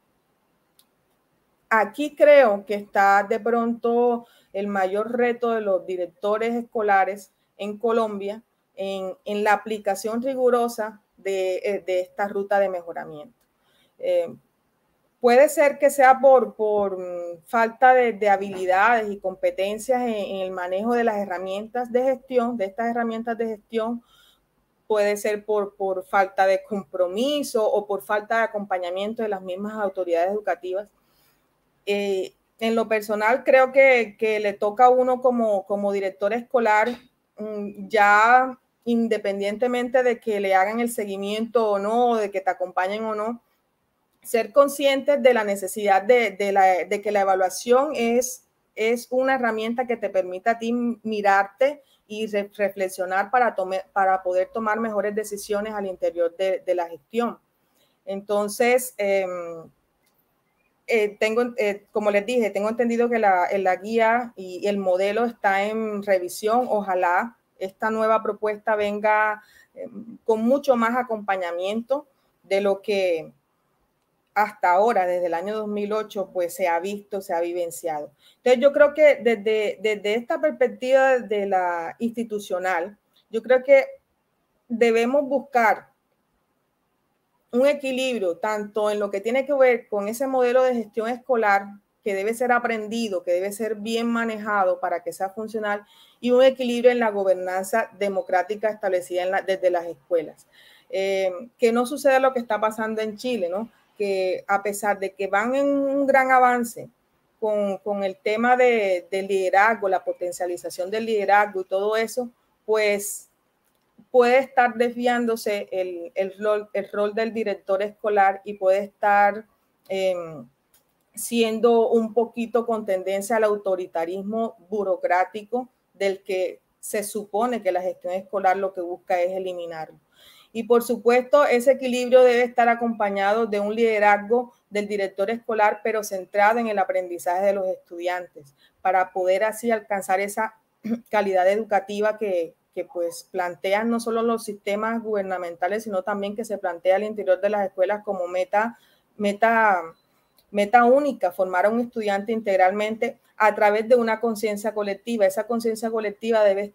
Aquí creo que está de pronto el mayor reto de los directores escolares en Colombia en la aplicación rigurosa de esta ruta de mejoramiento. Puede ser que sea por falta de habilidades y competencias en el manejo de las herramientas de gestión, de estas herramientas de gestión. Puede ser por falta de compromiso o por falta de acompañamiento de las mismas autoridades educativas. En lo personal, creo que le toca a uno como director escolar, ya independientemente de que le hagan el seguimiento o no, de que te acompañen o no, ser conscientes de la necesidad de que la evaluación es una herramienta que te permita a ti mirarte y reflexionar para poder tomar mejores decisiones al interior de la gestión. Entonces, como les dije, tengo entendido que la guía y el modelo está en revisión. Ojalá esta nueva propuesta venga con mucho más acompañamiento de lo que hasta ahora, desde el año 2008, pues se ha visto, se ha vivenciado. Entonces, yo creo que desde esta perspectiva de la institucional, yo creo que debemos buscar un equilibrio tanto en lo que tiene que ver con ese modelo de gestión escolar que debe ser aprendido, que debe ser bien manejado para que sea funcional, y un equilibrio en la gobernanza democrática establecida desde las escuelas. Que no suceda lo que está pasando en Chile, ¿no? Que a pesar de que van en un gran avance con el tema del liderazgo, la potencialización del liderazgo y todo eso, pues puede estar desviándose el rol del director escolar y puede estar siendo un poquito con tendencia al autoritarismo burocrático del que se supone que la gestión escolar lo que busca es eliminarlo. Y por supuesto, ese equilibrio debe estar acompañado de un liderazgo del director escolar, pero centrado en el aprendizaje de los estudiantes, para poder así alcanzar esa calidad educativa que pues plantean no solo los sistemas gubernamentales, sino también que se plantea al interior de las escuelas como meta única, formar a un estudiante integralmente a través de una conciencia colectiva. Esa conciencia colectiva debe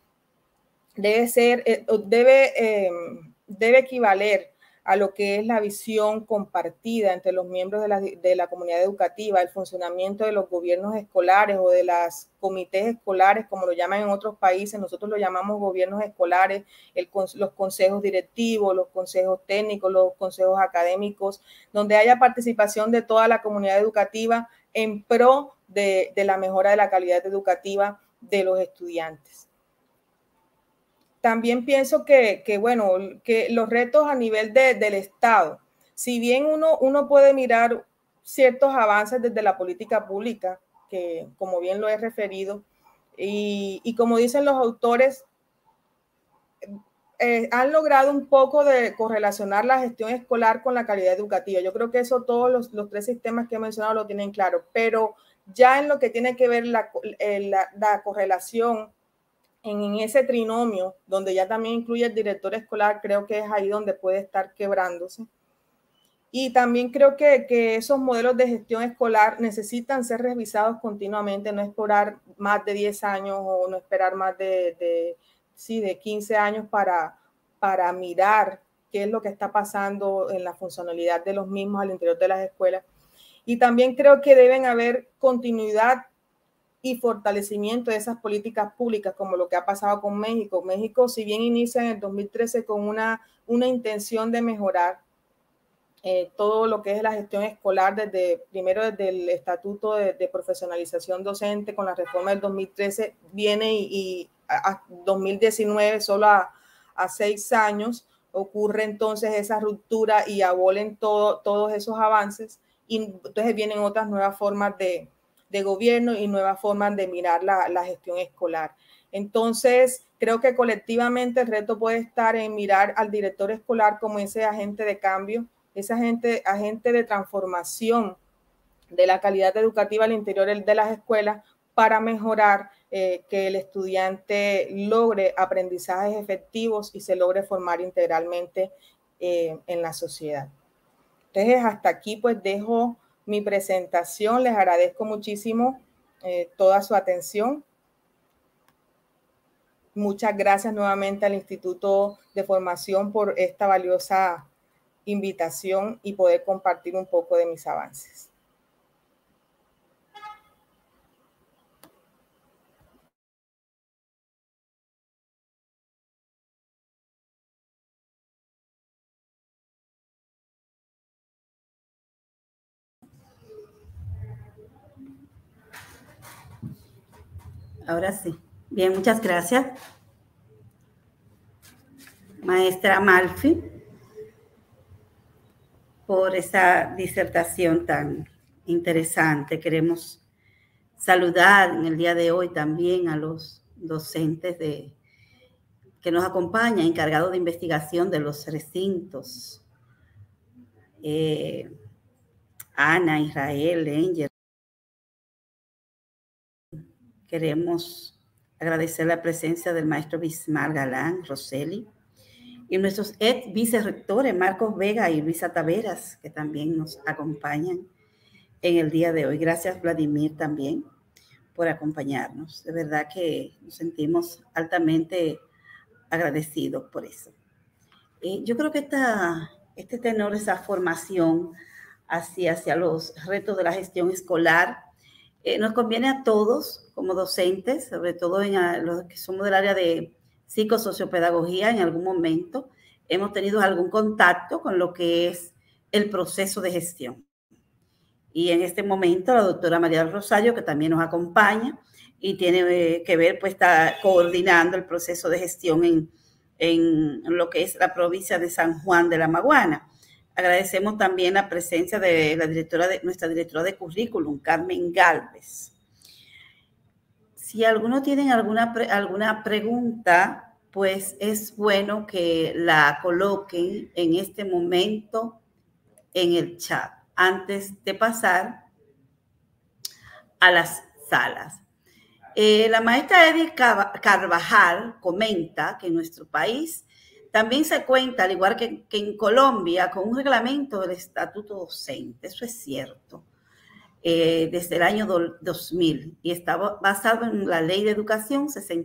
equivaler a lo que es la visión compartida entre los miembros de la comunidad educativa, el funcionamiento de los gobiernos escolares o de los comités escolares, como lo llaman en otros países. Nosotros lo llamamos gobiernos escolares, los consejos directivos, los consejos técnicos, los consejos académicos, donde haya participación de toda la comunidad educativa en pro de la mejora de la calidad educativa de los estudiantes. También pienso que los retos a nivel del Estado, si bien uno puede mirar ciertos avances desde la política pública, que como bien lo he referido, y como dicen los autores, han logrado un poco de correlacionar la gestión escolar con la calidad educativa. Yo creo que eso todos los tres sistemas que he mencionado lo tienen claro, pero ya en lo que tiene que ver la correlación en ese trinomio, donde ya también incluye el director escolar, creo que es ahí donde puede estar quebrándose. Y también creo que esos modelos de gestión escolar necesitan ser revisados continuamente, no esperar más de 10 años o no esperar más de 15 años para mirar qué es lo que está pasando en la funcionalidad de los mismos al interior de las escuelas. Y también creo que deben haber continuidad y fortalecimiento de esas políticas públicas, como lo que ha pasado con México. México, si bien inicia en el 2013 con una intención de mejorar todo lo que es la gestión escolar, primero desde el Estatuto de Profesionalización Docente, con la reforma del 2013, viene y a 2019, solo a 6 años, ocurre entonces esa ruptura y abolen todos esos avances, y entonces vienen otras nuevas formas de gobierno y nuevas formas de mirar la gestión escolar. Entonces, creo que colectivamente el reto puede estar en mirar al director escolar como ese agente de cambio, ese agente de transformación de la calidad educativa al interior de las escuelas para mejorar que el estudiante logre aprendizajes efectivos y se logre formar integralmente en la sociedad. Entonces, hasta aquí pues dejo mi presentación. Les agradezco muchísimo toda su atención. Muchas gracias nuevamente al Instituto de Formación por esta valiosa invitación y poder compartir un poco de mis avances. Ahora sí. Bien, muchas gracias, maestra Amalfi, por esa disertación tan interesante. Queremos saludar en el día de hoy también a los docentes que nos acompañan, encargados de investigación de los recintos. Ana, Israel, Angel. Queremos agradecer la presencia del maestro Bismar Galán, Roseli, y nuestros ex vicerrectores, Marcos Vega y Luisa Taveras, que también nos acompañan en el día de hoy. Gracias, Vladimir, también por acompañarnos. De verdad que nos sentimos altamente agradecidos por eso. Yo creo que este tenor, esa formación hacia los retos de la gestión escolar, nos conviene a todos como docentes, sobre todo en los que somos del área de psicosociopedagogía. En algún momento hemos tenido algún contacto con lo que es el proceso de gestión. Y en este momento la doctora María del Rosario, que también nos acompaña y tiene que ver, pues está coordinando el proceso de gestión en lo que es la provincia de San Juan de la Maguana. Agradecemos también la presencia de nuestra directora de currículum, Carmen Galvez. Si alguno tiene alguna pregunta, pues es bueno que la coloquen en este momento en el chat, antes de pasar a las salas. La maestra Edith Carvajal comenta que en nuestro país también se cuenta, al igual que en Colombia, con un reglamento del estatuto docente. Eso es cierto. Desde el año 2000 y está basado en la Ley de Educación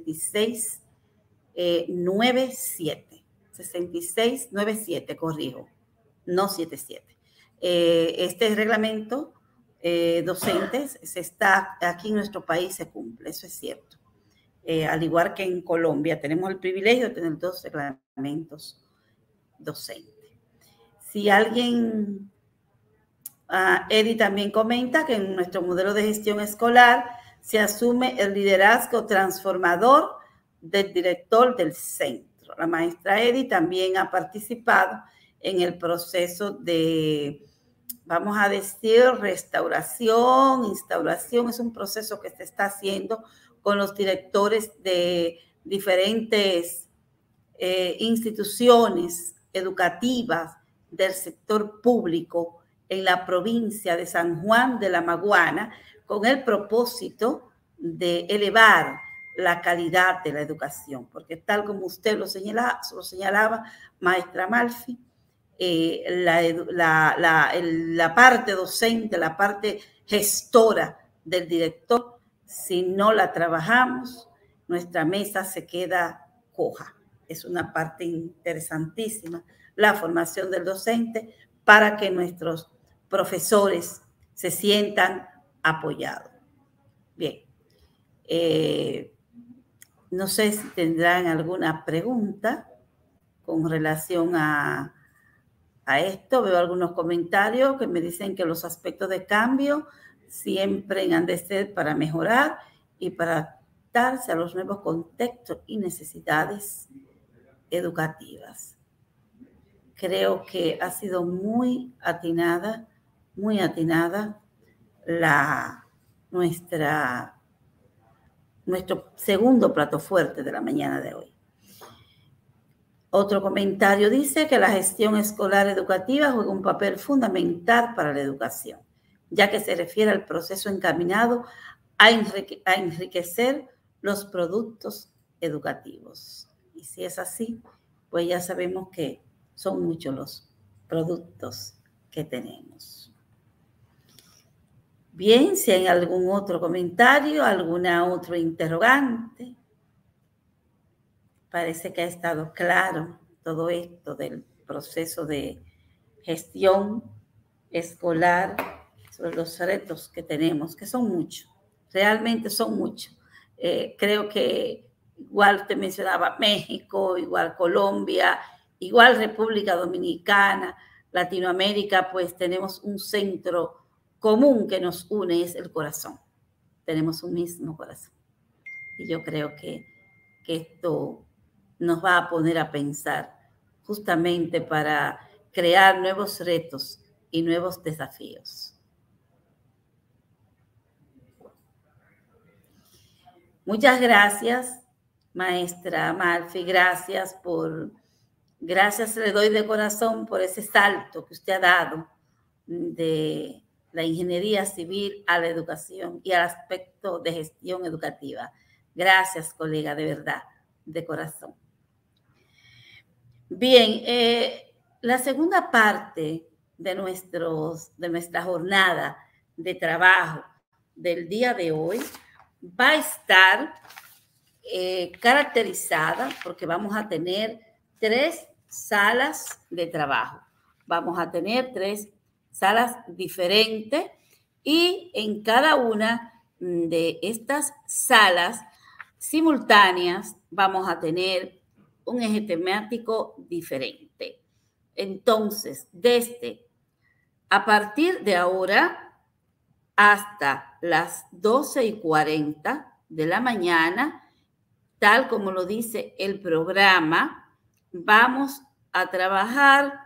6697. 6697, corrijo, no 77. Este reglamento docentes aquí en nuestro país se cumple, eso es cierto. Al igual que en Colombia, tenemos el privilegio de tener 2 reglamentos docentes. Si alguien, Eddie también comenta que en nuestro modelo de gestión escolar se asume el liderazgo transformador del director del centro. La maestra Eddie también ha participado en el proceso de, vamos a decir, restauración, instauración. Es un proceso que se está haciendo con los directores de diferentes instituciones educativas del sector público en la provincia de San Juan de la Maguana, con el propósito de elevar la calidad de la educación, porque tal como usted lo señalaba, maestra Malfi, la parte docente, la parte gestora del director, si no la trabajamos, nuestra mesa se queda coja. Es una parte interesantísima, la formación del docente, para que nuestros profesores se sientan apoyados. Bien. No sé si tendrán alguna pregunta con relación a esto. Veo algunos comentarios que me dicen que los aspectos de cambio siempre han de ser para mejorar y para adaptarse a los nuevos contextos y necesidades educativas. Creo que ha sido muy atinada nuestro segundo plato fuerte de la mañana de hoy. Otro comentario dice que la gestión escolar educativa juega un papel fundamental para la educación, ya que se refiere al proceso encaminado a enriquecer los productos educativos. Y si es así, pues ya sabemos que son muchos los productos que tenemos. Bien, si hay algún otro comentario, alguna otra interrogante. Parece que ha estado claro todo esto del proceso de gestión escolar, sobre los retos que tenemos, que son muchos, realmente son muchos. Creo que igual usted mencionaba México, igual Colombia, igual República Dominicana, Latinoamérica, pues tenemos un centro común que nos une, es el corazón. Tenemos un mismo corazón. Y yo creo que esto nos va a poner a pensar justamente para crear nuevos retos y nuevos desafíos. Muchas gracias maestra Amalfi, gracias le doy de corazón por ese salto que usted ha dado de la ingeniería civil a la educación y al aspecto de gestión educativa. Gracias, colega, de verdad, de corazón. Bien, la segunda parte de nuestra jornada de trabajo del día de hoy va a estar caracterizada porque vamos a tener 3 salas de trabajo. Vamos a tener 3 salas diferentes y en cada una de estas salas simultáneas vamos a tener un eje temático diferente. Entonces, a partir de ahora hasta las 12:40 de la mañana, tal como lo dice el programa, vamos a trabajar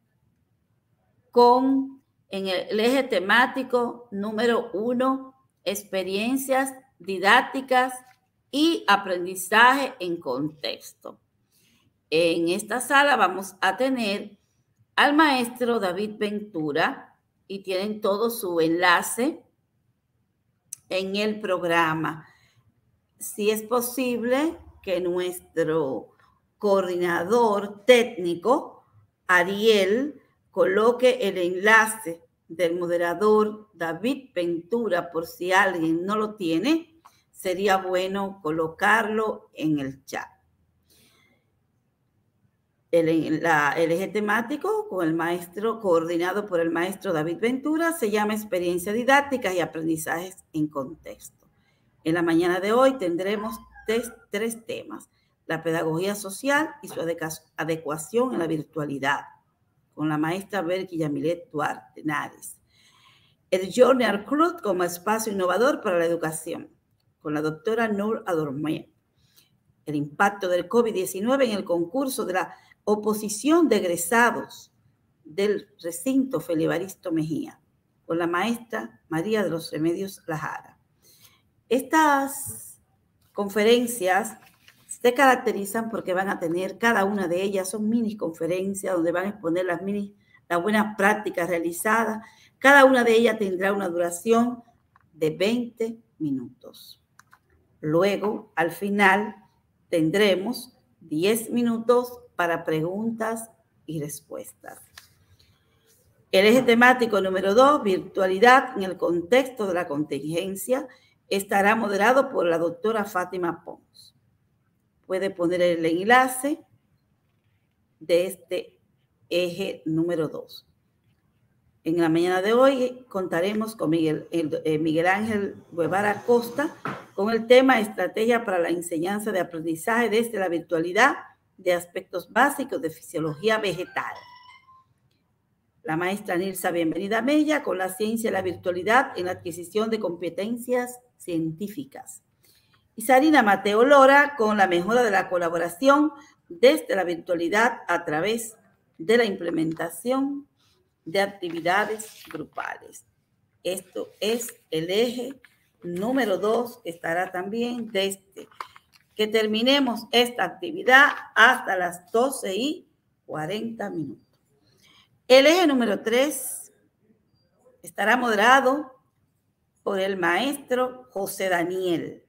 en el eje temático número 1, experiencias didácticas y aprendizaje en contexto. En esta sala vamos a tener al maestro David Ventura y tienen todo su enlace en el programa. Si es posible que nuestro coordinador técnico, Ariel, coloque el enlace del moderador David Ventura por si alguien no lo tiene, sería bueno colocarlo en el chat. El eje temático con el maestro, coordinado por el maestro David Ventura, se llama Experiencias Didácticas y Aprendizajes en Contexto. En la mañana de hoy tendremos 3 temas: la pedagogía social y su adecuación en la virtualidad, con la maestra Berky Yamilet Duarte Nares. El Journal Club como espacio innovador para la educación, con la doctora Nur Adormé. El impacto del COVID-19 en el concurso de la oposición de egresados del recinto Felibaristo Mejía, con la maestra María de los Remedios Lajara. Estas conferencias se caracterizan porque van a tener, cada una de ellas son mini conferencias donde van a exponer las buenas prácticas realizadas. Cada una de ellas tendrá una duración de 20 minutos. Luego, al final, tendremos 10 minutos para preguntas y respuestas. El eje temático número 2, virtualidad en el contexto de la contingencia, estará moderado por la doctora Fátima Pons. Puede poner el enlace de este eje número 2. En la mañana de hoy contaremos con Miguel Ángel Guevara Costa con el tema Estrategia para la enseñanza de aprendizaje desde la virtualidad de aspectos básicos de fisiología vegetal. La maestra Nilsa Bienvenida Mella con la ciencia y la virtualidad en la adquisición de competencias científicas. Y Sarina Mateo Lora con la mejora de la colaboración desde la virtualidad a través de la implementación de actividades grupales. Esto es el eje número 2, que estará también desde que terminemos esta actividad hasta las 12:40. El eje número 3 estará moderado por el maestro José Daniel.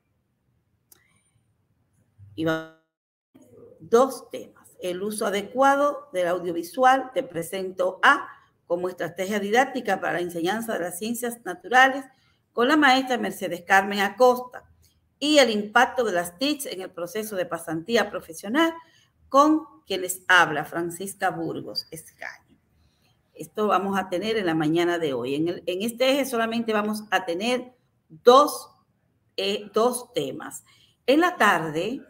Y va a tener 2 temas. El uso adecuado del audiovisual, te presento como estrategia didáctica para la enseñanza de las ciencias naturales, con la maestra Mercedes Carmen Acosta, y el impacto de las TICs en el proceso de pasantía profesional, con quien les habla Francisca Burgos Escaño. Esto vamos a tener en la mañana de hoy. En este eje solamente vamos a tener 2 temas. En la tarde,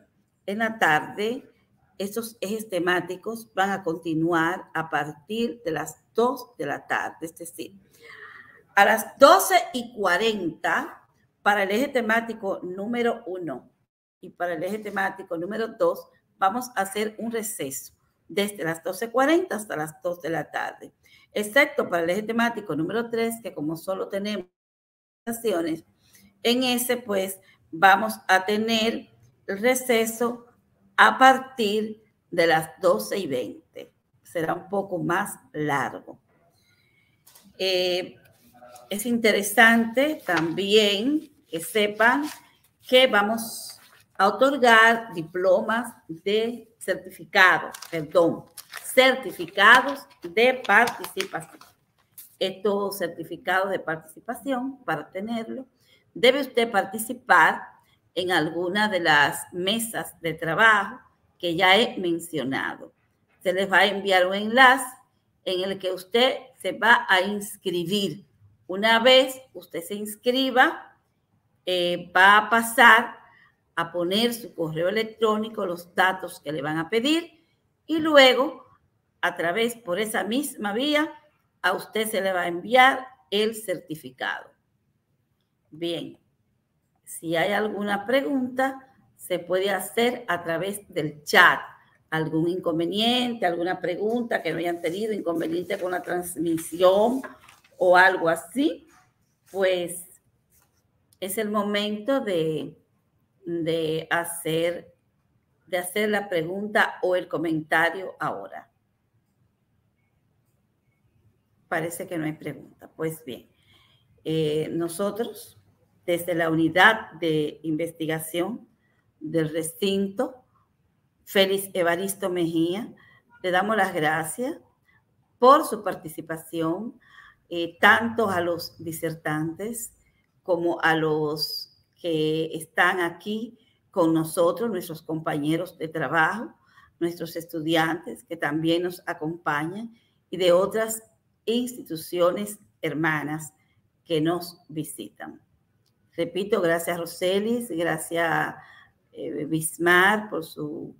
estos ejes temáticos van a continuar a partir de las 2 de la tarde, es decir, a las 12:40 para el eje temático número 1 y para el eje temático número 2 vamos a hacer un receso desde las 12:40 hasta las 2 de la tarde, excepto para el eje temático número 3, que como solo tenemos presentaciones, en ese pues vamos a tener el receso a partir de las 12:20. Será un poco más largo. Es interesante también que sepan que vamos a otorgar diplomas de certificados de participación. Estos certificados de participación, para tenerlo, debe usted participar en alguna de las mesas de trabajo que ya he mencionado. Se les va a enviar un enlace en el que usted se va a inscribir. Una vez usted se inscriba, va a pasar a poner su correo electrónico, los datos que le van a pedir, y luego, por esa misma vía, a usted se le va a enviar el certificado. Bien, si hay alguna pregunta, se puede hacer a través del chat. Algún inconveniente, alguna pregunta que no hayan tenido, inconveniente con la transmisión o algo así, pues es el momento de hacer la pregunta o el comentario ahora. Parece que no hay pregunta. Pues bien, nosotros, desde la unidad de investigación del recinto Félix Evaristo Mejía, le damos las gracias por su participación, tanto a los disertantes como a los que están aquí con nosotros, nuestros compañeros de trabajo, nuestros estudiantes que también nos acompañan y de otras instituciones hermanas que nos visitan. Repito, gracias Roselis, gracias Bismar por su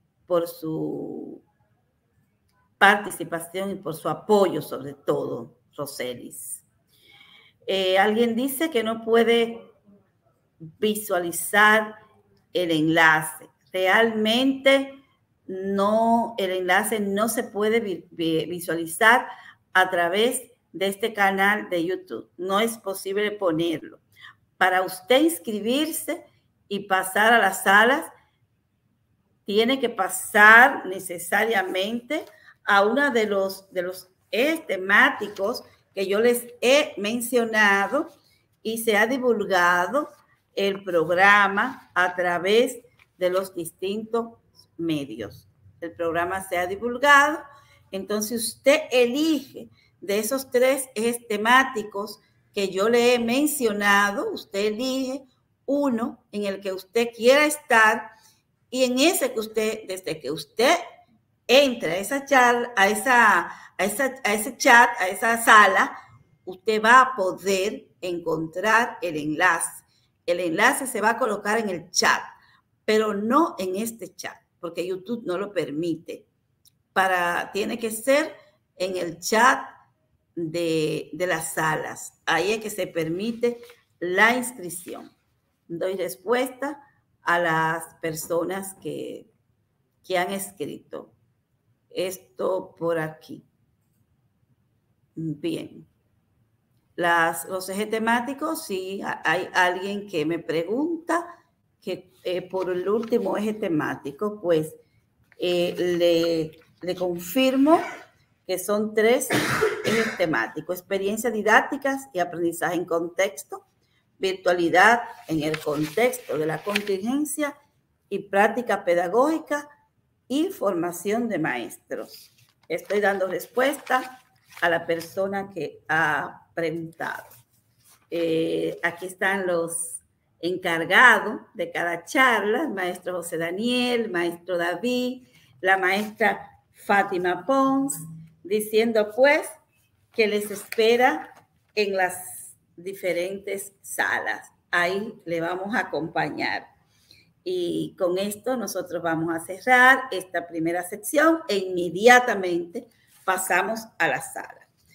participación y por su apoyo, sobre todo, Roselis. Alguien dice que no puede visualizar el enlace. Realmente no, el enlace no se puede visualizar a través de este canal de YouTube. No es posible ponerlo. Para usted inscribirse y pasar a las salas, tiene que pasar necesariamente a uno de los ejes temáticos que yo les he mencionado, y se ha divulgado el programa a través de los distintos medios. El programa se ha divulgado, entonces usted elige de esos 3 ejes temáticos que yo le he mencionado, usted elige uno en el que usted quiera estar, y en ese que usted, desde que usted entre a esa charla, a ese chat, a esa sala, usted va a poder encontrar el enlace. El enlace se va a colocar en el chat, pero no en este chat, porque YouTube no lo permite. Tiene que ser en el chat de las salas. Ahí es que se permite la inscripción. Doy respuesta a las personas que han escrito esto por aquí. Bien. Los ejes temáticos, sí, hay alguien que me pregunta que por el último eje temático, pues le confirmo que son 3 ejes temáticos: experiencias didácticas y aprendizaje en contexto, virtualidad en el contexto de la contingencia y práctica pedagógica y formación de maestros. Estoy dando respuesta a la persona que ha preguntado. Aquí están los encargados de cada charla: el maestro José Daniel, el maestro David, la maestra Fátima Pons, diciendo pues que les espera en las diferentes salas. Ahí le vamos a acompañar. Y con esto nosotros vamos a cerrar esta primera sección e inmediatamente pasamos a la sala.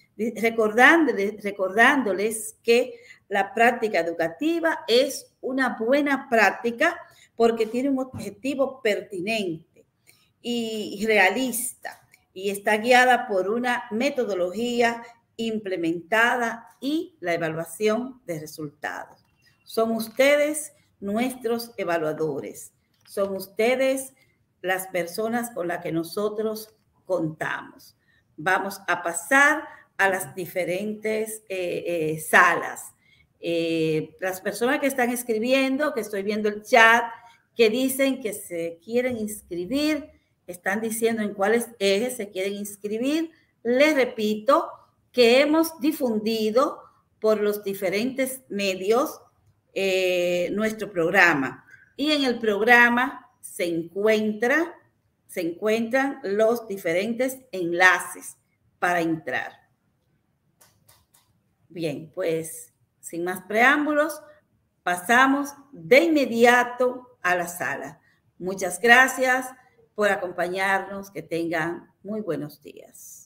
Recordándoles que la práctica educativa es una buena práctica porque tiene un objetivo pertinente y realista, y está guiada por una metodología implementada y la evaluación de resultados. Son ustedes nuestros evaluadores. Son ustedes las personas con las que nosotros contamos. Vamos a pasar a las diferentes salas. Las personas que están escribiendo, que estoy viendo el chat, que dicen que se quieren inscribir, están diciendo en cuáles ejes se quieren inscribir. Les repito que hemos difundido por los diferentes medios nuestro programa. Y en el programa se encuentran los diferentes enlaces para entrar. Bien, pues sin más preámbulos, pasamos de inmediato a la sala. Muchas gracias por acompañarnos. Que tengan muy buenos días.